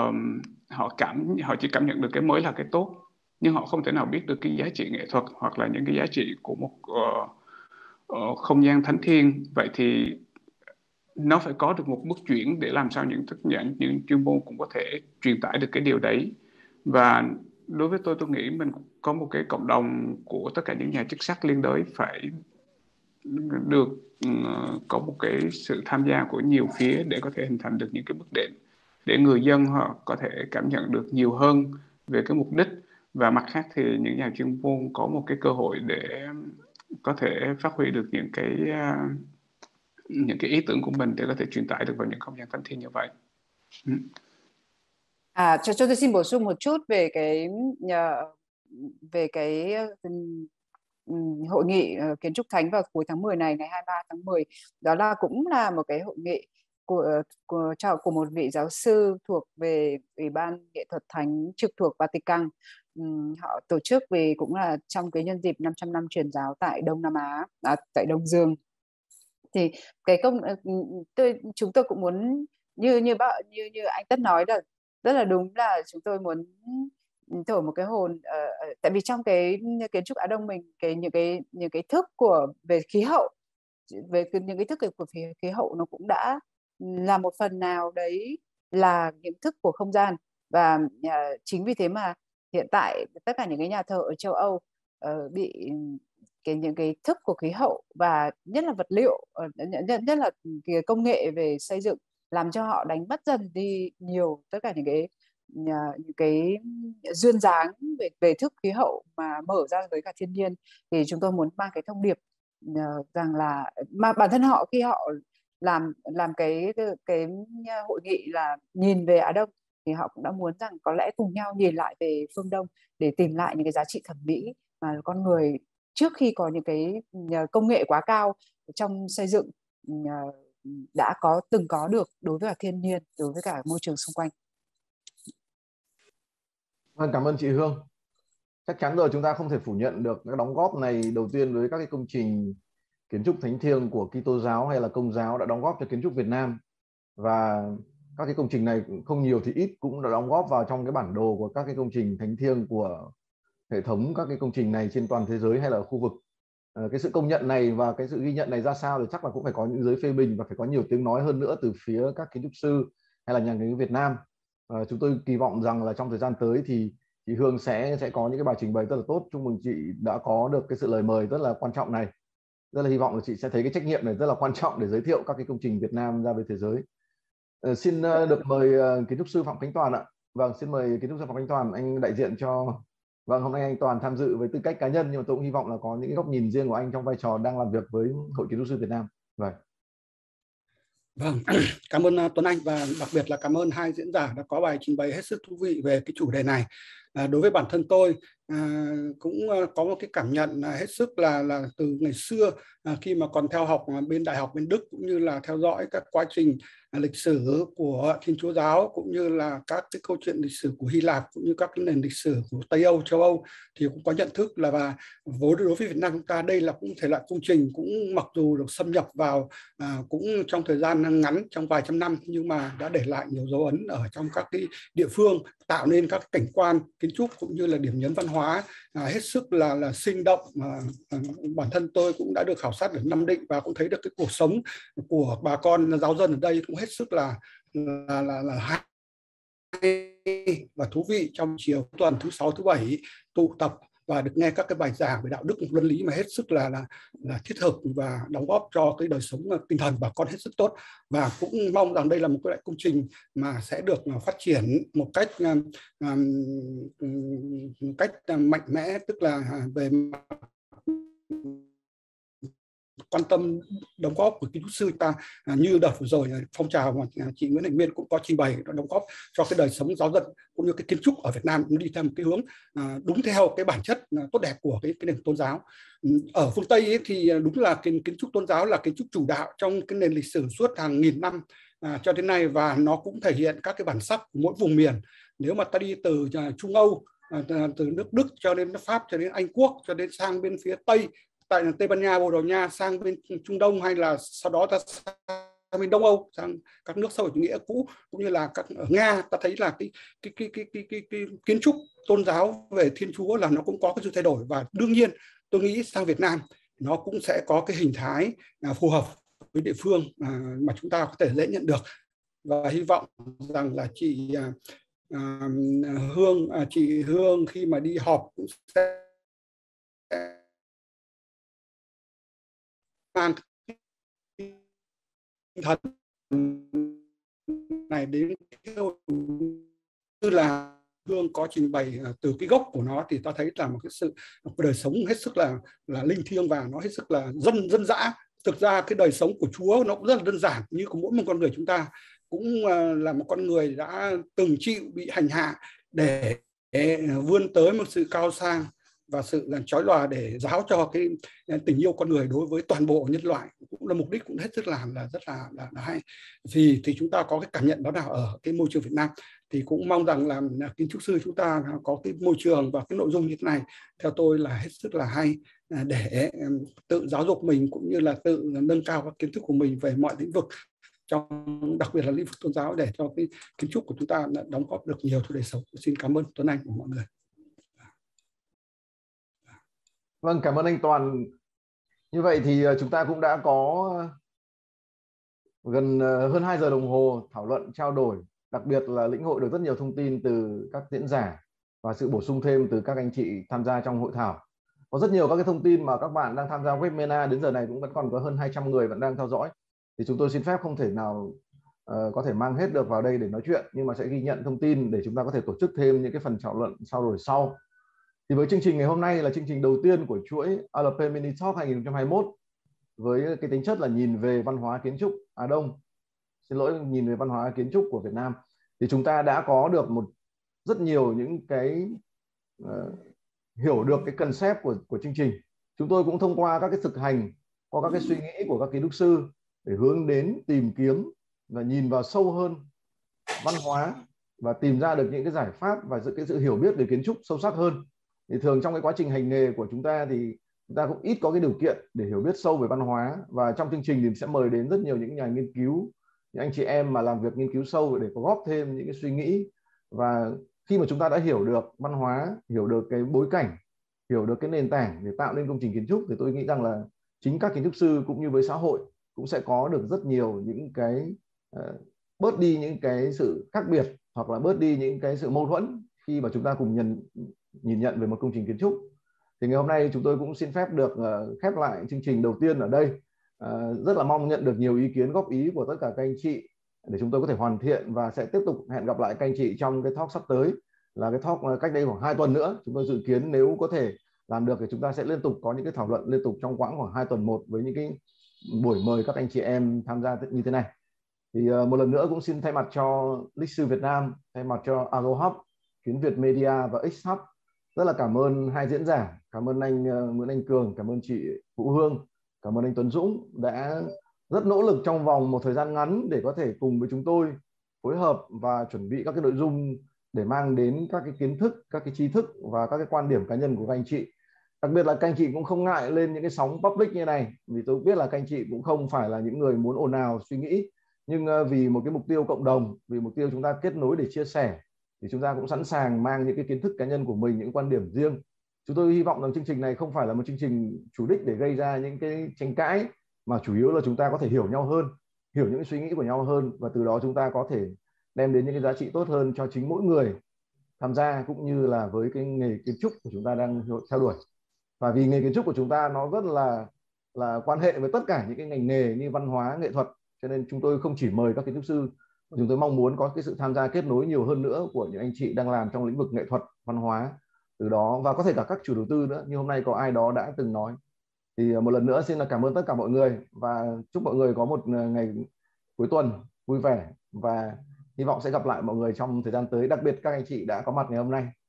họ chỉ cảm nhận được cái mới là cái tốt, nhưng họ không thể nào biết được cái giá trị nghệ thuật hoặc là những cái giá trị của một không gian thánh thiêng. Vậy thì nó phải có được một bước chuyển để làm sao những chuyên môn cũng có thể truyền tải được cái điều đấy. Và đối với tôi nghĩ mình có một cái cộng đồng của tất cả những nhà chức sắc liên đới phải được có một cái sự tham gia của nhiều phía để có thể hình thành được những cái bước đệm để người dân họ có thể cảm nhận được nhiều hơn về cái mục đích Và mặt khác thì những nhà chuyên môn có một cái cơ hội để có thể phát huy được những cái ý tưởng của mình để có thể truyền tải được vào những không gian thánh thiêng như vậy. Cho tôi xin bổ sung một chút về cái hội nghị kiến trúc thánh vào cuối tháng 10 này, ngày 23 tháng 10. Đó là cũng là một cái hội nghị của một vị giáo sư thuộc về Ủy ban Nghệ thuật Thánh trực thuộc Vatican. Họ tổ chức vì cũng là trong cái nhân dịp 500 năm truyền giáo tại Đông Nam Á, tại Đông Dương. Thì cái chúng tôi cũng muốn như anh Tất nói là rất là đúng, là chúng tôi muốn thổi một cái hồn tại vì trong cái kiến trúc Á Đông mình, những cái thức về khí hậu, những cái thức của khí hậu nó cũng đã là một phần nào đấy là những thức của không gian. Và chính vì thế mà hiện tại tất cả những cái nhà thờ ở châu Âu bị những cái thức của khí hậu và nhất là vật liệu, nhất là cái công nghệ về xây dựng làm cho họ đánh mất dần đi nhiều tất cả những cái duyên dáng về thức khí hậu mà mở ra với cả thiên nhiên. Thì chúng tôi muốn mang cái thông điệp rằng là mà bản thân họ khi họ làm cái hội nghị là nhìn về Á Đông thì họ cũng đã muốn rằng có lẽ cùng nhau nhìn lại về phương Đông để tìm lại những cái giá trị thẩm mỹ mà con người trước khi có những cái công nghệ quá cao trong xây dựng đã từng có được đối với cả thiên nhiên, đối với cả môi trường xung quanh. Vâng, cảm ơn chị Hương. Chắc chắn rồi, chúng ta không thể phủ nhận được các đóng góp này đầu tiên với các cái công trình kiến trúc thánh thiêng của Kitô giáo hay là Công giáo đã đóng góp cho kiến trúc Việt Nam, và các cái công trình này không nhiều thì ít cũng đã đóng góp vào trong cái bản đồ của các cái công trình thánh thiêng của hệ thống các cái công trình này trên toàn thế giới hay là ở khu vực. Cái sự công nhận này và cái sự ghi nhận này ra sao thì chắc là cũng phải có những giới phê bình và phải có nhiều tiếng nói hơn nữa từ phía các kiến trúc sư hay là nhà nghiên cứu Việt Nam. Chúng tôi kỳ vọng rằng là trong thời gian tới thì chị Hương sẽ có những cái bài trình bày rất là tốt. Chúc mừng chị đã có được cái sự lời mời rất là quan trọng này. Rất là hy vọng là chị sẽ thấy cái trách nhiệm này rất là quan trọng để giới thiệu các cái công trình Việt Nam ra với thế giới. Xin được mời kiến trúc sư Phạm Khánh Toàn ạ. Vâng, xin mời kiến trúc sư Phạm Khánh Toàn, anh đại diện cho. Vâng, hôm nay anh Toàn tham dự với tư cách cá nhân nhưng mà tôi cũng hy vọng là có những góc nhìn riêng của anh trong vai trò đang làm việc với Hội Kiến trúc sư Việt Nam. Vâng, cảm ơn Tuấn Anh và đặc biệt là cảm ơn hai diễn giả đã có bài trình bày hết sức thú vị về cái chủ đề này. Đối với bản thân tôi cũng có một cái cảm nhận hết sức là từ ngày xưa khi mà còn theo học bên đại học bên Đức, cũng như là theo dõi các quá trình lịch sử của Thiên Chúa giáo, cũng như là các cái câu chuyện lịch sử của Hy Lạp, cũng như các cái nền lịch sử của Tây Âu, châu Âu, thì cũng có nhận thức là và đối với Việt Nam chúng ta đây là cũng thể loại công trình cũng mặc dù được xâm nhập vào cũng trong thời gian ngắn, trong vài trăm năm, nhưng mà đã để lại nhiều dấu ấn ở trong các cái địa phương, tạo nên các cảnh quan kiến trúc cũng như là điểm nhấn văn hóa hết sức là sinh động. Bản thân tôi cũng đã được khảo sát ở Nam Định và cũng thấy được cái cuộc sống của bà con giáo dân ở đây cũng hết sức là hay và thú vị. Trong chiều tuần thứ 6, thứ 7 tụ tập và được nghe các cái bài giảng về đạo đức luân lý mà hết sức là thiết thực và đóng góp cho cái đời sống tinh thần bà con hết sức tốt. Và cũng mong rằng đây là một cái loại công trình mà sẽ được phát triển một cách mạnh mẽ, tức là về quan tâm đóng góp của kiến trúc sư ta, như đợt vừa rồi phong trào mà chị Nguyễn Thành Miên cũng có trình bày đóng góp cho cái đời sống giáo dân cũng như cái kiến trúc ở Việt Nam đi theo một cái hướng đúng theo cái bản chất tốt đẹp của cái nền tôn giáo. Ở phương Tây ấy, thì đúng là kiến trúc tôn giáo là kiến trúc chủ đạo trong cái nền lịch sử suốt hàng nghìn năm cho đến nay, và nó cũng thể hiện các cái bản sắc của mỗi vùng miền. Nếu mà ta đi từ Trung Âu, từ nước Đức cho đến nước Pháp, cho đến Anh Quốc, cho đến sang bên phía Tây, tại Tây Ban Nha, Bồ Đào Nha, sang bên Trung Đông, hay là sau đó ta sang bên Đông Âu, sang các nước xã hội chủ nghĩa cũ, cũng như là ở Nga, ta thấy là cái kiến trúc tôn giáo về Thiên Chúa là nó cũng có cái sự thay đổi. Và đương nhiên tôi nghĩ sang Việt Nam nó cũng sẽ có cái hình thái phù hợp với địa phương mà chúng ta có thể dễ nhận được. Và hy vọng rằng là chị Hương khi mà đi họp cũng sẽ mang tinh thần này đến như là Hương có trình bày từ cái gốc của nó thì ta thấy là một cái sự đời sống hết sức là linh thiêng và nó hết sức là dân dã. Thực ra cái đời sống của Chúa nó cũng rất là đơn giản, như của mỗi một con người chúng ta cũng là một con người đã từng chịu bị hành hạ để vươn tới một sự cao sang và sự chói lòa để giáo cho cái tình yêu con người đối với toàn bộ nhân loại, cũng là mục đích cũng hết sức là rất là hay. Thì chúng ta có cái cảm nhận đó nào ở cái môi trường Việt Nam, thì cũng mong rằng là kiến trúc sư chúng ta có cái môi trường và cái nội dung như thế này theo tôi là hết sức là hay để tự giáo dục mình cũng như là tự nâng cao các kiến thức của mình về mọi lĩnh vực, trong đặc biệt là lĩnh vực tôn giáo, để cho cái kiến trúc của chúng ta đóng góp được nhiều cho đời sống. Xin cảm ơn Tuấn Anh của mọi người. Vâng, cảm ơn anh Toàn. Như vậy thì chúng ta cũng đã có gần hơn 2 giờ đồng hồ thảo luận, trao đổi, đặc biệt là lĩnh hội được rất nhiều thông tin từ các diễn giả và sự bổ sung thêm từ các anh chị tham gia trong hội thảo. Có rất nhiều các cái thông tin mà các bạn đang tham gia webinar đến giờ này cũng vẫn còn có hơn 200 người vẫn đang theo dõi. Thì chúng tôi xin phép không thể nào có thể mang hết được vào đây để nói chuyện, nhưng mà sẽ ghi nhận thông tin để chúng ta có thể tổ chức thêm những cái phần thảo luận trao đổi sau. Thì với chương trình ngày hôm nay là chương trình đầu tiên của chuỗi ALP Mini Talk 2021 với cái tính chất là nhìn về văn hóa kiến trúc Á Đông, nhìn về văn hóa kiến trúc của Việt Nam, thì chúng ta đã có được rất nhiều những cái hiểu được cái concept của chương trình. Chúng tôi cũng thông qua các cái thực hành, qua các cái suy nghĩ của các kiến trúc sư để hướng đến tìm kiếm và nhìn vào sâu hơn văn hóa và tìm ra được những cái giải pháp và cái sự hiểu biết về kiến trúc sâu sắc hơn. Thì thường trong cái quá trình hành nghề của chúng ta thì chúng ta cũng ít có cái điều kiện để hiểu biết sâu về văn hóa, và trong chương trình thì sẽ mời đến rất nhiều những nhà nghiên cứu, những anh chị em mà làm việc nghiên cứu sâu để có góp thêm những cái suy nghĩ. Và khi mà chúng ta đã hiểu được văn hóa, hiểu được cái bối cảnh, hiểu được cái nền tảng để tạo nên công trình kiến trúc, thì tôi nghĩ rằng là chính các kiến trúc sư cũng như với xã hội cũng sẽ có được rất nhiều những cái bớt đi những cái sự khác biệt, hoặc là bớt đi những cái sự mâu thuẫn khi mà chúng ta cùng nhìn nhận về một công trình kiến trúc. Thì ngày hôm nay chúng tôi cũng xin phép được khép lại chương trình đầu tiên ở đây. Rất là mong nhận được nhiều ý kiến góp ý của tất cả các anh chị để chúng tôi có thể hoàn thiện, và sẽ tiếp tục hẹn gặp lại các anh chị trong cái talk sắp tới, là cái talk cách đây khoảng 2 tuần nữa. Chúng tôi dự kiến nếu có thể làm được thì chúng ta sẽ liên tục có những cái thảo luận liên tục trong khoảng 2 tuần một, với những cái buổi mời các anh chị em tham gia như thế này. Thì một lần nữa cũng xin thay mặt cho Lịch Sư Việt Nam, thay mặt cho Alo Hub, Kiến Việt Media và X Hub, rất là cảm ơn hai diễn giả, cảm ơn anh Nguyễn Anh Cường, cảm ơn chị Vũ Hương, cảm ơn anh Tuấn Dũng đã rất nỗ lực trong vòng một thời gian ngắn để có thể cùng với chúng tôi phối hợp và chuẩn bị các cái nội dung để mang đến các cái kiến thức, các cái tri thức và các cái quan điểm cá nhân của các anh chị. Đặc biệt là các anh chị cũng không ngại lên những cái sóng public như này, vì tôi biết là các anh chị cũng không phải là những người muốn ồn ào suy nghĩ, nhưng vì một cái mục tiêu cộng đồng, vì mục tiêu chúng ta kết nối để chia sẻ, thì chúng ta cũng sẵn sàng mang những cái kiến thức cá nhân của mình, những quan điểm riêng. Chúng tôi hy vọng rằng chương trình này không phải là một chương trình chủ đích để gây ra những cái tranh cãi, mà chủ yếu là chúng ta có thể hiểu nhau hơn, hiểu những cái suy nghĩ của nhau hơn, và từ đó chúng ta có thể đem đến những cái giá trị tốt hơn cho chính mỗi người tham gia, cũng như là với cái nghề kiến trúc của chúng ta đang theo đuổi. Và vì nghề kiến trúc của chúng ta nó rất là quan hệ với tất cả những cái ngành nghề như văn hóa, nghệ thuật, cho nên chúng tôi không chỉ mời các kiến trúc sư, chúng tôi mong muốn có cái sự tham gia kết nối nhiều hơn nữa của những anh chị đang làm trong lĩnh vực nghệ thuật, văn hóa, từ đó, và có thể cả các chủ đầu tư nữa, như hôm nay có ai đó đã từng nói. Thì một lần nữa xin là cảm ơn tất cả mọi người, và chúc mọi người có một ngày cuối tuần vui vẻ, và hy vọng sẽ gặp lại mọi người trong thời gian tới, đặc biệt các anh chị đã có mặt ngày hôm nay.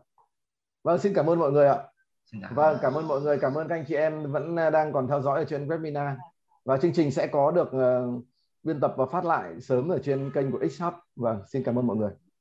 Vâng, xin cảm ơn mọi người ạ. Vâng, cảm ơn mọi người, cảm ơn các anh chị em vẫn đang còn theo dõi ở trên webinar, và chương trình sẽ có được biên tập và phát lại sớm ở trên kênh của X Hub. Vâng, xin cảm ơn mọi người.